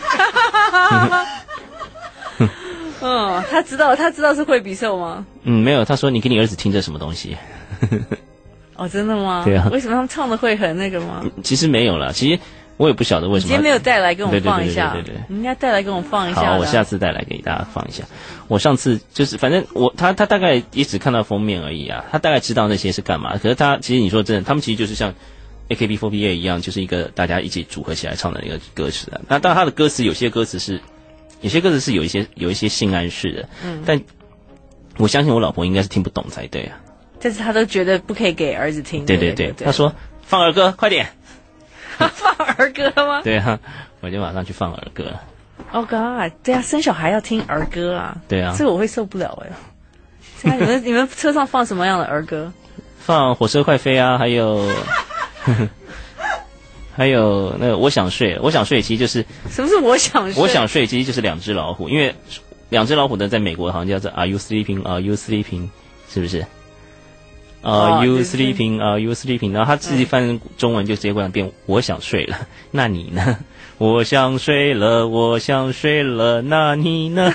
嗯，他知道他知道是惠比寿吗？ 嗯，没有，他说你给你儿子听这什么东西？ 哦，真的吗？ 对啊。 为什么他们唱的会很那个吗？ 其实没有啦，其实我也不晓得为什么。 你今天没有带来给我们放一下？ 对对对对对对， 你应该带来给我们放一下。 好，我下次带来给大家放一下。我上次就是反正我他他大概也只看到封面而已啊，他大概知道那些是干嘛。可是他其实你说真的，他们其实就是像 A K B 四 八 一样，就是一个大家一起组合起来唱的一个歌词啊。那当然他的歌词有些歌词是。有些歌词是有一些有一些性暗示的，嗯，但我相信我老婆应该是听不懂才对啊。 但是她都觉得不可以给儿子听。 对对对，她说放儿歌，快点。 放儿歌吗？ 对啊，我就马上去放儿歌了。 Oh God， 对啊，生小孩要听儿歌啊。 对啊， 这个我会受不了哎。现在你们你们车上放什么样的儿歌？ 放火车快飞啊，还有。还有那个我想睡，我想睡其实就是什么是我想睡？ 我想睡其实就是两只老虎，因为两只老虎呢在美国好像叫做 Are you sleeping? Are you sleeping? 是不是 ？Are you sleeping? Are you sleeping? 然后他自己翻成中文就直接过来变我想睡了，那你呢？我想睡了，我想睡了，那你呢？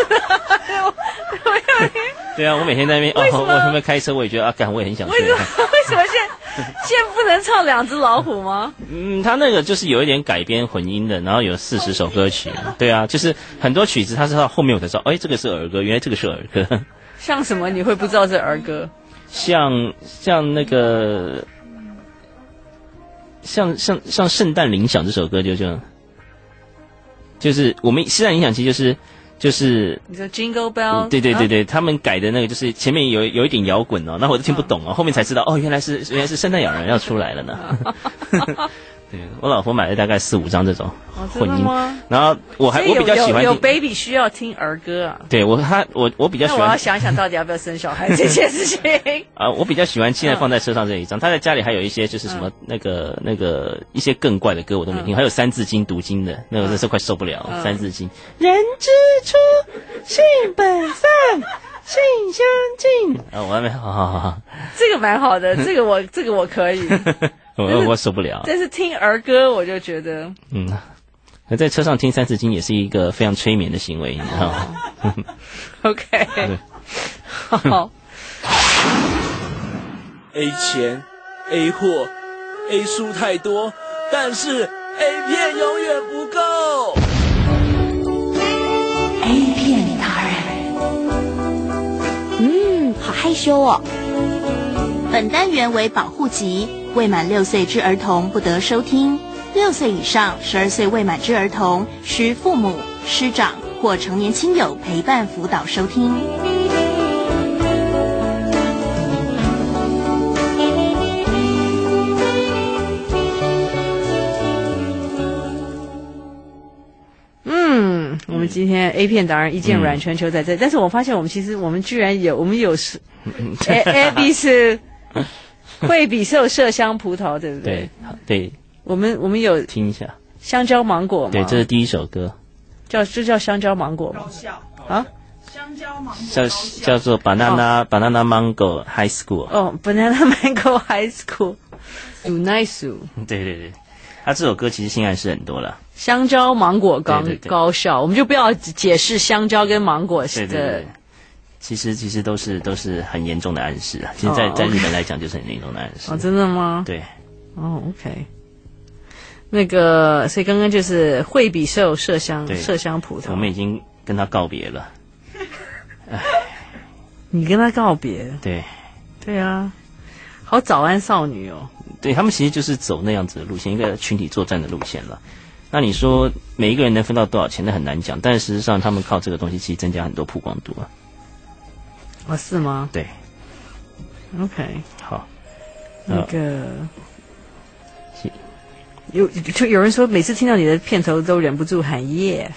对啊，我每天在那边哦，我他妈开车我也觉得啊，干我也很想睡。 为什么？为什么现在？现在不能唱两只老虎吗？ 嗯，他那个就是有一点改编混音的，然后有四十首歌曲。对啊，就是很多曲子，他是到后面我才知道，哎，这个是儿歌，原来这个是儿歌。 像什么你会不知道是儿歌？ 像像那个，像像像圣诞铃响这首歌就就就是我们圣诞铃响其实就是。就是你说 Jingle Bell， 对对对对，啊、他们改的那个就是前面有有一点摇滚哦，那我都听不懂哦，后面才知道哦，原来是原来是圣诞老人要出来了呢。对，我老婆买了大概四五张这种混音，哦、然后我还我比较喜欢有, 有, 有 baby 需要听儿歌啊。 对我他我我比较喜欢， 那我要想想到底要不要生小孩这件事情啊，我比较喜欢现在放在车上这一张，他在家里还有一些就是什么、嗯、那个那个一些更怪的歌我都没听，嗯、还有三字经读经的，那个真是快受不了，嗯、三字经，人之初性本善。性相近啊！我还没好好好， 这个蛮好的，这个我这个我可以， 我我受不了。 但是听儿歌我就觉得， 嗯，在车上听三字经也是一个非常催眠的行为，你知道吗 ？OK， 好。 A 钱 A 货 A 书太多，但是 A 片永远不够。 A 片达人。嗯，好害羞哦。本单元为保护级，未满六岁之儿童不得收听。六岁以上、十二岁未满之儿童，需父母、师长或成年亲友陪伴辅导收听。 嗯，我们今天 A 片达人一见阮春秋在这，嗯、但是我发现我们其实我们居然有我们有是 A A B 是惠比寿麝香葡萄，对不对？ 对对， 我们我们有听一下香蕉芒果吗？ 对，这是第一首歌， 叫就叫香蕉芒果吗？ 高校啊， 香蕉芒果叫叫做 Banana、哦、Banana Mango High School。 哦 ，Banana Mango High School。Nice。 对对对，他这首歌其实性暗示很多了。 香蕉芒果高对对对高校，我们就不要解释香蕉跟芒果的。 对对对，其实其实都是都是很严重的暗示啊。其实在、哦 okay. 在日本来讲就是很严重的暗示。 哦，真的吗？ 对。 哦 ，OK。那个，所以刚刚就是惠比寿麝香麝香葡萄， 我们已经跟他告别了。哎， 你跟他告别？ 对。 对啊，好早安少女哦。 对，他们其实就是走那样子的路线，一个群体作战的路线了。那你说每一个人能分到多少钱，那很难讲。但是事实上，他们靠这个东西其实增加很多曝光度啊。 哦，是吗？ 对。 OK， 好。 那个有就有人说，每次听到你的片头都忍不住喊耶。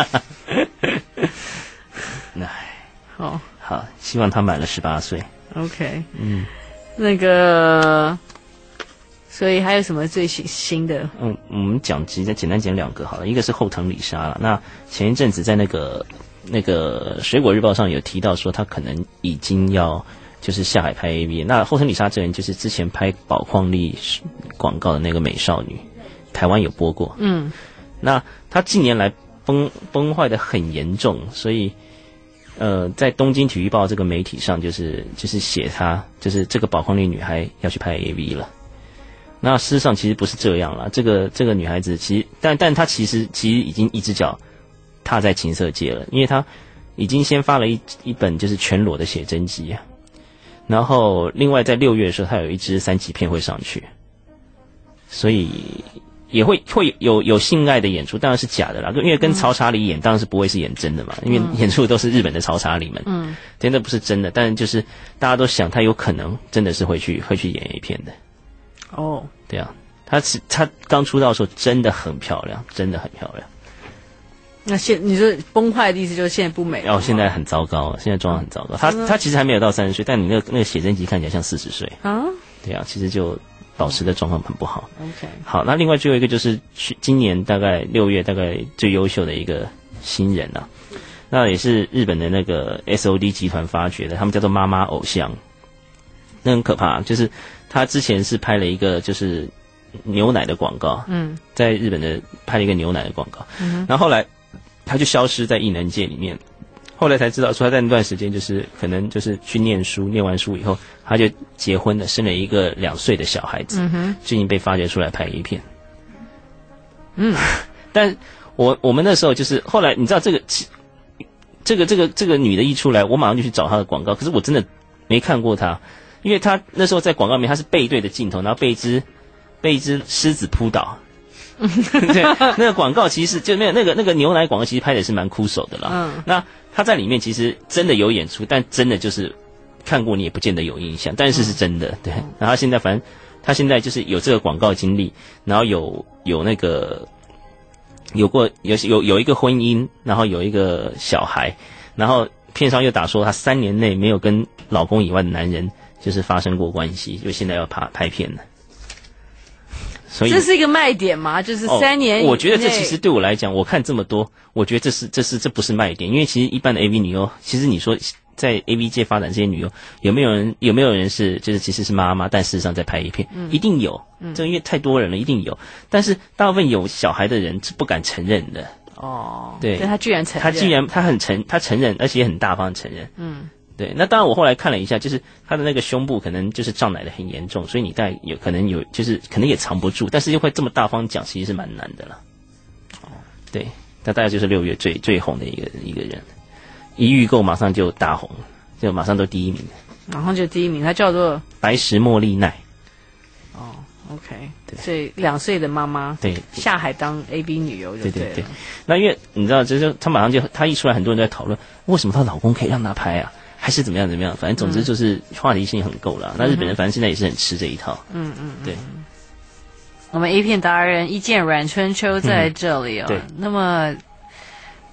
那好， 好，希望他满了十八岁。 OK， 嗯， 那个。所以还有什么最新新的？ 嗯，我们讲直接简单讲两个好了，一个是后藤里沙了。那前一阵子在那个那个水果日报上有提到说，他可能已经要就是下海拍 A V。那后藤里沙这人就是之前拍宝矿力广告的那个美少女，台湾有播过。嗯，那他近年来崩崩坏的很严重，所以呃，在东京体育报这个媒体上，就是就是写他就是这个宝矿力女孩要去拍 A V 了。那事实上其实不是这样啦，这个这个女孩子其实，但但她其实其实已经一只脚踏在情色界了，因为她已经先发了一一本就是全裸的写真集啊，然后另外在六月的时候，她有一支三级片会上去，所以也会会有有性爱的演出，当然是假的啦，因为跟曹查理演当然是不会是演真的嘛，因为演出的都是日本的曹查理们，嗯，真的不是真的，但是就是大家都想她有可能真的是会去会去演 A 片的。 哦， 对啊，她是她刚出道的时候真的很漂亮，真的很漂亮。 那现你说崩坏的意思就是现在不美了？ 哦，现在很糟糕，现在状况很糟糕。她她其实还没有到三十岁，但你那个那个写真集看起来像四十岁啊。对啊，其实就保持的状况很不好。 OK， 好，那另外最后一个就是去今年大概六月大概最优秀的一个新人啊，那也是日本的那个 S O D 集团发掘的，他们叫做妈妈偶像。那很可怕，就是他之前是拍了一个就是牛奶的广告，嗯，在日本的拍了一个牛奶的广告，嗯，然后后来他就消失在艺能界里面，后来才知道说他在那段时间就是可能就是去念书，念完书以后他就结婚了，生了一个两岁的小孩子，嗯哼，最近被发掘出来拍一片，嗯，但我我们那时候就是后来你知道这个这个这个这个女的一出来，我马上就去找她的广告，可是我真的没看过她。因为他那时候在广告里面，他是背对的镜头，然后被一只被一只狮子扑倒。对，那个广告其实就那个那个那个牛奶广告，其实拍的是蛮枯手的啦。嗯，那他在里面其实真的有演出，但真的就是看过你也不见得有印象，但是是真的。对，然后他现在反正他现在就是有这个广告经历，然后有有那个有过有有有一个婚姻，然后有一个小孩，然后片商又打说他三年内没有跟老公以外的男人。就是发生过关系，就现在要拍拍片了，所以这是一个卖点吗？就是三年、 哦。我觉得这其实对我来讲，我看这么多，我觉得这是这是这不是卖点，因为其实一般的 A V 女优，其实你说在 A V 界发展这些女优，有没有人有没有人是就是其实是妈妈，但事实上在拍一片，嗯、一定有，嗯，这因为太多人了，一定有。但是大部分有小孩的人是不敢承认的。 哦， 对， 他居然承认， 他居然他很承他承认，而且也很大方承认，嗯。对，那当然我后来看了一下，就是他的那个胸部可能就是胀奶的很严重，所以你大概有可能有就是可能也藏不住，但是又会这么大方讲，其实是蛮难的了。哦，对，他大概就是六月最最红的一个一个人，一预购马上就大红，就马上都第一名， 马上就第一名，他叫做白石茉莉奈。 哦 ，OK， 所以两岁的妈妈对下海当 A B 女优就对了。 对对对，那因为你知道，就是他马上就他一出来，很多人都在讨论为什么她老公可以让她拍啊。还是怎么样怎么样，反正总之就是话题性很够了。嗯、那日本人反正现在也是很吃这一套。嗯嗯，对。 我们 A 片达人一见阮春秋在这里啊、哦。 对。 那么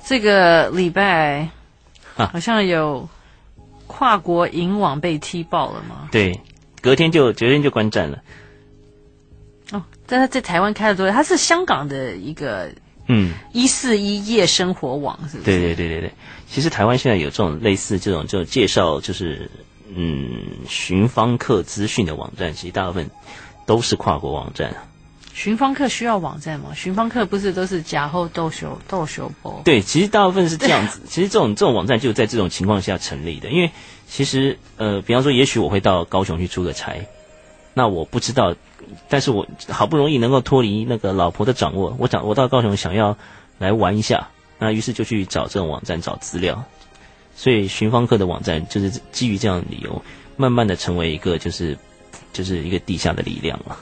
这个礼拜啊好像有跨国银网被踢爆了吗？ 对，隔天就隔天就关站了。 哦，但是在台湾开了多久？它是香港的一个嗯一四一夜生活网，是不是？ 对对对对对，其实台湾现在有这种类似这种就介绍就是嗯寻芳客资讯的网站，其实大部分都是跨国网站。 寻芳客需要网站吗？寻芳客不是都是假后斗修斗修波？ 对，其实大部分是这样子。其实这种这种网站就在这种情况下成立的，因为其实呃，比方说，也许我会到高雄去出个差，那我不知道，但是我好不容易能够脱离那个老婆的掌握，我想我到高雄想要来玩一下，那于是就去找这种网站找资料，所以寻芳客的网站就是基于这样的理由，慢慢的成为一个就是就是一个地下的力量了。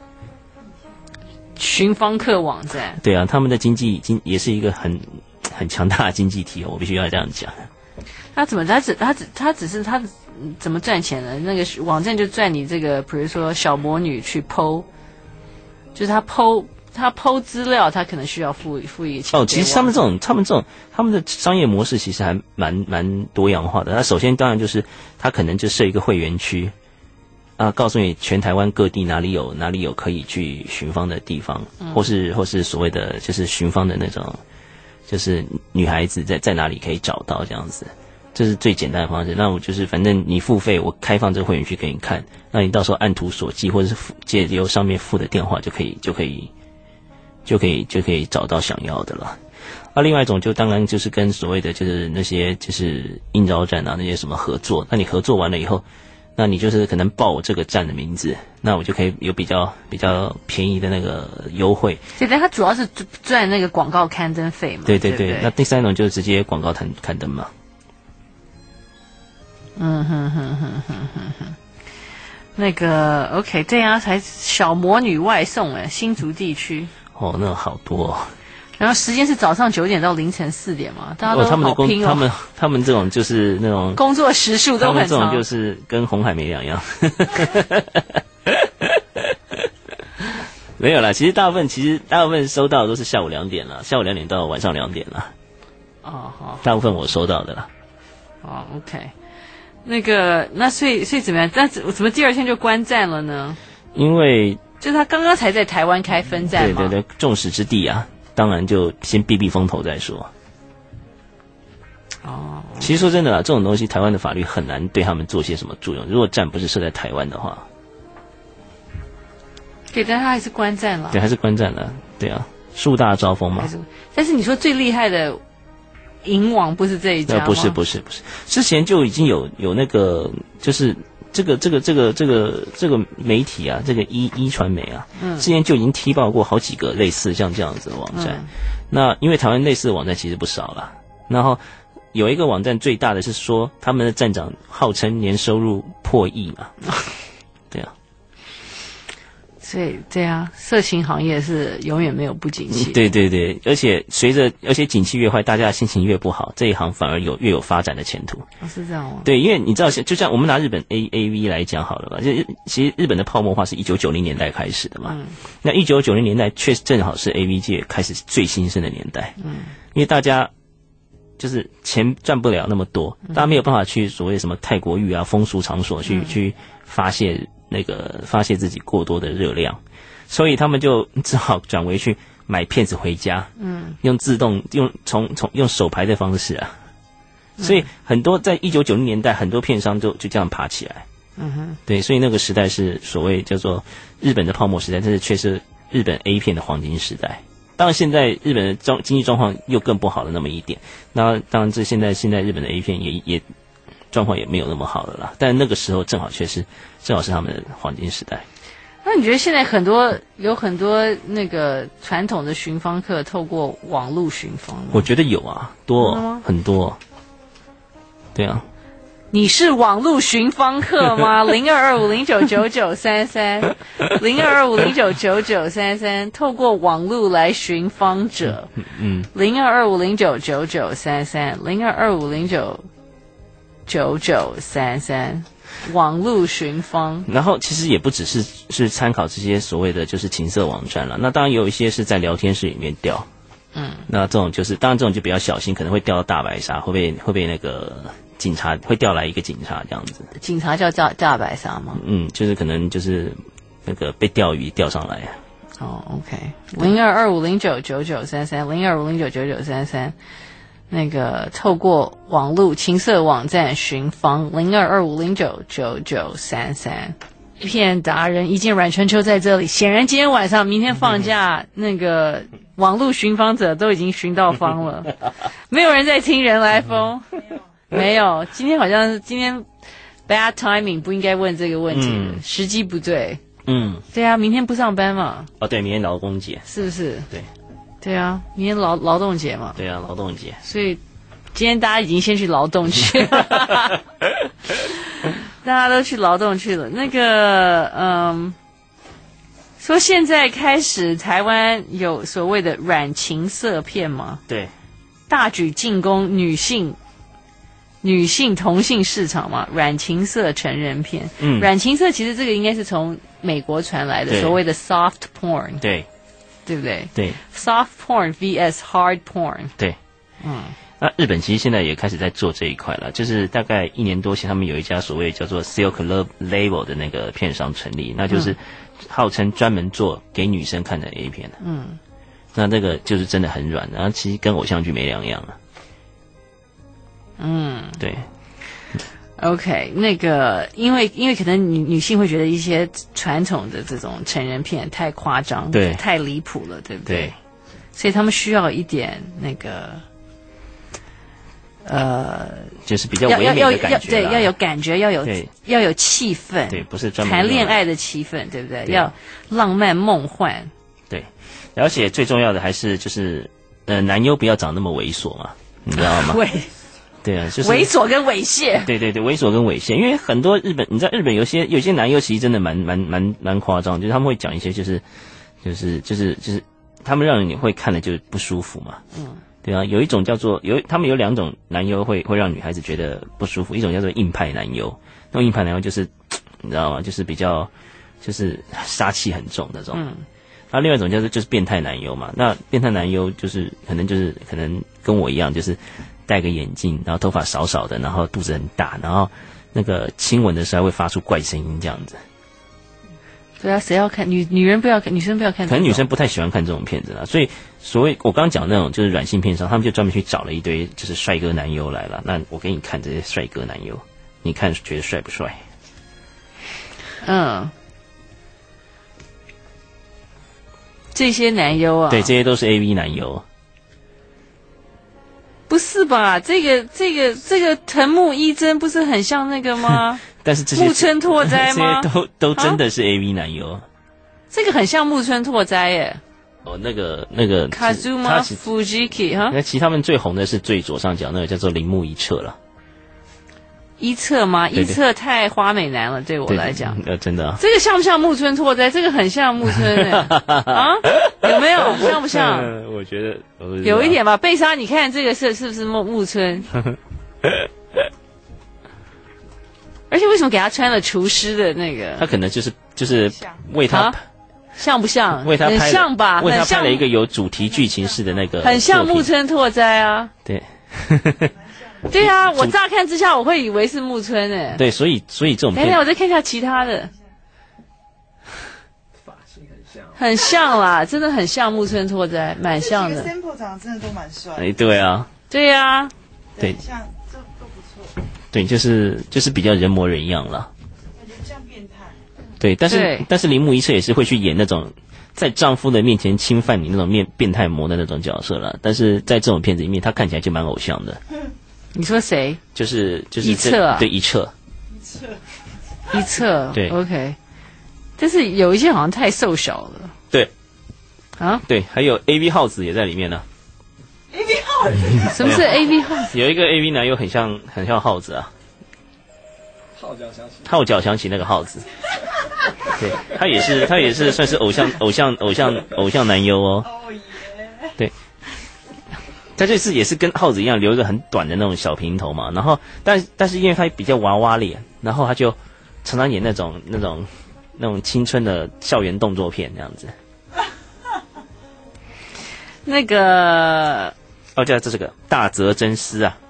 寻芳客网站， 对啊，他们的经济已经也是一个很很强大的经济体哦，我必须要这样讲。 他怎么他只他只他只是他怎么赚钱呢？那个网站就赚你这个，比如说小魔女去 P O， 就是他 P O 他 P O 资料，他可能需要付付一个钱。 哦，其实他们这种他们这种他们的商业模式其实还蛮蛮多样化的。他首先当然就是他可能就设一个会员区。啊，告诉你全台湾各地哪里有哪里有可以去寻芳的地方，嗯、或是或是所谓的就是寻芳的那种，就是女孩子在在哪里可以找到这样子，这是最简单的方式。那我就是反正你付费，我开放这个会员区给你看，那你到时候按图索骥，或者是借由上面附的电话就可以就可以就可以就可以找到想要的了。那、啊、另外一种就当然就是跟所谓的就是那些就是应招站啊那些什么合作，那你合作完了以后。那你就是可能报我这个站的名字，那我就可以有比较比较便宜的那个优惠。 对，但它主要是赚那个广告刊登费嘛。 对对 对, 对, 对， 那第三种就是直接广告刊刊登嘛。 嗯哼哼哼哼哼哼。那个 OK， 这样才小魔女外送哎，新竹地区。 哦，那好多、哦。 然后时间是早上九点到凌晨四点嘛，大家都好拼哦。 哦他们的工，他们他们这种就是那种工作时数都很长，他们这种就是跟红海没两样。没有啦，其实大部分其实大部分收到的都是下午两点了，下午两点到晚上两点了。 哦，好， 大部分我收到的啦。 哦 ，OK， 那个那所以所以怎么样？那怎么第二天就关站了呢？ 因为就是他刚刚才在台湾开分站嘛。 对对对，众矢之的啊。当然就先避避风头再说。 哦， 其实说真的啦，这种东西台湾的法律很难对他们做些什么作用。如果站不是设在台湾的话， 对，但他还是关站了。 对，还是关站了。对啊，树大招风嘛。 是但是你说最厉害的银网不是这一家吗？ 不是不是不是，之前就已经有有那个就是。这个这个这个这个这个媒体啊，这个一一传媒啊，嗯，之前就已经踢爆过好几个类似像这样子的网站。嗯、那因为台湾类似的网站其实不少啦，然后有一个网站最大的是说他们的站长号称年收入破亿嘛，对啊。 所以对啊，色情行业是永远没有不景气。 对对对，而且随着而且景气越坏，大家的心情越不好，这一行反而有越有发展的前途。 哦，是这样吗？ 对，因为你知道，就像我们拿日本 A A V 来讲好了吧，就其实日本的泡沫化是一九九零年代开始的嘛。嗯。那一九九零年代确实正好是 A V 界开始最兴盛的年代。嗯。因为大家就是钱赚不了那么多，大家没有办法去所谓什么泰国浴啊、风俗场所去、嗯、去发泄。那个发泄自己过多的热量，所以他们就只好转为去买片子回家，嗯，用自动用从从用手排的方式啊，所以很多在一九九零年代，很多片商就就这样爬起来，嗯哼，对，所以那个时代是所谓叫做日本的泡沫时代，但是却是日本 A 片的黄金时代。当然，现在日本的状经济状况又更不好了那么一点。那当然，这现在现在日本的 A 片也也。状况也没有那么好了啦，但那个时候正好却是正好是他们的黄金时代。 那你觉得现在很多有很多那个传统的寻芳客透过网络寻芳吗？ 我觉得有啊，多、哦、很多、哦。对啊， 你是网络寻芳客吗？零二二五零九九九三三，零二二五零九九九三三，透过网络来寻芳者，嗯，零二二五零九九九三三，零二二五零九。九九三三，网路寻芳。 然后其实也不只是是参考这些所谓的就是情色网站了，那当然有一些是在聊天室里面钓， 嗯，那这种就是当然这种就比较小心，可能会掉到大白鲨，会被会被那个警察会调来一个警察这样子。 警察叫大大白鲨吗？ 嗯，就是可能就是那个被钓鱼钓上来。 哦 ，OK， 零二二五零九九九三三，零二五零九九九三三，那个透过网络情色网站寻访零二二五零九九九三三。一片达人一见阮春秋在这里，显然今天晚上、明天放假，那个网络寻访者都已经寻到方了，没有人在听人来疯，没有。今天好像是今天 bad timing， 不应该问这个问题，嗯、时机不对。嗯，对啊，明天不上班嘛？ 哦，对，明天劳工节， 是不是？ 对， 对啊，明天劳劳动节嘛。 对啊，劳动节。 所以今天大家已经先去劳动去了，大家都去劳动去了。那个，嗯，说现在开始台湾有所谓的软情色片吗？ 对， 大举进攻女性。女性同性市场嘛，软情色成人片。嗯，软情色其实这个应该是从美国传来的，所谓的 soft porn。 对， 对不对？ 对 ，soft porn vs hard porn。 对，嗯，那日本其实现在也开始在做这一块了，就是大概一年多前，他们有一家所谓叫做 Silk Label 的那个片商成立，那就是号称专门做给女生看的 A 片。嗯，那这个就是真的很软，然后其实跟偶像剧没两样啊。嗯，对。 OK， 那个，因为因为可能女女性会觉得一些传统的这种成人片太夸张， 对， 太离谱了，对不对？ 对。 所以他们需要一点那个，呃， 就是比较唯美的感觉， 对，要有感觉，要有要有气氛， 对，不是专门谈恋爱的气氛，对不对？要浪漫梦幻， 对。而且最重要的还是就是，呃，男优不要长那么猥琐嘛，你知道吗？ 对。 对啊，就是猥琐跟猥亵。 对对对，猥琐跟猥亵，因为很多日本，你知道日本有些有些男优其实真的蛮蛮蛮蛮夸张，就是他们会讲一些就是就是就是就是他们让你会看了就不舒服嘛。嗯，对啊，有一种叫做有他们有两种男优会会让女孩子觉得不舒服，一种叫做硬派男优，那种硬派男优就是你知道吗？就是比较就是杀气很重那种。嗯。那另外一种叫做就是变态男优嘛，那变态男优就是可能就是可能跟我一样，就是戴个眼镜，然后头发少少的，然后肚子很大，然后那个亲吻的时候会发出怪声音这样子。 对啊，谁要看女女人不要看，女生不要看， 可能女生不太喜欢看这种片子啦。所以所谓我刚刚讲那种就是软性片商，他们就专门去找了一堆就是帅哥男优来了。那我给你看这些帅哥男优，你看觉得帅不帅？ 嗯。这些男优啊， 对，这些都是 A V 男优。 不是吧？这个、这个、这个藤木一真不是很像那个吗？ 但是这些木村拓哉吗？ 这些都都真的是 A V 男优、啊。 这个很像木村拓哉耶。 哦，那个那个 Kazuma Fujiki 哈。 那其实他们最红的是最左上角那个叫做铃木一彻了。 一彻吗？一彻太花美男了，对我来讲。 呃，真的、啊。 这个像不像木村拓哉？这个很像木村诶。啊，有没有？像不像？ 我觉得有一点吧。贝莎，你看这个是是不是木木村？而且为什么给他穿了厨师的那个？ 他可能就是就是为他、啊、 像不像？ 为他拍很像吧？ 为他拍了一个有主题剧情式的那个， 很像木村拓哉啊。 对。 对啊，我乍看之下我会以为是木村诶。 对，所以所以这种片， 等等，我再看一下其他的，发型很像，很像啦，真的很像木村拓哉，蛮像的。 sample 长得真的都蛮帅。 哎，对啊， 对啊， 对，像这都不错。 对，就是就是比较人模人样啦。 感觉像变态。 对，但是但是铃木一彻也是会去演那种在丈夫的面前侵犯你那种面变态魔的那种角色啦，但是在这种片子里面，他看起来就蛮偶像的。 你说谁？ 就是就是一彻啊， 对一彻， 一彻， 一彻， 对 ，OK。但是有一些好像太瘦小了。 对， 啊， 对，还有 A V 耗子也在里面呢。 A V 耗子？ 什么是 A V 耗子？ 有一个 A V 男优很像很像耗子啊。 号角响起， 号角响起那个耗子。对，他也是他也是算是偶像偶像偶像偶像男优哦。 哦耶。 对。他这次也是跟耗子一样留一个很短的那种小平头嘛，然后但但是因为他比较娃娃脸，然后他就常常演那种那种那种青春的校园动作片这样子。 那个哦，叫这个大泽真司啊。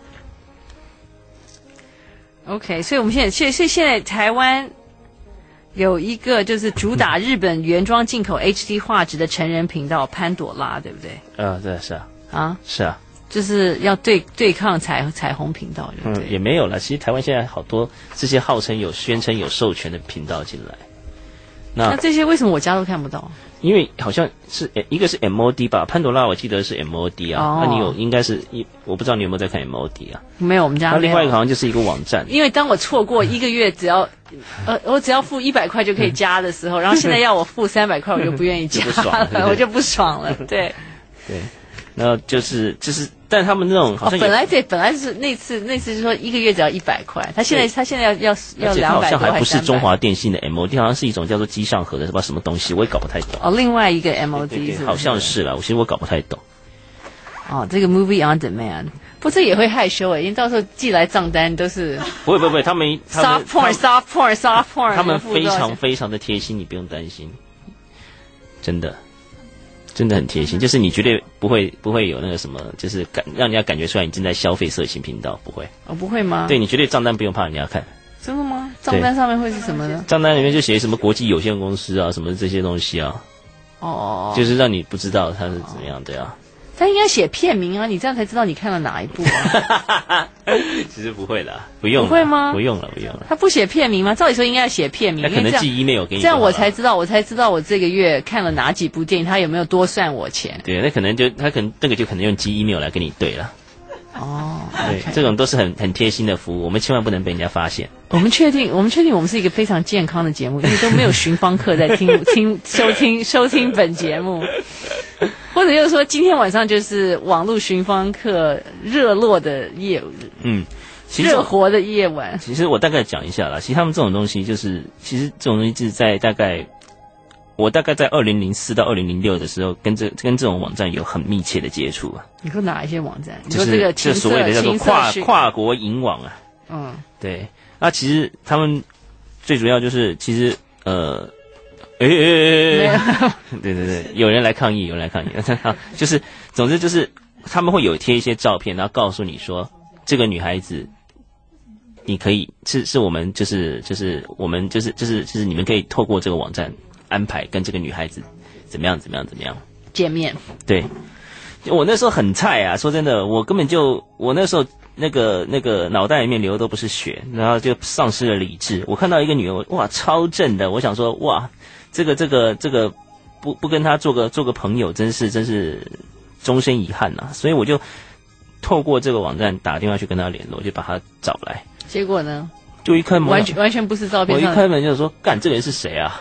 OK， 所以我们现在，所以所以现在台湾有一个就是主打日本原装进口 H D 画质的成人频道潘朵拉，对不对？ 呃，对，是啊， 啊， 是啊， 就是要对对抗彩彩虹频道，对不对？ 嗯，也没有了。其实台湾现在好多这些号称有宣称有授权的频道进来，那那这些为什么我家都看不到？ 因为好像是一个是 M O D 吧，潘朵拉我记得是 M O D 啊， 哦那你有应该是一，我不知道你有没有在看 M O D 啊？ 没有，我们家没有。 那另外一个好像就是一个网站， 因为当我错过一个月，只要呃我只要付一百块就可以加的时候，然后现在要我付三百块，我就不愿意加就不爽了对不对我就不爽了。对， 对，然后就是就是，但他们那种好哦， 像也、 本来对，本来是那次那次是说一个月只要一百块，他现在他现在要要要而且它好两百多， 像还不是三百中华电信的 M O D， 好像是一种叫做机上盒的，是吧？什么东西我也搞不太懂。 哦，另外一个 M O D 对对对， 是不是好像是啦，我其实我搞不太懂。 哦，这个 Movie on Demand， 不，这也会害羞哎，因为到时候寄来账单都是不会不会不会，他们他 soft 们 porn soft porn soft porn， 他们非付多少钱常非常的贴心，你不用担心，真的。真的很贴心，就是你绝对不会不会有那个什么，就是感让人家感觉出来你正在消费色情频道，不会。 哦，不会吗？ 对，你绝对账单不用怕人家看。 真的吗？账单上面会是什么呢？ 账单里面就写什么国际有限公司啊，什么这些东西啊。 哦哦哦， 就是让你不知道它是怎么样的呀。 他应该写片名啊，你这样才知道你看了哪一部啊。 其实不会啦，不用了， 不会吗？ 不用了，不用了。 他不写片名吗？照理说应该要写片名， 他可能寄 email 给你， 这样我才知道，我才知道我这个月看了哪几部电影，他有没有多算我钱。 对，那可能就他可能那个就可能用寄 email 来跟你对了。 哦， 对， okay 这种都是很很贴心的服务，我们千万不能被人家发现。 我们确定，我们确定我们是一个非常健康的节目，因为都没有寻芳客在听听收听收听本节目，或者就是说今天晚上就是网络寻芳客热络的夜， 嗯，其实热活的夜晚。 其实我大概讲一下啦，其实他们这种东西就是，其实这种东西就是在大概。我大概在二零零四到二零零六的时候，跟这跟这种网站有很密切的接触啊。 你说哪一些网站？你就是说这个这所谓的叫做跨跨国银网啊。 嗯， 对。那其实他们最主要就是，其实呃，哎哎哎，对对对，有人来抗议，有人来抗议，就是总之就是他们会有贴一些照片，然后告诉你说这个女孩子。你可以是是我们就是就是我们就是就是就是你们可以透过这个网站安排跟这个女孩子怎么样怎么样怎么样见面。 对，我那时候很菜啊，说真的，我根本就我那时候那个那个脑袋里面流的都不是血，然后就丧失了理智。我看到一个女人，哇，超正的，我想说，哇，这个这个这个不不跟她做个做个朋友，真是真是终身遗憾呐、啊。所以我就透过这个网站打电话去跟她联络，就把她找来。 结果呢？ 就一开门， 完全完全不是照片上。 我一开门就说：“干，这个人是谁啊？”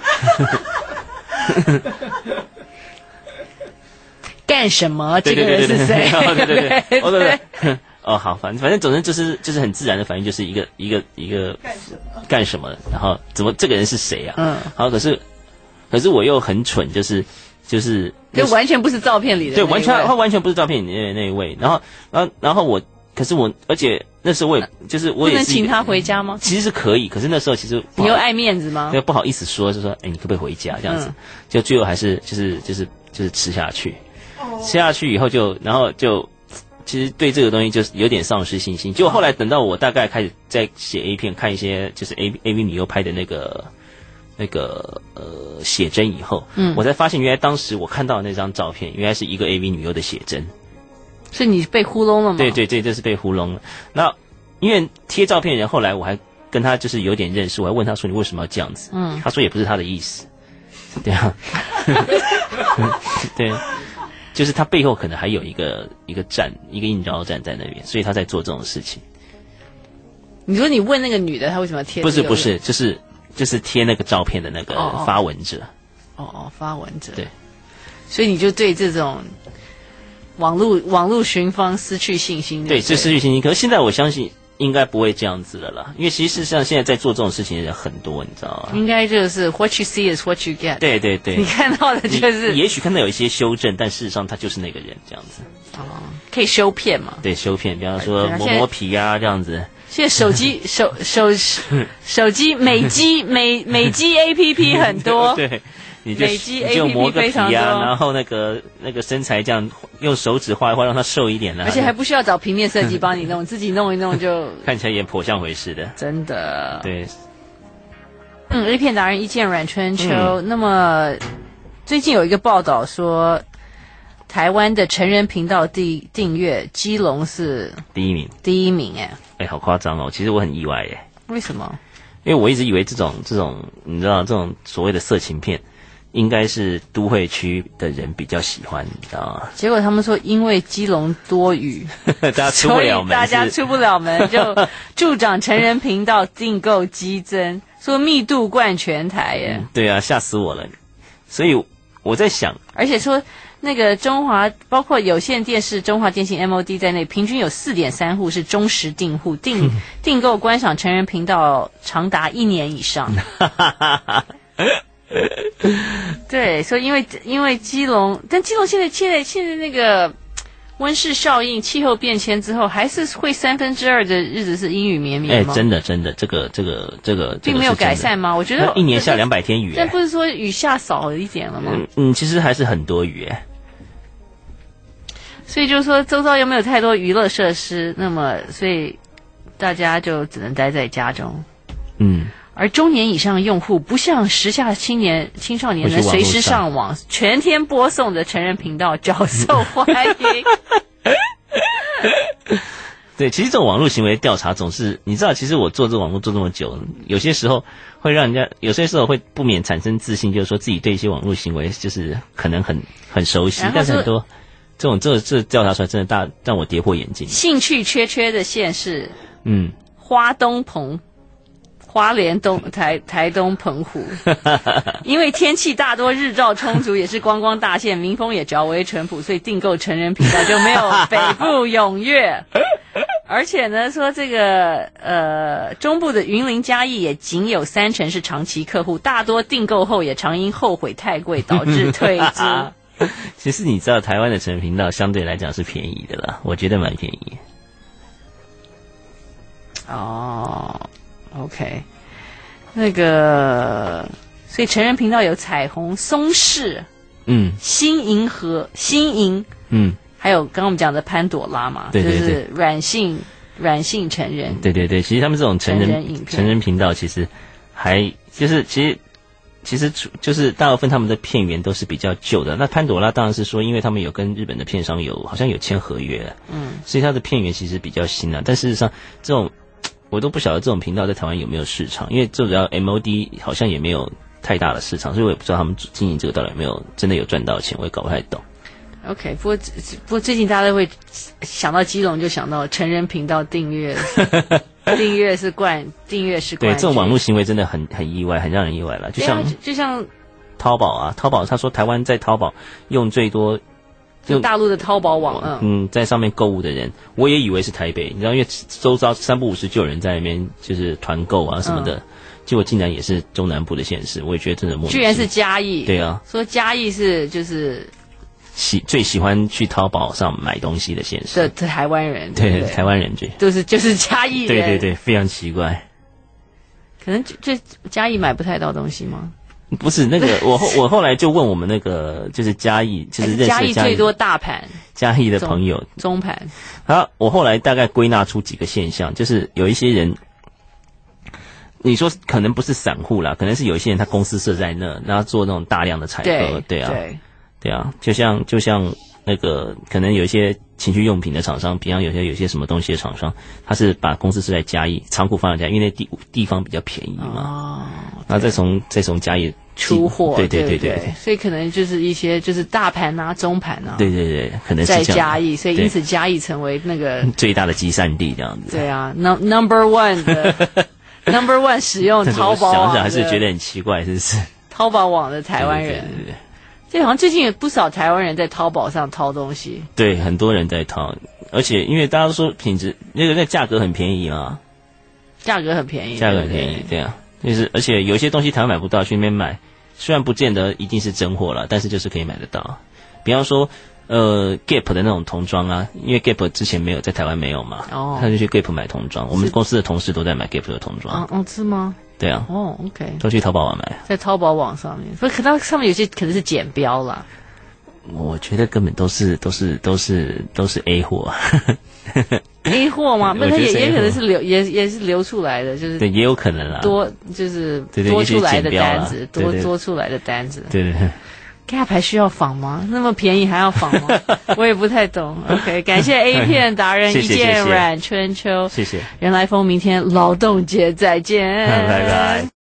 干什么？这个人是谁？ 对对对对，哦对对，哦好，反正反正总之就是就是很自然的反应，就是一个一个一个干什么，然后怎么这个人是谁啊？嗯，然后可是可是我又很蠢，就是就是就完全不是照片里的， 对，完全他完全不是照片里的那一位，然后然后然后我。可是我，而且那时候我也就是我也是不能请他回家吗？ 其实是可以，可是那时候其实你又爱面子吗？ 就不好意思说，就说哎，你可不可以回家这样子？嗯、就最后还是就是就是就是吃下去，哦、吃下去以后就然后就其实对这个东西就是有点丧失信心。结果后来等到我大概开始在写 A 片，看一些就是 A A V 女优拍的那个那个呃写真以后，嗯，我才发现原来当时我看到的那张照片，原来是一个 A V 女优的写真。 是你被糊弄了吗？ 对对对，这是被糊弄了。那因为贴照片的人，后来我还跟他就是有点认识，我还问他说：“你为什么要这样子？”嗯，他说也不是他的意思，对啊，对，就是他背后可能还有一个一个站，一个应招站在那边，所以他在做这种事情。 你说你问那个女的，她为什么要贴？ 不是不是，就是就是贴那个照片的那个发文者。 哦哦，发文者。 对， 所以你就对这种。网络网络寻芳失去信心， 对，这失去信心。可是现在我相信应该不会这样子了啦，因为其实事实上现在在做这种事情的人很多，你知道吗？ 应该就是 what you see is what you get。 对对对， 你看到的就是， 也许看到有一些修正，但事实上他就是那个人这样子。 哦，可以修片嘛？ 对，修片，比方说磨磨皮啊这样子。 现在手机手手手机美肌美美肌 A P P 很多。 对。 你就累积你就 A P P 磨个皮非常多啊，然后那个那个身材这样用手指画一画，让它瘦一点啊， 而且还不需要找平面设计帮你弄，自己弄一弄就看起来也颇像回事的。 真的。 对， 嗯 ，A 片达人一见阮春秋。 嗯、 那么最近有一个报道说，台湾的成人频道订订阅，基隆是第一名， 第一名哎， 哎，好夸张哦！其实我很意外耶。 为什么？ 因为我一直以为这种这种你知道这种所谓的色情片，应该是都会区的人比较喜欢，你知道吗？ 结果他们说，因为基隆多雨， 大家出不了门， 所以大家出不了门，就助长成人频道订购激增，说密度冠全台耶、 嗯。对啊，吓死我了！所以我在想， 而且说那个中华，包括有线电视、中华电信 M O D 在内，平均有四点三户是忠实订户，订订购观赏成人频道长达一年以上。对，所以因为因为基隆，但基隆现在现在现在那个温室效应、气候变迁之后，还是会三分之二的日子是阴雨绵绵吗？ 哎，真的真的，这个这个这个并没有改善吗？我觉得一年下两百天雨， 但不是说雨下少了一点了吗？ 嗯嗯，其实还是很多雨哎。 所以就是说，周遭又没有太多娱乐设施，那么所以大家就只能待在家中。 嗯。 而中年以上的用户不像时下青年青少年能随时上网，全天播送的成人频道较受欢迎。 对，其实这种网络行为调查总是，你知道，其实我做这网络做这么久，有些时候会让人家，有些时候会不免产生自信，就是说自己对一些网络行为就是可能很很熟悉，但是很多这种这这调查出来真的大让我跌破眼镜。 兴趣缺缺的县市， 嗯， 花东澎。花莲东台台东澎湖，因为天气大多日照充足，也是观光大县，民风也较为淳朴，所以订购成人频道就没有北部踊跃。而且呢，说这个呃中部的云林嘉义也仅有三成是长期客户，大多订购后也常因后悔太贵导致退租。 其实你知道，台湾的成人频道相对来讲是便宜的啦，我觉得蛮便宜。 哦。OK， 那个，所以成人频道有彩虹、松氏， 嗯， 新银河、新银， 嗯， 还有刚刚我们讲的潘朵拉嘛， 对对对， 就是软性软性成人， 对对对，其实他们这种成人成人影片成人频道其实还就是其实其实就是大部分他们的片源都是比较旧的。那潘朵拉当然是说，因为他们有跟日本的片商有好像有签合约， 嗯， 所以它的片源其实比较新啊。但事实上，这种我都不晓得这种频道在台湾有没有市场，因为最主要 M O D 好像也没有太大的市场，所以我也不知道他们经营这个到底有没有真的有赚到钱，我也搞不太懂。 OK， 不过不过最近大家都会想到基隆就想到成人频道订阅，订阅是冠，订阅是冠军。 对，这种网络行为真的很很意外，很让人意外了。就像、 啊、就像淘宝啊，淘宝他说台湾在淘宝用最多。 就大陆的淘宝网，嗯， 嗯，在上面购物的人，我也以为是台北，你知道，因为周遭三不五时就有人在那边就是团购啊什么的，嗯、结果竟然也是中南部的县市，我也觉得真的莫名其妙。 居然是嘉义， 对啊， 说嘉义是就是喜最喜欢去淘宝上买东西的县市的台湾人， 对， 对对台湾人就都是就是嘉义人， 对对对，非常奇怪， 可能就就嘉义买不太到东西吗？ 不是那个，我后我后来就问我们那个就是嘉义，就是认识嘉义最多大盘嘉义的朋友中盘。 好，我后来大概归纳出几个现象，就是有一些人，你说可能不是散户啦，可能是有一些人他公司设在那，然后做那种大量的采购，对啊， 对对啊，就像就像那个可能有一些情趣用品的厂商，比方有些有些什么东西的厂商，他是把公司设在嘉义，仓库放在嘉义，因为那地地方比较便宜嘛。哦。然后再从再从嘉义出货， 对对对对对, 对，所以可能就是一些就是大盘啊、中盘啊， 对对对，可能是在嘉义，所以因此嘉义成为那个最大的集散地这样子。 对啊 ，num number one 的 number one 使用淘宝网， 想想还是觉得很奇怪，是不是？ 淘宝网的台湾人， 对对对对， 这好像最近有不少台湾人在淘宝上淘东西， 对，很多人在淘，而且因为大家都说品质那个那价格很便宜啊， 价格很便宜， 价格很便宜，对啊。就是而且有一些东西台湾买不到，去那边买，虽然不见得一定是真货了，但是就是可以买得到。比方说，呃 ，Gap 的那种童装啊，因为 Gap 之前没有在台湾没有嘛，哦，他就去 Gap 买童装。我们公司的同事都在买 Gap 的童装。 哦，哦，是吗？ 对啊， 哦 ，OK， 都去淘宝网买， 在淘宝网上面，不，可它上面有些可能是剪标啦。 我觉得根本都是都是都是都是 A 货 ，A 货吗？那它也也可能是流也也是流出来的，就是对，也有可能啦， 多就是对对多出来的单子， 对对多多出来的单子， 对对对。 Gap 还需要仿吗？那么便宜还要仿吗？我也不太懂。OK， 感谢 A 片达人一见阮春秋， 谢谢。 人来疯，明天劳动节再见， 拜拜。